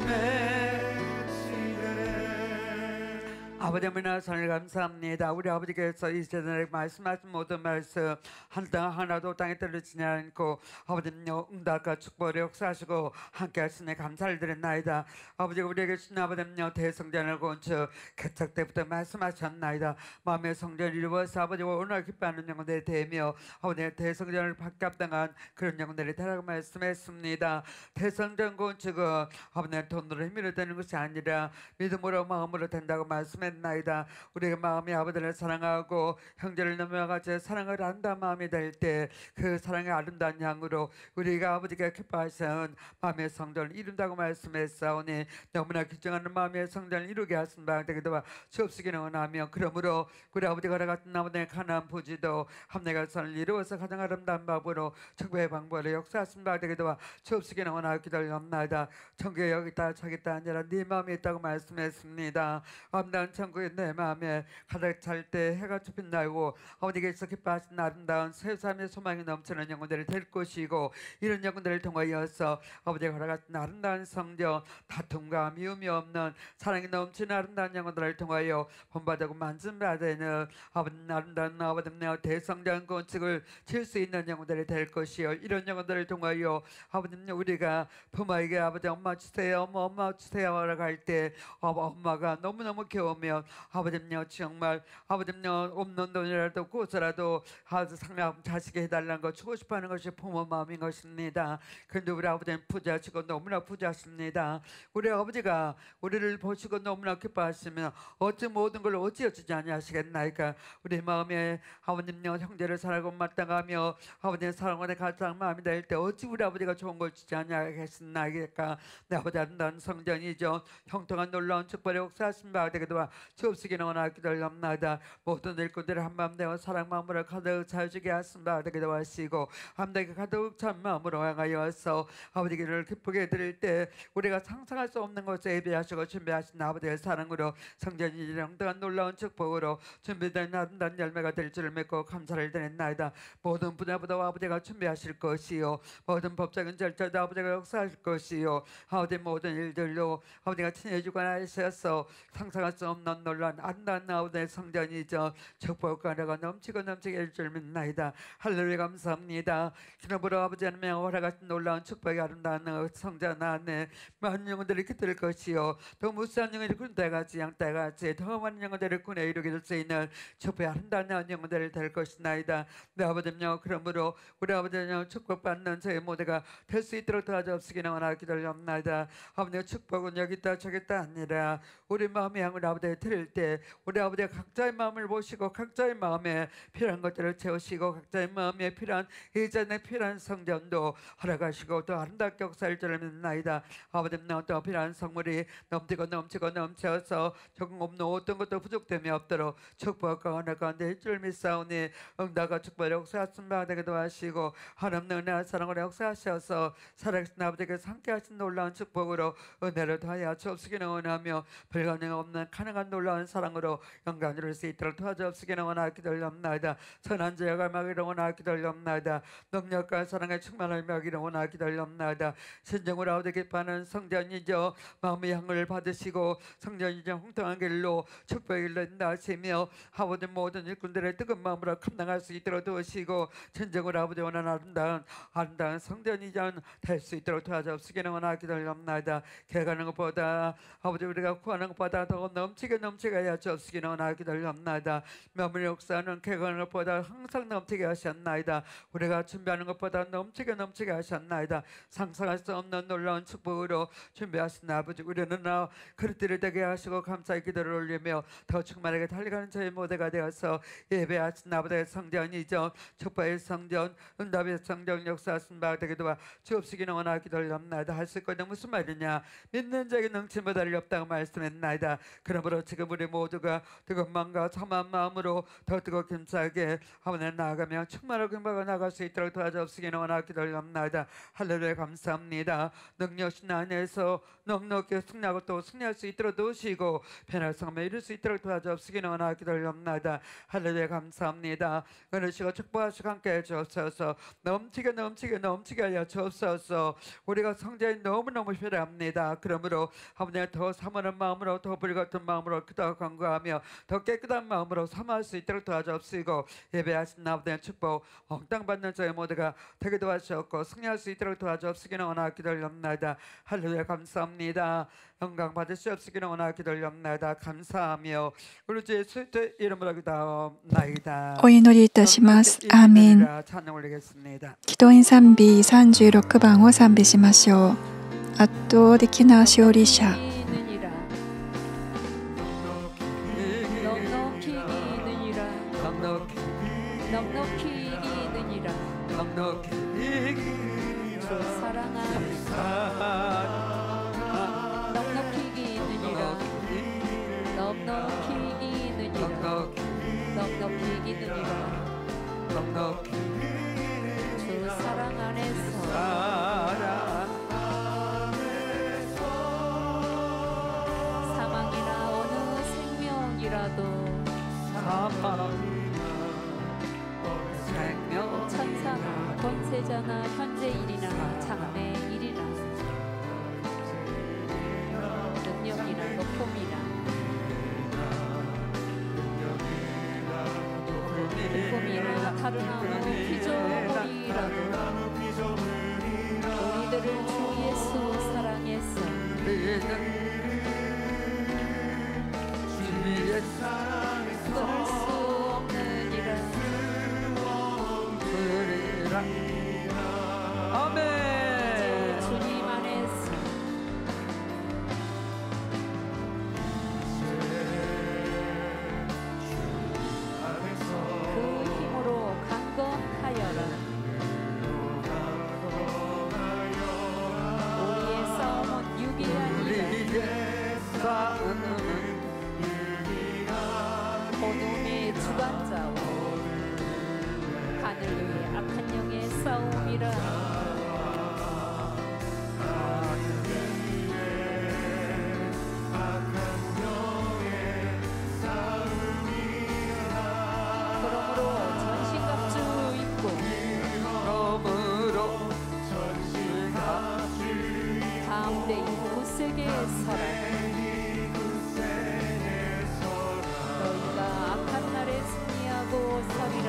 Speaker 1: 아버지 하나님 선을 감사합니다. 우리 아버지께서 이 세상에 말씀하신 모든 말씀 한 땅 하나도 땅에 떨어지지 않고 아버지는요 응답과 축복을 역사하시고 함께 하시니 감사를 드렸나이다. 아버지가 우리에게 주신 아버지는요 대성전을 건축 개척 때부터 말씀하셨나이다. 마음의 성전을 이루어서 아버지가 오늘 기뻐하는 영혼들이 되며 아버지의 대성전을 받갑당한 그런 영혼들이 되라고 말씀했습니다. 대성전 건축은 아버지의 돈으로 힘으로 되는 것이 아니라 믿음으로 마음으로 된다고 말씀했나이다. 우리가 마음이 아버지를 사랑하고 형제를 너무나 같이 사랑을 한다 마음이 될 때 그 사랑의 아름다운 향으로 우리가 아버지가 기뻐하시는 마음의 성전을 이룬다고 말씀했사오니 너무나 귀중한 마음의 성전을 이루게 하신 바 되기도 주옵시기를 원하며 그러므로 우리 아버지가 같은 아버지의 가나안 부지도 함내가 선을 이루어서 가장 아름다운 방법으로 천국의 방법을 역사하신 바 되기도 주옵시기를 원하고 기다리옵나이다. 천국에 여기 있다 저기 있다 아니라 네 마음에 있다고 말씀했습니다. 아름다운 천국이 내 마음에 가득 찰 때 해가 좁힌 날고 아버지께서 기뻐하신 아름다운 세상의 소망이 넘치는 영혼들이 될 것이고 이런 영혼들을 통하여서 아버지가 허락하신 아름다운 성전 다툼과 미움이 없는 사랑이 넘치는 아름다운 영혼들을 통하여 본받고 만진받는 아버지 아름다운 아버지 대성전 건축을 칠 수 있는 영혼들이 될 것이요 이런 영혼들을 통하여 아버님 우리가 부모에게 아버지 엄마 주세요 엄마 엄마 주세요 라고 할 때 엄마가 너무너무 겨우면 아버지요 정말 아버지요 없는 돈이라도 꾸서라도 아주 상남 자식이 해달라는 거 주고 싶어하는 것이 부모 마음인 것입니다. 그런데 우리 아버지는 부자시고 너무나 부자십니다. 우리 아버지가 우리를 보시고 너무나 기뻐하시면 어찌 모든 걸 어찌어찌지 아니하시겠나이까. 우리 마음에 아버님요 형제를 사랑하고 마땅하며 아버지의 사랑원에 가장 마음이 될 때 어찌 우리 아버지가 좋은 걸 주지 아니하겠나이까. 내 아버지 아름다운 성전이죠 형통한 놀라운 축복의 역사하신 바 되기도 주옵시기는 원하기 기다리옵나이다. 모든 일꾼들을 한마음 되어 사랑 마음으로 가득 차주게 하신 바 되기도 하시고 함께 가득 찬 마음으로 향하여서 아버지를 기쁘게 드릴 때 우리가 상상할 수 없는 것에 예비하시고 준비하신 아버지의 사랑으로 성전이 영등한 놀라운 축복으로 준비된 아름다운 열매가 될 줄을 믿고 감사를 드렸나이다. 모든 분야보다 아버지가 준비하실 것이요 모든 법적인 절차도 아버지가 역사하실 것이요 아버지 모든 일들로 아버지가 친해주고 하셔서 상상할 수 없는 놀라운 아름다운 아버지의 성전이죠 축복과 내가 넘치고 넘치게 할 줄 믿나이다. 할렐루야 감사합니다. 기념으로 아버지 하나님의 허락하신 놀라운 축복의 아름다운 성전 안에 많은 영혼들이 기댈 것이요 더 무수한 영혼들이 군대같이 양떼같이 더 많은 영혼들을 군에 이루게 될 수 있는 축복의 아름다운 영혼들이 될 것이나이다. 내 아버지요 그러므로 우리 아버지요 축복받는 저희 모두가 될 수 있도록 도와주옵시기를 원하고 기다리옵나이다. 아버지의 축복은 여기 있다 저기 있다 아니라 우리 마음의 향을 아버지에 드릴 때 우리 아버지가 각자의 마음을 보시고 각자의 마음에 필요한 것들을 채우시고 각자의 마음에 필요한 이전에 필요한 성전도 허락하시고 또 아름답게 역사할 줄을 믿나이다. 아버지는 또 필요한 성물이 넘치고 넘치고 넘쳐서 조금 없는 어떤 것도 부족됨이 없도록 축복과 은혜 가운데 일줄 믿사오니 응답과 축복을 역사하신 바 되기도 하시고 하나님의 은혜와 사랑으로 역사하셔서 살아계신 아버지께서 함께 하신 놀라운 축복으로 은혜를 더하여 주옵시기를 원하며 불가능 없는 가능한 놀라운 사랑으로 영광 이룰 수 있도록 도와주옵시기를 원하여 기도합나이다. 선한 자가 막이를 원하여 기도합나이다. 능력과 사랑의 충만을 막이를 원하여 기도합나이다. 신정으로 아버지 기뻐하는 성전이죠. 마음의 향을 받으시고 성전이죠. 홍통한 길로 축복의 길로 인도하시며 아버지 모든 일꾼들의 뜨거운 마음으로 감당할 수 있도록 도우시고 진정으로 아버지 원하는 아름다운 아름다운 성전이죠. 될 수 있도록 도와주옵시기를 원하여 기도합나이다. 개가는 것보다 아버지 우리가 구하는 것보다 더 넘치게 넘치게 하여 주옵시기를 원하여 기도합나이다. 며느리 역사는 개가는 것보다 항상 넘치게 하셨나이다. 우리가 준비하는 것보다 넘치게 넘치게 하셨나이다. 상상할 수 없는 놀라운 축복으로 준비하신 아버지 우리는 나 그릇들을 되게 하시고 감사의 기도를 올리며 더 충만하게 달려가는 저희 모두가 되어서 예배하신 아버지의 성전이죠. 축복의 성전 응답의 성전 역사하신 바 되게 도와 주옵시기는 원하여 기도합나이다. 할 수 있거든 무슨 말이냐 믿는 자에게 능치보다 없다고 말씀했나이다. 그러므로 지금 우리 모두가 뜨거운 마음과 참한 마음으로 더 뜨겁게 감사하게 하나님 나아가며 충만하고 행복하게 나갈 수 있도록 도와주옵시기는 원하여 기도합나이다. 할렐루야 감사합니다. 능력신 안에서 넉넉히 승리하고 또 승리할 수 있도록 도우시고 편할 성함에 이룰 수 있도록 도와주옵시기는 원하여 기도합나이다. 할렐루야 감사합니다. 은혜시고 축복하시고 함께 해주옵소서. 넘치게 넘치게 넘치게 하여 주옵소서. 우리가 성전이 너무너무 필요합니다. 그러므로 아버지 더 사모하는 마음으로 더 불같은 마음으로 기도하고 간구하며 더 깨끗한 마음으로 삼할 수 있도록 도와주옵시고 예배하신 아버지의 축복 엉땅 받는 저희 모두가 되게 도와주셨고 승리할 수 있도록 도와주옵시기는 원하여 기도합나이다. 할렐루야 감사합니다. 영광 받으시옵시기는 원하여 기도합나이다. 감사하며 우리 주 예수의 이름으로 기도합나이다.
Speaker 2: お祈りいたします。アーメン。
Speaker 1: 찬양 올리겠습니다.
Speaker 2: 祈祷員賛美さんじゅうろくばんを賛美しましょう。圧倒的な勝利者。
Speaker 3: 넉넉히 이기느니라 주 사랑하라 넉넉히 이기느니라 넉넉히 이기느니라 넉넉히 이기느니라 주 사랑 안에서 사망이나 어느 생명이라도 천사나 권세자나 현재일이나 장래일이나 능력이나 높음이나 높음이나 다른 아무 피조물이라도 우리들은 주 예수 사랑해서 끊을 수 없느니라.
Speaker 1: 아멘.
Speaker 3: 주님 안에서 그 힘으로 강건하여라. 우리의 싸움은 육이 아니라 어둠의 주관자와 하늘 위의 악한 영의 싸움이라. 그러므로 전신갑주 입고 담대히 굳세게 서라. 너희가 악한 날에 승리하고 서리라.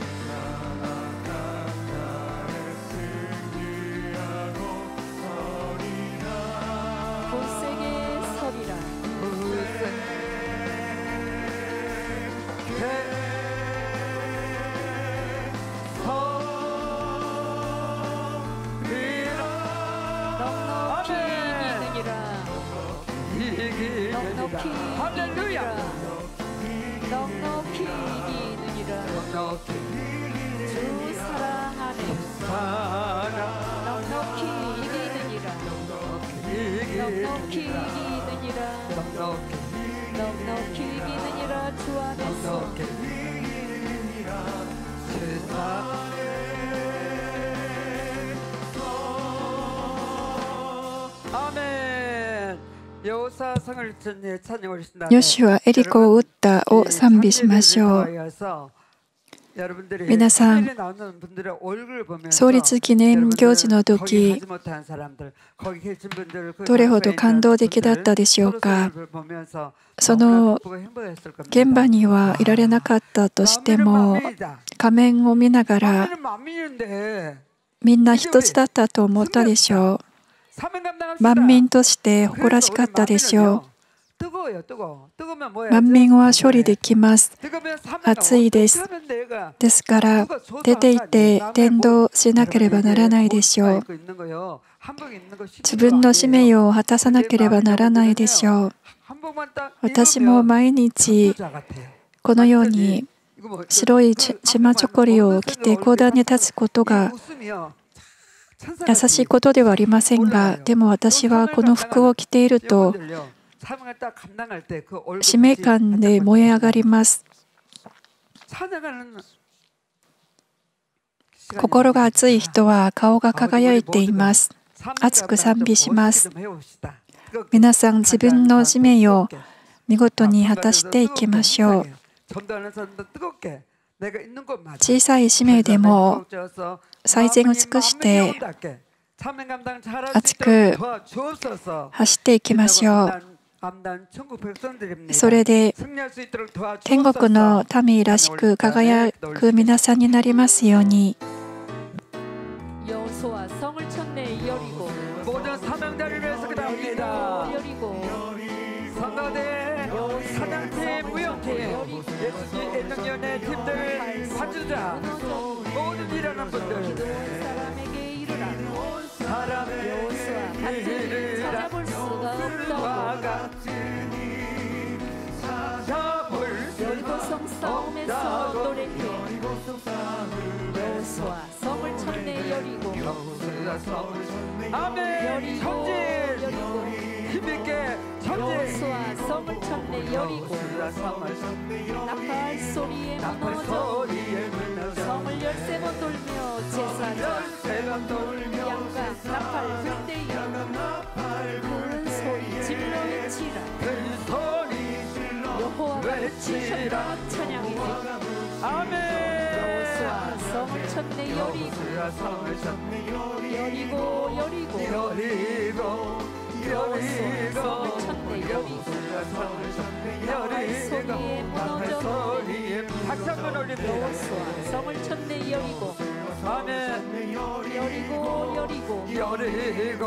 Speaker 3: 굳세게 서리라. 넉넉히 이기느니라. 넉넉히 이기느니라. 넉넉히 이기느니라. 주 사랑 안에 넉넉히 이기느니라. 넉넉히 이기느니라. 넉넉히 이기느니라. 주 안에서
Speaker 1: 아멘. 여호사성을 전에 찬양을 하신 다음에
Speaker 2: ヨシュはエリコを撃ったを賛美しましょう。皆さん、創立記念行事の時、どれほど感動的だったでしょうか。その現場にはいられなかったとしても、仮面を見ながらみんな一つだったと思ったでしょう。万民として誇らしかったでしょう。万民は処理できます。暑いです。ですから、出ていて伝道しなければならないでしょう。自分の使命を果たさなければならないでしょう。私も毎日このように白いチマチョコリを着て講談に立つことが優しいことではありませんが、でも私はこの服を着ていると使命感で燃え上がります。心が熱い人は顔が輝いています。熱く賛美します。皆さん、自分の使命を見事に果たしていきましょう。小さい使命でも最善を尽くして熱く走っていきましょう。それで天国の民らしく輝く皆さんになりますように。
Speaker 3: 싸움에서 노래해 여호수아 성을 쳤네 여리고
Speaker 1: 아멘 전진 힘있게 전진
Speaker 3: 여호수아 성을 쳤네 여리고 나팔 소리에 무너져 성을 열세 번 돌며 제사장 양과 나팔 불 때에 큰 소리 질러 외치라 여호와가 외치셨다 찬양이지.
Speaker 1: 아멘.
Speaker 3: 여호수아 성을 쳤네 여리고 여리고 여리고 여호수아 성을 쳤네 여리고 나팔 소리에 무너졌네 여호수아 성을 쳤네 여리고
Speaker 1: 아멘.
Speaker 3: 여리고 여리고
Speaker 1: 여리고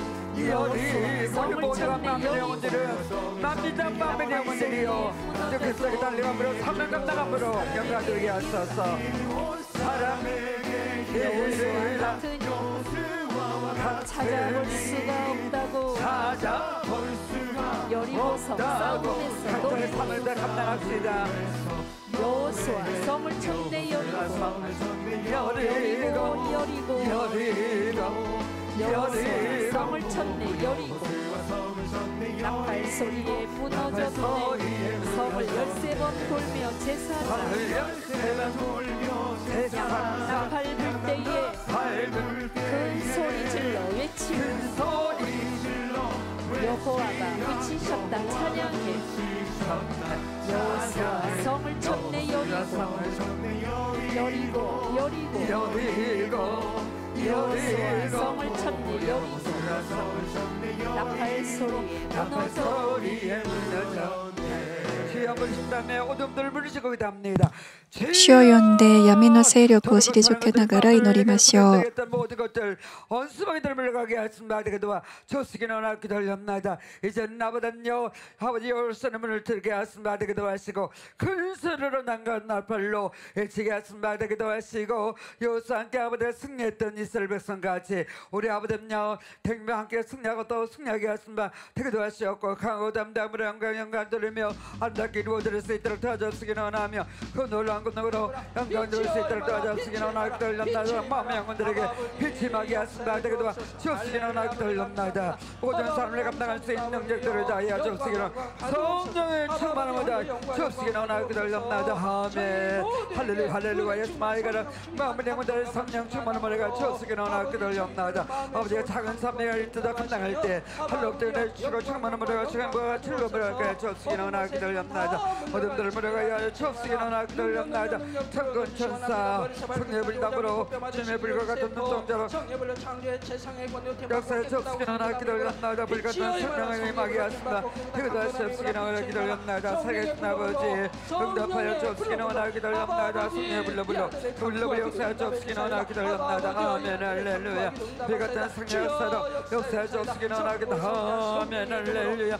Speaker 1: 여리고 모두가 마음의 영혼들은 남미장 마음의 영혼들이요 주께서 달려감으로 사명 감당함으로 영광되게 하소서. 사랑에게
Speaker 3: 같은 찾아볼 수가 없다고 여리고성 싸움에서 노래
Speaker 1: 삶을 다 감당합시다.
Speaker 3: 여호수아 성을 쳤네 여리고 여리고 여리고 여호수아 성을 쳤네 여리고 나팔 소리에 무너졌네 성을 열세 번 돌며 제사장 나팔 불 때에 큰 소리 질러 외치고 여호와가 외치셨다 찬양해 여호수아 성을 쳤네 여리고 여리고 여리고 여호수아 성을 쳤네 여리고 나팔 소리에 무너져
Speaker 2: 主を呼んで闇の勢力を退けながら祈りましょう。
Speaker 1: 우리 아버지여 생명 함께 승리하고 또 승리하게 하신다. 되기도 하시옵고 강하고 담담으로 영광 영광 돌리며 안다 함께 이루어질 수 있도록 도와주시기 원하며 그 놀라운 권능으로 영광 드릴 수 있도록 도와주시기 원하고 기도합니다. 마음의 영혼들에게 빛이 막이 하신다 되기도 주시기 원하고 기도합니다. 모든 삶을 감당할 수 있는 능력들을 다하여 주시기 원하고 성령의 충만함을 다하여 주시기 원하고 기도합니다. 아멘. 할렐루야 할렐루야. 예수 마이가라 마음의 영혼들의 성령 충만함을 다하여 주시기 원하고 기도합니다. 아버지가 작은 삶의 일도 감당할 때 할로들의 주고 충만함을 다하여 주간과 즐거움을 다하여 주시기 원하고 기도합니다. 어둠들을 물어가여 주시기 원하고 기도합니다. 천군 천사 성령의 불담으로 주님의 불과 같은 눈동자로 역사에 주시기 원하고 기도합니다. 불같은 성령의 임하게 하십니다. 그것도 주시기 원하고 기도합니다. 살아계신 아버지 응답하여 주시기 원하고 기도합니다. 성령의 불러 불러 불러 불러 역사에 주시기 원하고 기도합니다. 아멘 할렐루야. 불같은 성령 역사로 역사에 주시기 원하고 기도합니다. 아멘 할렐루야.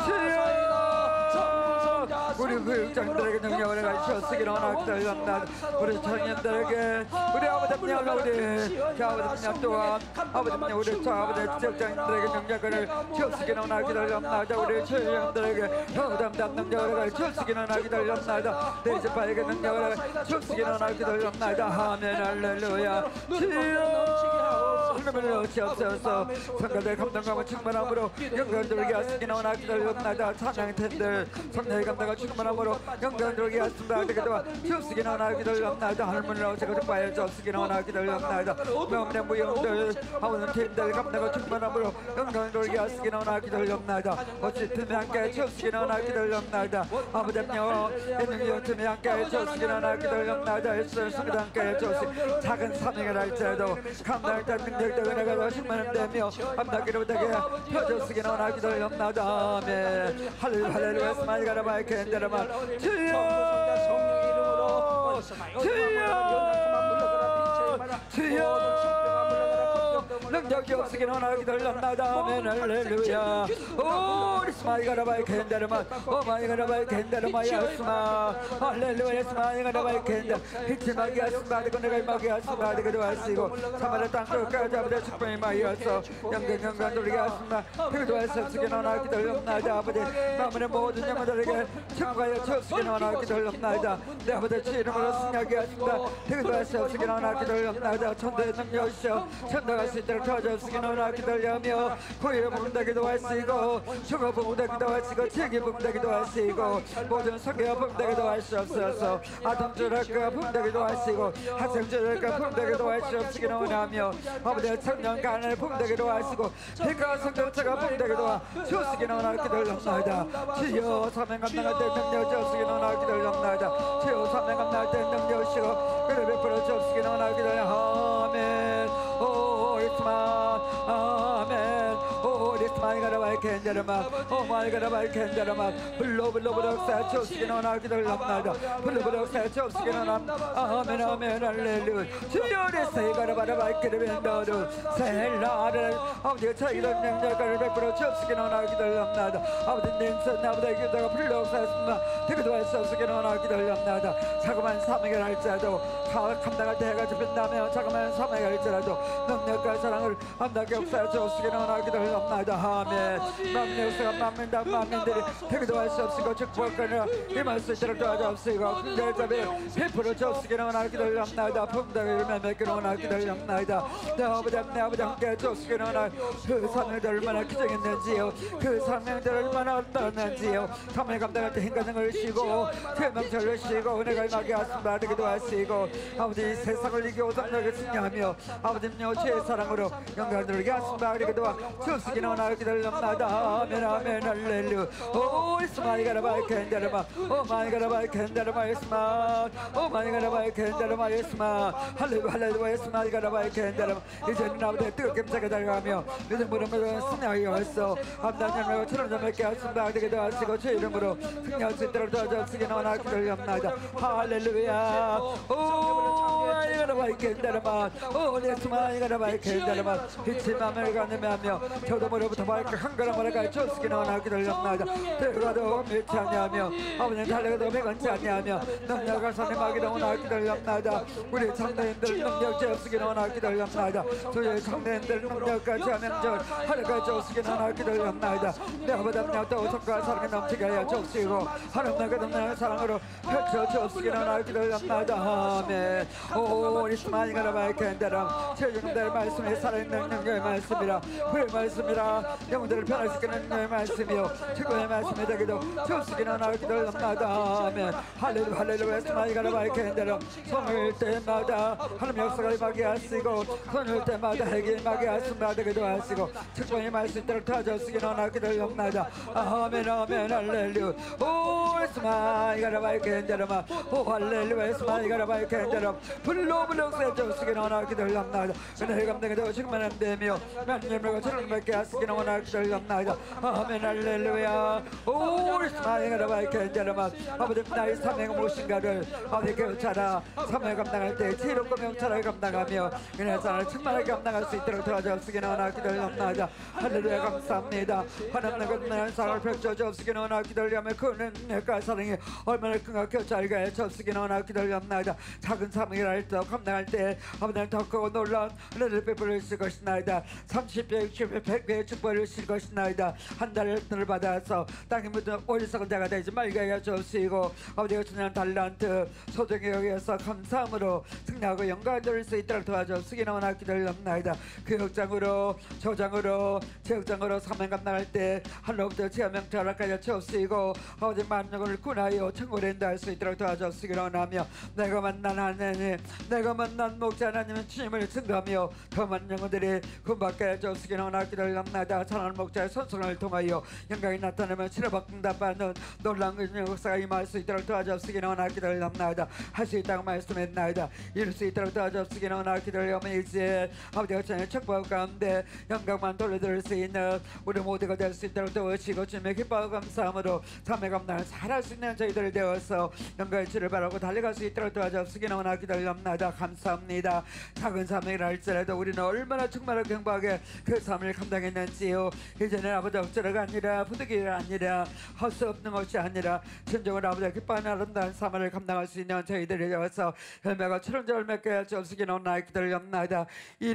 Speaker 1: 우리 교육장들에게 능력을 가르쳐주시기 원하고 기도합니다. 우리 청년들에게 우리 아버지님 우리 아버지님 또한 아버지님 우리 아버지 지역장들에게 능력을 주시기 원하고 기도합니다. 우리 청년들에게 더 담담 능력을 가르쳐주시기 원하고 기도합니다. 내 집안에게 능력을 주시기 원하고 기도합니다. 아멘 할렐루야. 하나님을 넣으시옵소서. 성가대 감동감을 충만함으로 영광 돌게 하시기 원하고 기도합니다. 찬양팀들 성령의 감동을 충만함으로 영광 돌게 하십니다. 기도와 주시기 원하고 기도합니다. 하나님을 넣으시고 정말 주시기 원하고 기도합니다. 명문의 무용들 아우는 팀들 감동을 충만함으로 영광 돌게 하시기 원하고 기도합니다. 어찌 팀에 함께 주시기 원하고 기도합니다. 아버지여 예능이 팀에 함께 주시기 원하고 기도합니다. 예수 성도 함께 주시 작은 사명을 할지라도 감당할 때 능력도 은혜가 충만되며 감당기로 되게 펴주시기 원하고 기도합니다. 아멘. 할렐루야 할렐루야. 스마일 가라바이 캔데라마 주여 주여 주여 능력이 없으긴 원하고 기도합니다. 아멘 할렐루야. 오 스마일 가라바이 캔데라마 오 마이 가라바이 캔데라마 야스마 할렐루야. 스마일 가라바이 캔데 빛이 마게 하십니다. 내가 임하게 하십니다. 그도 하시고 사마리 땅 끝까지 아버지 축복이 마이어서 영광 영광 돌리게 하십니다. 그도 하시기 원하고 기도합니다. 아버지 마음의 모든 영혼들에게 축복하여 주시기 원하고 기도합니다. 내 아버지 주 이름으로 승리하게 하십니다. 그도 하시기 원하고 기도합니다. 천도의 능력이시여 천도가 수 있도록 도와주시기 원하고 기도하며 고의를 부분되기도 하시고 죽어 부분되기도 하시고 지기 부분되기도 하시고 모든 성교가 부분되기도 하시옵소서. 아동주랄까 부분되기도 하시고 학생주랄까 부분되기도 하시옵시기 원하며 아버지의 청년 간을 부분되기도 하시고 빛과 성경차가 부분되기도 하시옵시기 원하고 기도합니다. 주여 사명 감당할 때 능력 주시기 원하고 기도합니다. 주여 사명 감당할 때 능력 주시고 그를 베풀어 주시기 원하고 기도합니다. 아멘. 오 이스마 아멘. 오 이스마 가라바이 캔데라마 오 마이 가라바이 캔데라마 불러 불러 불러 사 주시기 원하고 기도합니다. 불러 불러 사 주시기 원합니다. 아멘 아멘 할렐루야. 주여 내 가라바라바이 캔데라마 셀라를 아버지가 자기를 능력을 베풀어 주시기 원하고 기도합니다. 아버지님 선 아버지 기도가 불러 사십니다. 되기도 할 수 없으기 원하고 기도합니다. 자그마한 사명을 할지라도 감당할 때 해가 잡힌다면 자그마한 사명을 할지라도 능력과 사랑을 감당하게 역사해 주시기 원하고 기도합니다. 아멘. 만민 역사가 만민당 만민들이 되기도 할 수 없으고 축복하며 임할 수 있도록 도와주시고 긍휼자비를 베풀어 주시기 원하고 기도합니다. 풍덩이를 맺기 원하고 기도합니다. 내 아버지 내 아버지 함께 주시기 원하고 그 사명들 얼마나 기정했는지요. 그 사명들 얼마나 어떠했는지요. 사명 감당할 때 힘가능을 쉬고 태명절을 쉬고 은혜가 임하게 하십니다. 되기도 하시고 아버지 세상을 이기고 성령을 승리하며 아버지님요 주의 사랑으로 영광을 누리게 하십니다. 되기도 주시기 원하고 기도합니다. 아멘 아멘 할렐루야. 오 이스마이 가라바이 캔데라마 오 마이 가라바이 캔데라마 이스마 오 마이 가라바이 캔데라마 이스마 할렐루야 할렐루야. 이스마이 가라바이 캔데라마 이제는 아버지 뜨겁게 자게 달가며 이제 무릎으로 승리하여서 암단장으로 천원점 맺게 하십니다. 되기도 하시고 주 이름으로 승리할 수 있도록 도와주시기 원하고 기도합니다. 할렐루야. 오 마이 가라바이 캔데라마 오 이스마이 가라바이 캔데라마 빛이 마음을 가늠하며 저도 무릎부터 발까 한 걸음 걸어가 주시기는 원하기 달렸나이다. 들어가도 밀지 아니하며 아버지는 달려가도 배건치 아니하며 능력을 선임하기를 원하기 달렸나이다. 우리 장로님들 능력지 없으기는 원하기 달렸나이다. 저희 장로님들 능력까지 하면서 하늘까지 없으기는 원하기 달렸나이다. 내 아버지는 또 성과 사랑에 넘치게 하여 주시고 하나님과 동남의 사랑으로 펼쳐 주시기는 원하기 달렸나이다. 아멘. 오 이스마니 가라바이켄데람 최종들 말씀이 살아있는 능력의 말씀이라 그의 말씀이라 영혼들을 변화시키는 능력의 말씀이요 최고의 말씀이 되기도 주시기는 원하기 달렸나이다. 아멘. 할렐루야 할렐루야 이스마니 가라바이켄데람 손을 때마다 하나님 역사가 임하게 하시고 손을 때마다 핵이 임하게 하심과 되기도 하시고 축복의 말씀대로 도와주시기는 원하기 달렸나이다. 아멘 아멘 할렐루야. 오 이스마니 가라바이켄데람 오 할렐루야 이스마니 가라바이켄데람 불로 불로 세주시기는 원하기 달렸나이다. 은혜의 감당에도 지금만 안되며 만년물과 저를 맺게 하시기는 원하기 달렸나이다. 아멘 할렐루야. 오 이스마니 가라바이켄데람 아버지 나의 사명은 무엇인가를 아버지 교차라 사명을 감당할 때 지혜롭고 명철하게 감당하며 은혜의 사랑을 충만하게 감당할 수 있도록 도와주시기는 원하기 달렸나이다. 할렐루야 감사합니다. 하나님의 건강한 사랑을 펼쳐주시기는 원하기 달렸며 그 능력과 사랑이 얼마나 큰가 교차하게 해주시기는 원하기 달렸나이다. 작은 사명이라 할지라도 감당할 때 아버지는 더 크고 놀라운 은혜를 베풀어 주실 것이나이다. 삼십 배, 육십 배, 백 배의 축복을 주실 것이나이다. 한 달을 은혜를 받아서 땅에 묻은 오리석은 자가 되지 말게 하여 주시고 아버지가 주는 달란트 소중히 여기에서 감사함으로 승리하고 영광을 돌릴 수 있도록 도와주시기는 원하기 달렸나이다. 교육장으로 조장으로 체육장으로 사명 감당할 때 하늘로부터 지하명태 허락하여 주시고 아버지 만족을 군하여 천국에 인도할 수 있도록 도와주시기를 원하며 내가 만난 하나님 내가 만난 목자 하나님은 주님을 증거하며 더 많은 영혼들이 구원받게 해주시기는 원하기 달렸나이다. 사랑하는 목자의 선성을 통하여 영광이 나타나면 치료받고 응답받는 놀라운 역사가 임할 수 있도록 도와주시기는 원하기 달렸나이다. 할 수 있다고 말씀했나이다. 이룰 수 있도록 도와주시기는 원하기 달렸으며 이제 아버지가 전에 축복 가운데 영광만 돌려드릴 수 있는 우리 모두가 될 수 있도록 도우시고 주님의 기뻐하고 감사함으로 참회 감당을 잘할 수 있는 저희들이 되어서 영광의 주를 바라고 달려갈 수 있도록 도와주시기는 원하기 달렸나이다. 감사합니다. 작은 사명이라 할지라도 우리는 얼마나 충만하고 경박하게 그 삶을 감당했는지요. 이제는 아버지 억지가 아니라 부득이가 아니라 할 수 없는 것이 아니라 진정으로 아버지 기뻐하는 아름다운 삶을 감당할 수 있는 저희들이 되어서 열매가 철원절 맺게 할 수 없으기는 원하기 달렸나이다.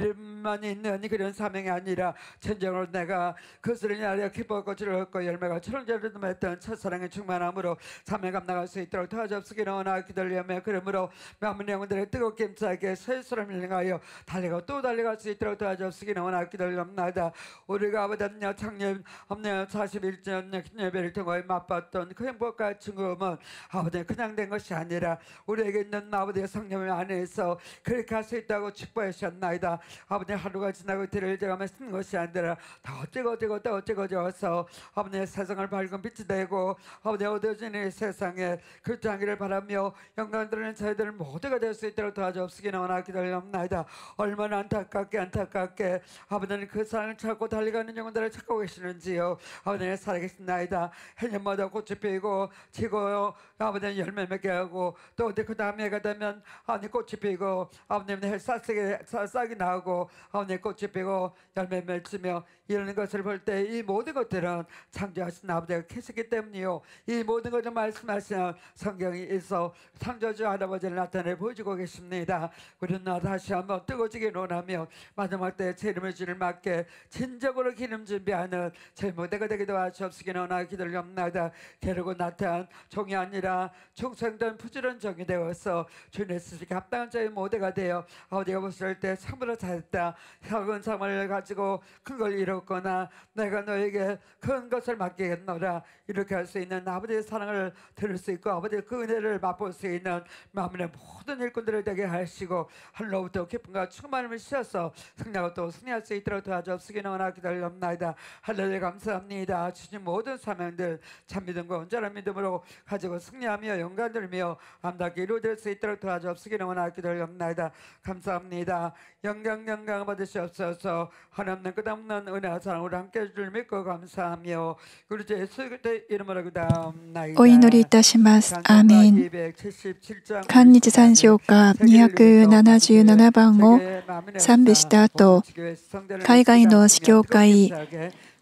Speaker 1: 이름만 있는 그런 사명이 아니라 진정으로 내가 그것을 인하여 기뻐하고 즐겁고 열매가 철원절을 맺던 첫사랑의 충만함으로 사명 감당할 수 있도록 도와주시기는 원하기 달렸며 그러므로 많은 영혼들의 뜨겁게 힘차게 세수를 향하여 달리고 또 달려갈 수 있도록 도와주시기는 원하기 달렸나이다. 우리가 아버지는 창립 없는 사십일 년 예배를 통해 맛봤던 그 행복과 즐거움은 아버지 그냥 된 것이 아니라 우리에게 있는 아버지의 성령 안에서 그렇게 할 수 있다고 축복하셨나이다. 아버지 하루가 지나고 이틀을 지나면 쓰는 것이 아니라 다 어쩌고 어쩌고 또 어쩌고 저쩌서 아버지의 세상을 밝은 빛이 되고 아버지 어두워지는 세상에 글자하기를 바라며 영광 드리는 저희들 모두가 될 수 있도록 도와주시기는 원하기 달렸나이다. 얼마나 안타깝게 안타깝게 아버지는 그 사랑을 찾고 달려가는 영혼들을 찾고 계시는지요. 아버지는 살아계신나이다. 해년마다 꽃이 피고 지고 아버지는 열매 맺게 하고 또 그 다음 해가 되면 아버지 꽃이 피고 아버지는 싹이 싹이 나고 아버지 꽃이 피고 열매 맺으며 이러는 것을 볼 때 이 모든 것들은 창조하신 아버지가 계시기 때문이요. 이 모든 것을 말씀하시는 성경이 있어 창조주 할아버지를 나타내 보여주고 계십니다. 우리는 다시 한번 뜨거워지게 논하며 마지막 때 제 이름을 주를 맞게 진정으로 기름 준비하는 제 무대가 되기도 하시옵시기는 원하기 달렸나이다. 게으르고 나타난 종이 아니라 충성된 부지런 종이 되어서 주님의 쓰시기 합당한 저희 모두가 되어 아버지가 보실 때 참으로 잘했다. 작은 삶을 가지고 큰 걸 이뤘거나 내가 너에게 큰 것을 맡기겠노라 이렇게 할 수 있는 아버지의 사랑을 들을 수 있고 아버지의 그 은혜를 맛볼 수 있는 마음의 모든 일꾼들을 되게 하시고 하늘로부터 기쁨과 충만함을 씌어서 승리하고 또 승리할 수 있도록 도와주시기는 원하기 달렸나이다. 할렐루야 감사합니다. 주님 모든 사명들 참 믿음과 온전한 믿음으로 가지고 승리하며 영광 들며 아름답게 이루어질 수 있도록 도와주시기는 원하기 달렸나이다. 감사합니다. 영광 영광 받으시옵소서. 하나님의 끝없는 은혜와 사랑으로 함께 해줄 믿고 감사하며 우리 주 예수 그리스도의 이름으로 기도합나이다.
Speaker 2: お祈りいたします。アーメン。韓日三章歌にひゃくななじゅうななばんを賛美した後、海外の司教会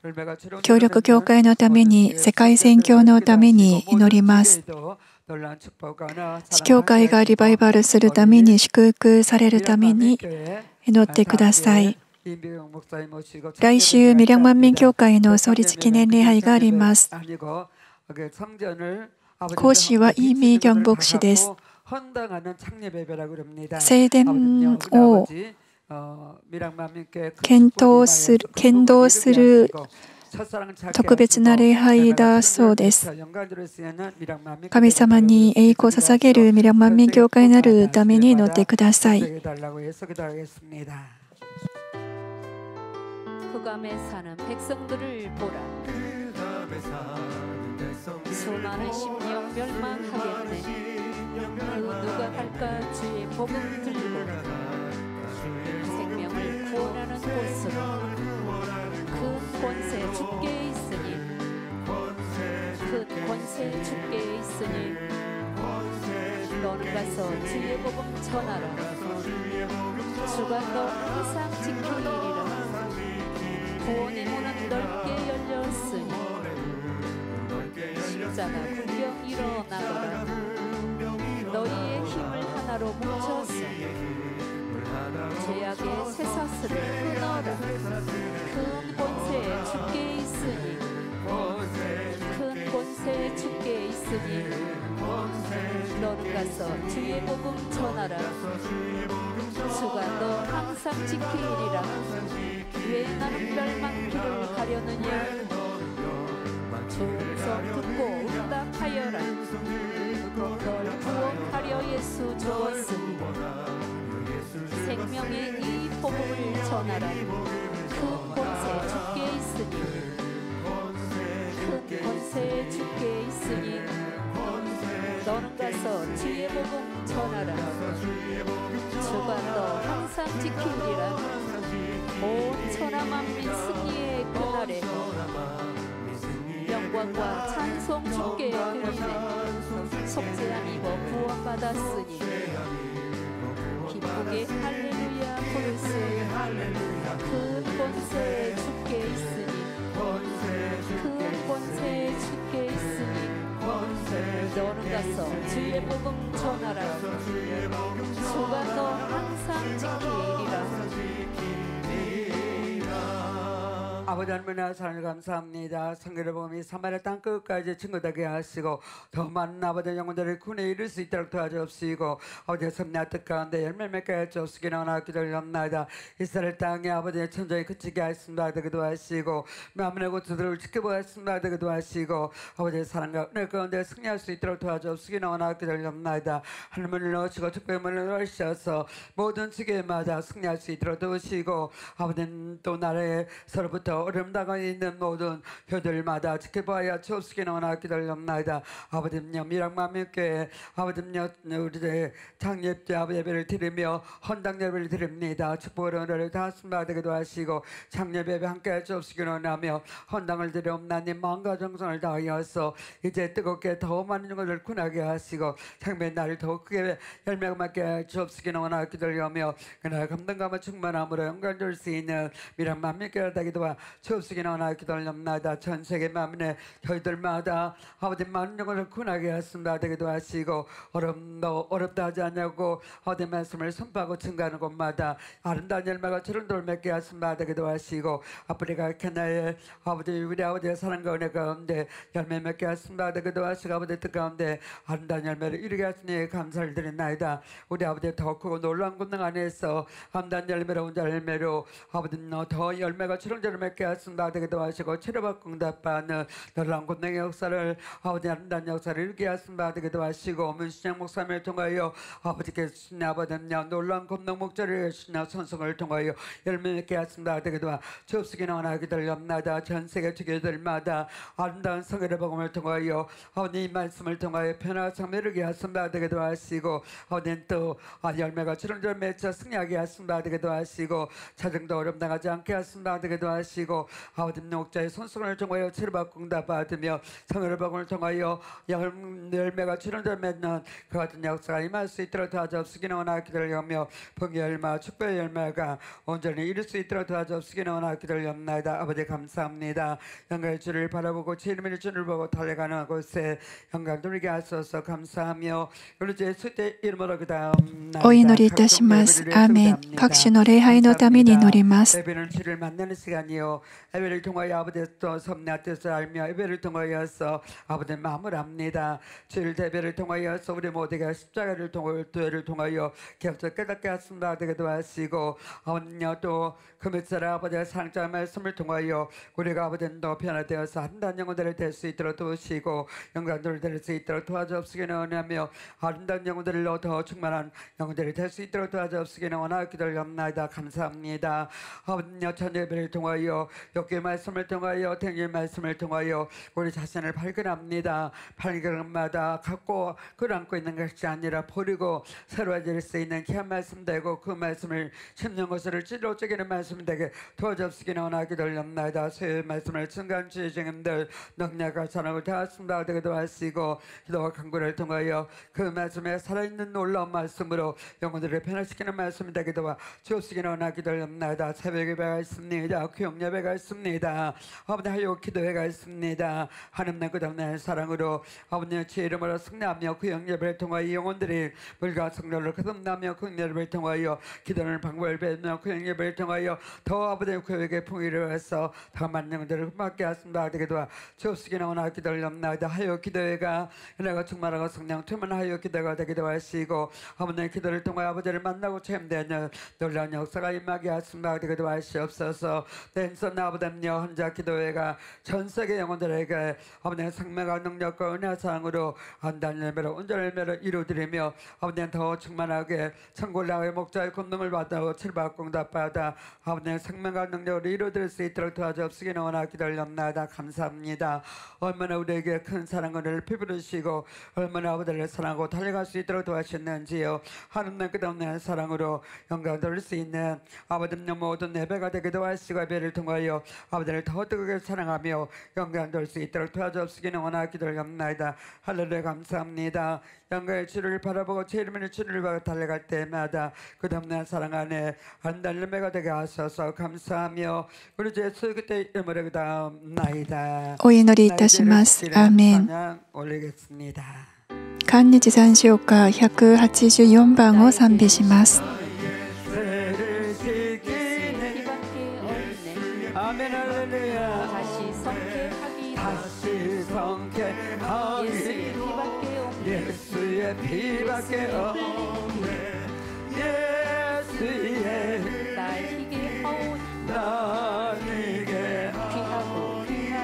Speaker 2: 協力教会のために、世界宣教のために祈ります。地教会がリバイバルするために、祝福されるために祈ってください。来週、ミリャン万民教会の創立記念礼拝があります。講師はイ・ミギョン牧師です。聖殿を検討する、剣道する特別な礼拝だそうです。神様に栄光を捧げるミリャン万民教会になるために祈ってください。
Speaker 3: 흑암에 사는 백성들을 보라. 수많은 심령 멸망하겠네. 그 누가 갈까 주의 복음 들고 생명을 구원하는 곳으로. 큰 권세 주께 있으니 큰 권세 주께 있으니 너는 가서 주의 복음 전하라. 주가 너 항상 지키리라. 구원의 문은 넓게 열렸으니 십자가 군병 일어나거라. 너희의 힘을 하나로 뭉쳐서 죄악의 쇠사슬을 끊어라. 큰 권세 주께 있으니 큰 권세 주께 있으니 너는 가서 주의 복음 전하라. 주가 너 항상 지키리라. 왜 나는 멸망길을 가려느냐. 주 음성 듣고 응답하여라. 널 구원하려 예수 죽었으니 생명의 이 복음을 전하라. 큰 권세 주께 있으니 큰 권세 주께 있으니 너는 가서 주의 복음 전하라. 주가 너 항상 지키리라. 온 천하 만민 승리의 그날에 영광과 찬송 주께 드리네. 속죄 안 입어 구원받았으니 기쁘게 할렐루야 부르세. 큰 권세 주께 있으니 큰 권세 주께 있으니 너는 가서 주의 복음 전하라. 주가 너 항상 지키리라.
Speaker 1: 아버지 하나님의 사랑을 감사합니다. 성결의 복음이 사마리아 땅 끝까지 증거되게 하시고 더 많은 아버지 영혼들을 군에 이룰 수 있도록 도와주옵시고 아버지의 섭리와 뜻 가운데 열매 맺게 해주옵시기 원하옵 기도합나이다. 이스라엘 땅에 아버지의 천정이 그치게 하였습니다. 되기도 하시고 마음의 고투들을 지켜보게 하였습니다. 되기도 하시고 아버지의 사랑과 은혜 가운데 승리할 수 있도록 도와주옵시기 원하옵 기도합나이다. 하늘문을 넣으시고 특별문을 넣으셔서 모든 지게마다 승리할 수 있도록 도우시고 아버지는 또 나라의 서로부터 어려움 당하고 있는 모든 교들마다 지켜봐야 주옵시기는 원하옵 기도합나이다. 아버지님여 미락만민교회 아버지님여 우리의 창립제 아버지 예배를 드리며 헌당 예배를 드립니다. 축복을 은혜를 다하심과 되기도 하시고 창립 예배 함께 주옵시기는 원하며 헌당을 드리옵나님 마음과 정성을 다하여서 이제 뜨겁게 더 많은 영혼을 군하게 하시고 창립의 날을 더욱 크게 열매가 맺게 주옵시기는 원하옵 기도하며 그날 감동감과 충만함으로 영광 줄 수 있는 미락만민교회 되기도 하 주옵시기는 원하옵 기도합나이다. 전 세계 만민의 저희들마다 아버지 많은 영혼을 군하게 하십니다. 되기도 하시고 어렵도 어렵다 하지 않냐고 어디 말씀을 선포하고 증가하는 곳마다 아름다운 열매가 주름돌 맺게 하십니다. 되기도 하시고 아프리카 케냐의 아버지 우리 아버지의 사랑과 은혜 가운데 열매 맺게 하십니다. 되기도 하시고 아버지 뜻 가운데 아름다운 열매를 이루게 하시니 감사를 드리나이다. 우리 아버지 더 크고 놀라운 권능 안에서 아름다운 열매로 온 열매로 아버지는 더 열매가 주름돌 맺게 하십니다. 되기도 하시고 치료받고 응답받는 놀라운 권능의 역사를 아버지 아름다운 역사를 이루게 하십니다. 되기도 하시고 문신영 목사님을 통하여 아버지께서 주신 아버지는요 놀라운 권능 목자를 주시나 선성을 통하여 열매 맺게 하십니다. 되기도 하 주옵시기는 원하기 달렵나다. 전 세계 주교들마다 아름다운 성결의 복음을 통하여 아버지 이 말씀을 통하여 변화 참여르게 하십니다. 되기도 하시고 아버지는 또 열매가 주름절 맺혀 승리하게 하십니다. 되기도 하시고 자정도 어려움 당하지 않게 하십니다. 되기도 하시고 도와주시고 아버님 목자의 손수건을 통하여 치료받고 응답받으며 성혈복음을 통하여 열- 열매가 주름을 맺는 그 같은 역사가 임할 수 있도록 도와주옵시기는 원하고 기도하며 복의 열매 축복의 열매가 온전히 이룰 수 있도록 도와주옵시기는 원하고 기도하옵나이다. 아버지 감사합니다. 영광의 주를 바라보고 제 이름의 주를 보고 달려가는 곳에 영광 돌리게 하소서. 감사하며 우리 예수 의 이름으로 그다음
Speaker 2: お祈りいたします。アーメン。各種の礼拝のために祈ります。
Speaker 1: 예배는 주를 만나는 시간이요. 예배를 통하여 아버지의 또 섭리와 뜻을 알며 예배를 통하여서 아버지의 마음을 압니다. 주일 예배를 통하여서 우리 모두가 십자가를 통하여 교회를 통하여 격절 깨닫게 하신다 되기도 하시고 아버지여 또 금요일에 아버지의 상장 말씀을 통하여 우리가 아버지는 더 변화되어서 한단 영혼들을 될 수 있도록 도우시고 영광들을 될 수 있도록 도와주옵시기는 원하며 아름다운 영혼들로 더 충만한 영혼들이 될 수 있도록 도와주옵시기는 원하고 기도합나이다. 감사합니다. 아버지여 천예배를 통하여 역의 말씀을 통하여 댕길 말씀을 통하여 우리 자신을 발견합니다. 발견마다 갖고 끌어안고 있는 것이 아니라 버리고 새로워질 수 있는 귀한 말씀 되고 그 말씀을 십년 것을 찔러 쪼개는 말씀 되게 도와주옵시기는 원하고 기도합나이다. 새 말씀을 순간 주의 증인들 능력과 사랑을 다하신다 되기도 하시고 기도와 간구를 통하여 그 말씀에 살아있는 놀라운 말씀으로 영혼들을 변화시키는 말씀이 되기도 주옵시기는 원하고 기도합나이다. 새벽 예배가 있습니다. 교육 예배가 있습니다. 아버지 하여 기도회가 있습니다. 하나님의 끝없는 사랑으로 아버지의 주의 이름으로 승리하며 그 영예배를 통하여 영혼들이 물과 성령을 거듭나며 그 예배를 통하여 기도하는 방법을 배우며 그 영예배를 통하여 더 아버지의 교회에 풍의를 해서 더 많은 영혼들을 흠맞게 하신다 되기도 주옵시기는 원하고 기도합나이다. 하여 기도회가 은혜가 충만하고 성령 충만하여 기도가 되기도 하시고 아버지의 기도를 통하여 아버지를 만나고 체험되는 놀라운 역사가 임하게 하신다 되기도 하시옵소서. 댄선 아버지여 혼자 기도회가 전 세계 영혼들에게 아버지의 생명과 능력과 은혜와 사랑으로 한단 열매로 온전한 열매로 이루어드리며 아버지는 더 충만하게 천골라의 목자의 권능을 받아 치료받고 응답받아 아버지의 생명과 능력으로 이루어드릴 수 있도록 도와주옵시기는 원하고 기도합나이다. 감사합니다. 얼마나 우리에게 큰 사랑을 베풀으시고 얼마나 아버지를 사랑하고 달려갈 수 있도록 도와주셨는지요. 하나님의 끝없는 사랑으로 영광 돌릴 수 있는 아버지의 모든 예배가 되기도 하시고 예배를 통하여 아버지를 더 뜨겁게 사랑하며 영광 돌릴 수 있도록 도와주옵시기는 원하고 기도합나이다. 할렐루야 감사합니다. 영광의 주를 바라보고 제 이름의 주를 바라 달려갈 때마다 끝없는 사랑 안에 한달 열매가 되게 하소서. 감사하며 우리 주 예수 그때 이름으로 기도합나이다.
Speaker 2: お祈りいたします。アーメン。
Speaker 1: 찬양 올리겠습니다.
Speaker 2: 韓日残唱歌ひゃくはちじゅうよんばんを賛美します。
Speaker 1: 예수를 지키네 아멘 할렐루야
Speaker 3: 다시 성쾌하기
Speaker 1: 다시 성쾌하기
Speaker 3: 예수의 피밖에 없네
Speaker 1: 예수의 피밖에 없네 예수의
Speaker 3: 날 희게 하오니
Speaker 1: 나에게
Speaker 3: 귀하고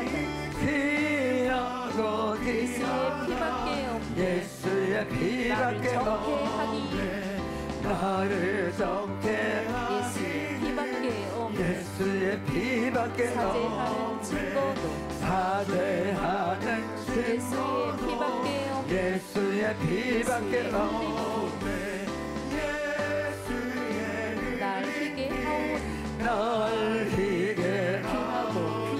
Speaker 3: 귀하다
Speaker 1: 귀하고 귀
Speaker 3: 예수의 피밖에 없네
Speaker 1: 나를
Speaker 3: 나를
Speaker 1: 정케
Speaker 3: 정케
Speaker 1: 나를 정케
Speaker 3: 예수의 피밖에 없네
Speaker 1: 예수의 피밖에
Speaker 3: 사죄하는 증거도
Speaker 1: 사죄하는
Speaker 3: 예수의 피밖에 없네
Speaker 1: 예수의 피밖에 없네
Speaker 3: 날 희게 하오니
Speaker 1: 날 희게
Speaker 3: 귀하고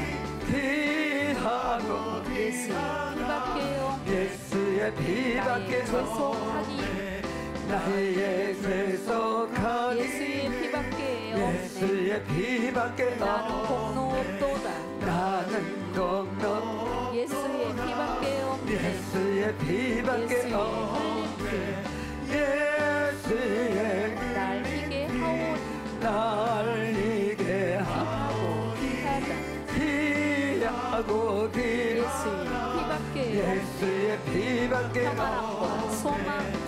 Speaker 3: 귀하다
Speaker 1: 귀하고
Speaker 3: 예수의 피밖에 없네
Speaker 1: 예수의 피밖에
Speaker 3: 나의 죄속하기
Speaker 1: 나의 죄속하니
Speaker 3: 예수의 피밖에 없네
Speaker 1: 예수의 피밖에
Speaker 3: 나는
Speaker 1: 없네
Speaker 3: 공로도다
Speaker 1: 나는 공로
Speaker 3: 예수의 피밖에 없네
Speaker 1: 예수의 피밖에
Speaker 3: 예수의
Speaker 1: 없네
Speaker 3: 흘린
Speaker 1: 예수의
Speaker 3: 피 날 희게 하오니
Speaker 1: 날 이게
Speaker 3: 귀하고 귀하다
Speaker 1: 하고 기
Speaker 3: 예수의 피밖에 없네
Speaker 1: 예수의 피밖에
Speaker 3: 평안함과 소망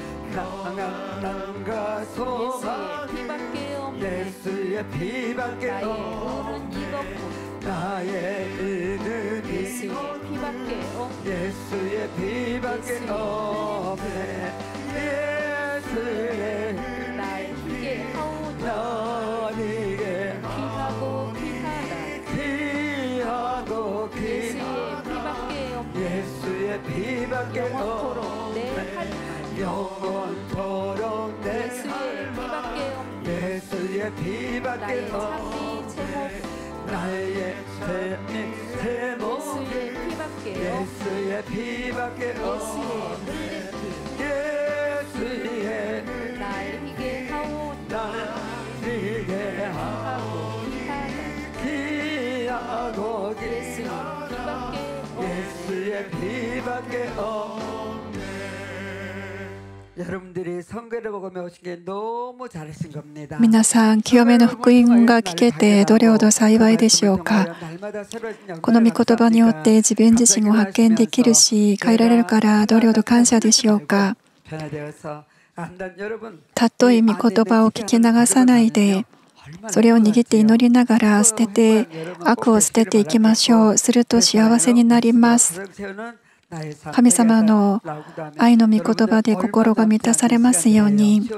Speaker 1: 평안함과 소망
Speaker 3: 예수의 피밖에 없네
Speaker 1: 예수의 피밖에
Speaker 3: 나의
Speaker 1: 없네
Speaker 3: 의는 이것뿐
Speaker 1: 나의 의는
Speaker 3: 예수의 피밖에 없네
Speaker 1: 예수의 피밖에 없네 예수의
Speaker 3: 날 희게 하오니
Speaker 1: 나에게
Speaker 3: 귀하고 귀하다
Speaker 1: 귀하고 기
Speaker 3: 예수의 피밖에 없네
Speaker 1: 예수의 피밖에
Speaker 3: 영원토록 내
Speaker 1: 없네
Speaker 3: 할 말
Speaker 1: 영원토록 내
Speaker 3: 예수의 피밖에 없네
Speaker 1: 예수의 피밖에
Speaker 3: 나의
Speaker 1: 없네
Speaker 3: 참리 제목
Speaker 1: 나의 제목
Speaker 3: 예수의 피밖에
Speaker 1: 예수의 피밖에 없네 예수의
Speaker 3: 날 희게 하오니
Speaker 1: 나는 네게 하고 기하고
Speaker 3: 예수의 피밖에
Speaker 1: 예수의 피밖에 없네. 여러분들이 성경을 보며 오신 게 너무 잘하신 겁니다.
Speaker 2: 皆さん、清めの福音が聞けてどれほど幸いでしょうか。この御言葉によって自分自身を発見できるし、変えられるからどれほど感謝でしょうか。たとえ御言葉を聞き流さないで、それを握って祈りながら捨てて、悪を捨てていきましょう。すると幸せになります。神様の愛の御言葉で心が満たされますように。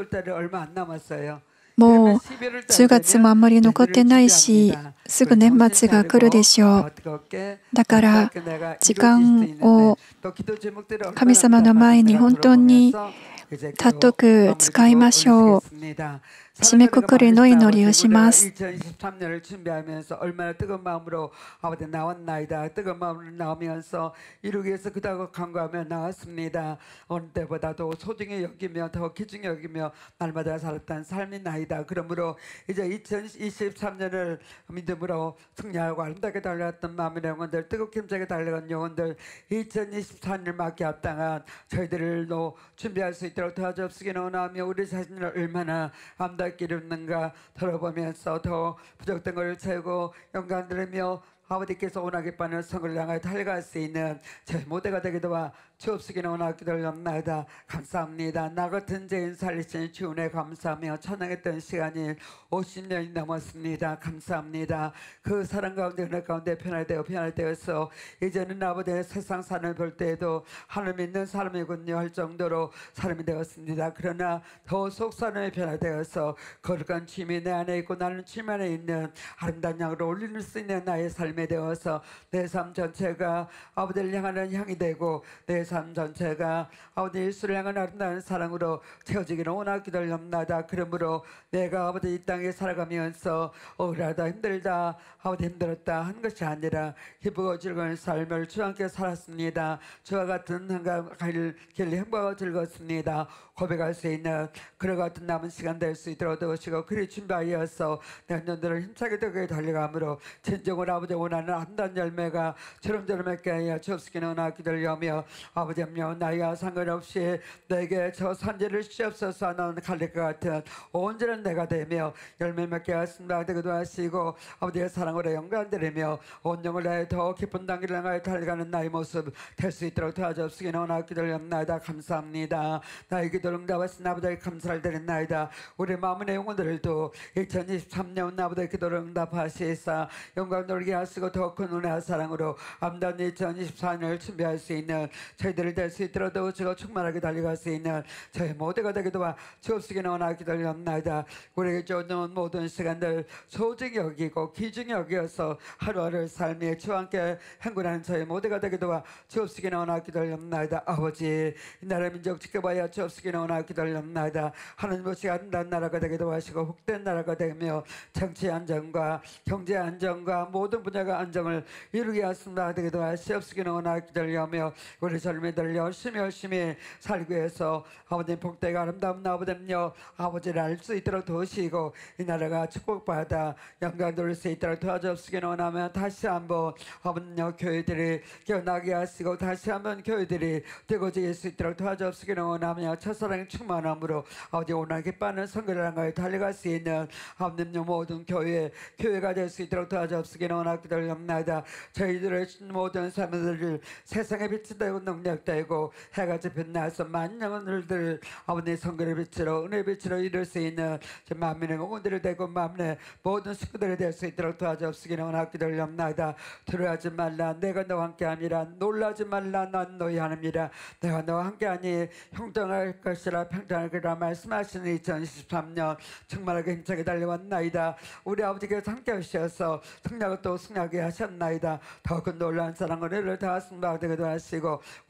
Speaker 2: もうじゅうがつもあんまり残ってないし、すぐ年末が来るでしょう。だから時間を神様の前に本当に尊く使いましょう。締めくくりの祈りをします。
Speaker 1: 이천이십삼 년을 준비하면서 얼마나 뜨거운 마음으로 아버지 나왔나이다. 뜨거운 마음으로 나오면서 이루기 위해서 그다고 간구하며 나왔습니다. 어느 때보다도 소중히 여기며 더 귀중히 여기며 날마다 살았던 삶이 나이다. 그러므로 이제 이천이십삼 년을 믿음으로 승리하고 아름답게 달려왔던 마음의 영혼들, 뜨겁게 힘차게 달려간 영혼들, 이천이십사 년을 맞게 합당한 저희들도 준비할 수 있도록 도와주옵시기 원하며 우리 자신을 얼마나 아름답게 이루는가 돌아보면서 더 부족된 것을 채우고 영광 들으며 아버지께서 원하게 빠는 성을 향하여 달려갈 수 있는 저희 모두가 되게 도와 주옵시기는 원하기를 염나이다. 감사합니다. 나 같은 죄인 살리신 주은혜 감사하며 찬양했던 시간이 오십 년이 넘었습니다. 감사합니다. 그 사랑 가운데 은혜 가운데 편할 때요 편할 때여서 이제는 아버지의 세상 산을 볼 때에도 하나님 믿는 사람이군요 할 정도로 사람이 되었습니다. 그러나 더 속사람이 변할 때여서 거룩한 취미 내 안에 있고 나는 취미 안에 있는 아름다운 양으로 올릴 수 있는 나의 삶이 되어서 내 삶 전체가 아버지를 향하는 향이 되고 내 삶 전체가 아버지 예수를 향한 아름다운 사랑으로 채워지기를 원하기를 염나다. 그러므로 내가 아버지 이 땅에 살아가면서 억울하다 힘들다 아버지 힘들었다 한 것이 아니라 기쁘고 즐거운 삶을 주와 함께 살았습니다. 주와 같은 한가길 길 행복하고 즐겁습니다. 고백할 수 있는 그와 같은 남은 시간 될 수 있도록 도우시고 그리 준비하여서 내년들을 힘차게 되게 달려가므로 진정으로 아버지 원하는 아름다운 열매가 저럼저럼 맺게 하여 주옵시기는 원하기를 여며 아버지 여 나이와 상관없이 내게 저 산지를 시옵소서 하는 갈릴 것 같은 온전한 내가 되며 열매 맺게 하였습니다. 되기도 하시고 아버지의 사랑으로 영광 드리며 온 영을 다해 더 깊은 단계를 향하여 달려가는 나의 모습 될 수 있도록 도와주옵시기는 원하기를 염나이다. 감사합니다. 나의 기도를 응답하신 아버지의 감사를 드린나이다. 우리 마음의 영혼들도 이천이십삼 년 아버지의 기도를 응답하시사 영광 돌게 하시고 더 큰 은혜와 사랑으로 아름다운 이천이십사 년을 준비할 수 있는 저희들을 될 수 있도록 도우시고 충만하게 달려갈 수 있는 저희 모두가 되게 도와 주옵시기는 원하기를 염나이다. 우리에게 주는 모든 시간들 소중히 여기고 귀중히 여기어서 하루하루 삶에 주와 함께 행군하는 저희 모두가 되게 도와 주옵시기는 원하기를 염나이다. 아버지 이 나라 민족 지켜봐야 주옵시기는 원하기를 염나이다. 하나님 없이 아름다운 나라가 되게 도와시고 복된 나라가 되며 정치 안정과 경제 안정과 모든 분야가 안정을 이루게 하였습니다. 되게 도와 주옵시기는 원하기를 여며 우리 젊은이들 열심히 열심히 살기 위해서 아버지 복되고 아름다운 아버지여 아버지를 알 수 있도록 도우시고 이 나라가 축복받아 영광 돌릴 수 있도록 도와주옵시기는 원하며 다시 한번 아버지여 교회들이 깨어나게 하시고 다시 한번 교회들이 되고질 수 있도록 도와주옵시기는 원하며 첫사랑의 충만함으로 아버지 원하게 빠는 선거를 향하여 달려갈 수 있는 아버지여 모든 교회 교회가 될 수 있도록 도와주옵시기는 원하기를 염나이다. 저희들의 모든 삶들을 세상에 빛이 되고 능력되고 해가 빛나서 만영혼들 아버지 성결의 빛으로 은혜의 빛으로 이룰 수 있는 만민의 영혼들이 되고 만민의 모든 식구들이 될 수 있도록 도와주옵시기는 원하기를 염나이다. 두려워하지 말라 내가 너와 함께함이라 놀라지 말라 난 너희 하나님이라 내가 너와 함께하니 형통할 것이라 평등할 거라 말씀하시는 이천이십삼 년 충만하게 힘차게 달려왔나이다. 우리 아버지께서 함께 하셔서 승리하고 또 승리하게 하셨나이다. 더 큰 놀라운 사랑 은혜를 다하신 바 되기도 하시고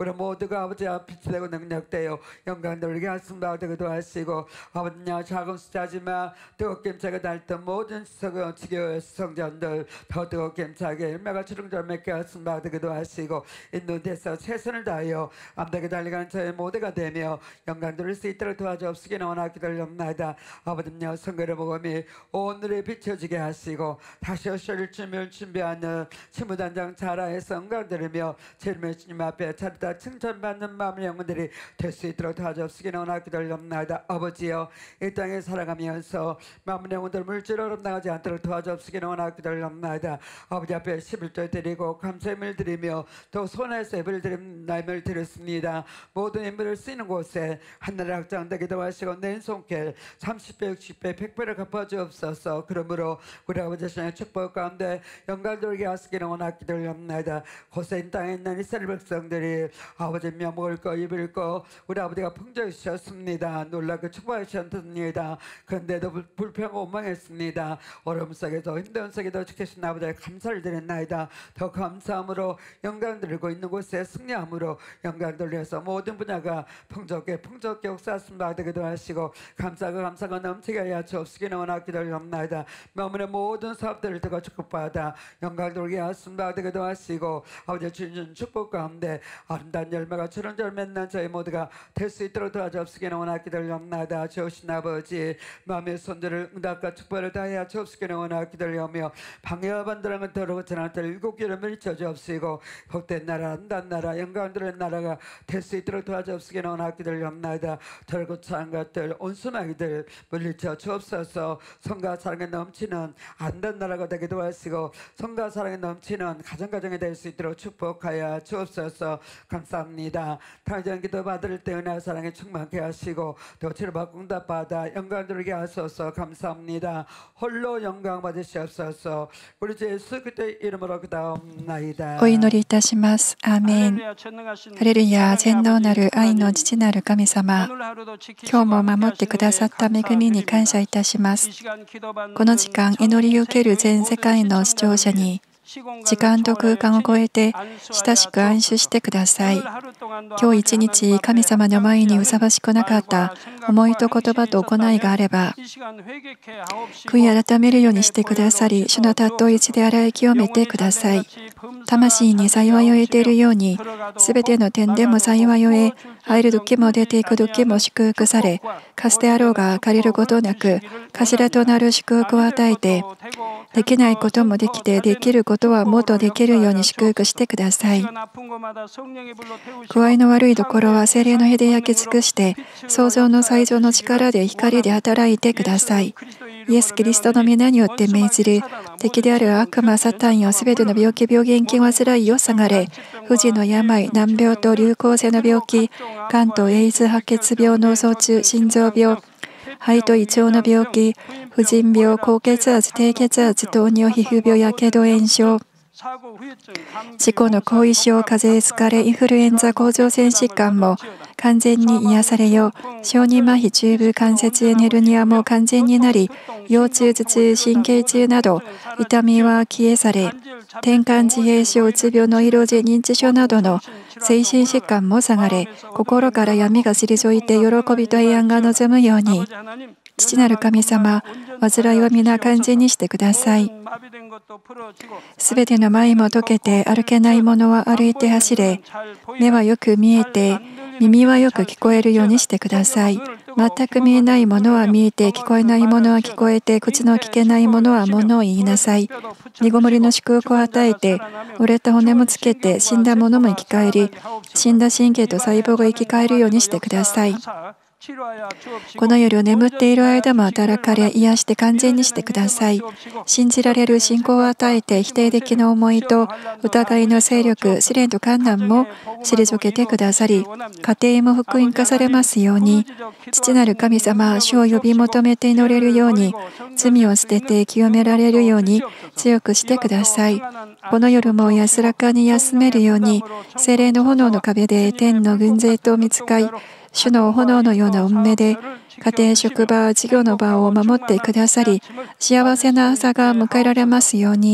Speaker 1: 우리 모두가 아버지 앞에 되고 능력되어 영광 돌리게 하심과 되기도 하시고 아버지냐 작은 숫자지만 뜨겁게 차게 달던 모든 수석은 지교의 성전들 더 뜨겁게 차게 일매가 주름절 맺게 하심과 되기도 하시고 인도에서 최선을 다하여 암되게 달려가는 저의 모두가 되며 영광 돌릴 수 있도록 도와주옵시기는 원하기 들렵나이다. 아버지냐 성결의 복음이 오늘에 비춰지게 하시고 다시 오실 준비를 준비하는 신부단장 자라에서 영광 드리며 제일의 주님 앞에 차리다 칭찬받는 마음의 영혼들이 될 수 있도록 도와주옵시기는 원하기 들렵나이다. 아버지여 이 땅에 살아가면서 마음의 영혼들 물질로 나가지 않도록 도와주옵시기는 원하기 들렵나이다. 아버지 앞에 십일조 드리고 감사함을 드리며 또 손에서 예배를 드리는 날을 드렸습니다. 모든 예물을 쓰이는 곳에 하늘의 확장되게 도와주시고 내 손길 삼십 배 육십 배 백 배를 갚아주옵소서. 그러므로 우리 아버지 신의 축복 가운데 영광 돌게 하시기를 원하기 들렵나이다. 고센 땅에 있는 이스라엘 백성들이 아버지 먹을 거 입을 거 우리 아버지가 풍족히 주셨습니다. 놀랍게 축복하셨습니다. 그런데도 불평하고 원망했습니다. 어려움 속에도 힘든 속에도 지키신 아버지에 감사를 드렸나이다. 더 감사함으로 영광 드리고 있는 곳에 승리함으로 영광 돌려서 모든 분야가 풍족하게 풍족하게 역사하심 받기도 하시고 감사가 감사가 넘치게 하여 주옵시기는 원하기 들렵나이다. 마음의 모든 사업들을 들어 축복받아 영광 돌게 하심 받기도 하시고 아버지 주신 축복 가운데 아름다운 열매가 주름절 맺는 저희 모두가 될 수 있도록 도와주옵시기는 원하기 들렵나이다. 주신 아버지 마음의 손들을 응답과 축복을 다하여 주옵시기는 원하기 들려며 방해와 반대랑은 더러고 지나갈 때 일곱 기름을 쳐주옵시고 복된 나라 아름다운 나라 영광 들은 나라가 될 수 있도록 도와주옵시기는 원하기 들렵나이다. 덜고 차한 것들 온수마귀들 물리쳐 주옵소서. 성과 사랑에 넘치는 아름다운 나라가 되게 도와주시고 성과 사랑에 넘치는 가정가정이 될 수 있도록 축복하여 주옵소서. 감사합니다. 당장 기도 받을 때 은혜와 사랑에 충만케 하시고 또 치료받고 응답받아 영광 돌리게 하소서. 감사합니다. 홀로 영광 받으시옵소서. 우리 주 예수 그리스도의 이름으로 기도하옵나이다.
Speaker 2: お祈りいたします。アーメン。ハレルヤ、全能なる愛の父なる神様、今日も守ってくださった恵みに感謝いたします。この時間、祈りを受ける全世界の視聴者に、時間と空間を超えて親しく安守してください。今日一日神様の前にふさわしくなかった思いと言葉と行いがあれば、悔い改めるようにしてくださり、主の尊い血で洗い清めてください。魂に幸いを得ているように、すべての点でも幸いを得、入る時も出ていく時も祝福され、かつてあろうが借りることなく、頭となる祝福を与えて、できないこともできて、できることはもっとできるように祝福してください。具合の悪いところは聖霊の火で焼き尽くして、創造の最上の力で光で働いてください。イエス・キリストの皆によって命じる敵である悪魔サタンよすべての病気病原菌患いを下がれ、不治の病難病と流行性の病気肝とエイズ白血病脳卒中心臓病肺と胃腸の病気婦人病高血圧低血圧糖尿皮膚病やけど炎症事故の後遺症、風邪、疲れ、インフルエンザ、甲状腺疾患も完全に癒されよ。小児麻痺、中部関節炎ヘルニアも完全になり、腰痛、頭痛、神経痛など痛みは消え去れ、転換自閉症、うつ病の色児、認知症などの精神疾患も下がれ、心から闇が退いて喜びと平安が望むように。父なる神様、煩いは皆完全にしてください。すべての迷も解けて、歩けない者は歩いて走れ、目はよく見えて、耳はよく聞こえるようにしてください。全く見えない者は見えて、聞こえない者は聞こえて、口の聞けない者は物を言いなさい。身ごもりの祝福を与えて、折れた骨もつけて、死んだ者も生き返り、死んだ神経と細胞が生き返るようにしてください。この夜眠っている間も働かれ、癒して完全にしてください。信じられる信仰を与えて、否定的な思いと疑いの勢力、試練と困難も退けてくださり、家庭も福音化されますように。父なる神様、主を呼び求めて祈れるように、罪を捨てて清められるように強くしてください。この夜も安らかに休めるように、聖霊の炎の壁で天の軍勢と見つかり、主の炎のような運命で家庭、職場、事業の場を守ってくださり、幸せな朝が迎えられますように。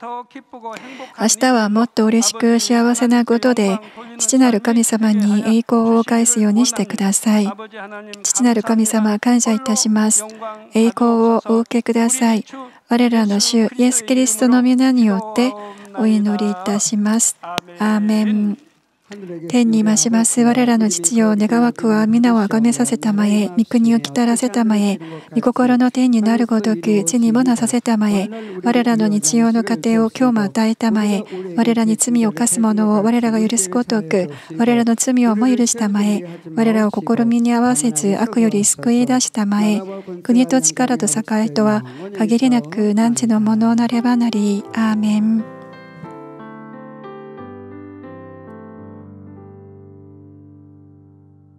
Speaker 2: 明日はもっと嬉しく幸せなことで、父なる神様に栄光を返すようにしてください。父なる神様、感謝いたします。栄光をお受けください。我らの主イエス・キリストの皆によってお祈りいたします。アーメン。天に増します我らの父よ、願わくは皆をあがめさせたまえ、御国をきたらせたまえ、御心の天になるごとく地にもなさせたまえ、我らの日曜の糧を今日も与えたまえ、我らに罪を犯す者を我らが許すごとく、我らの罪をも許したまえ、我らを試みに合わせず悪より救い出したまえ、国と力と栄とは限りなく汝のものなればなり。アーメン。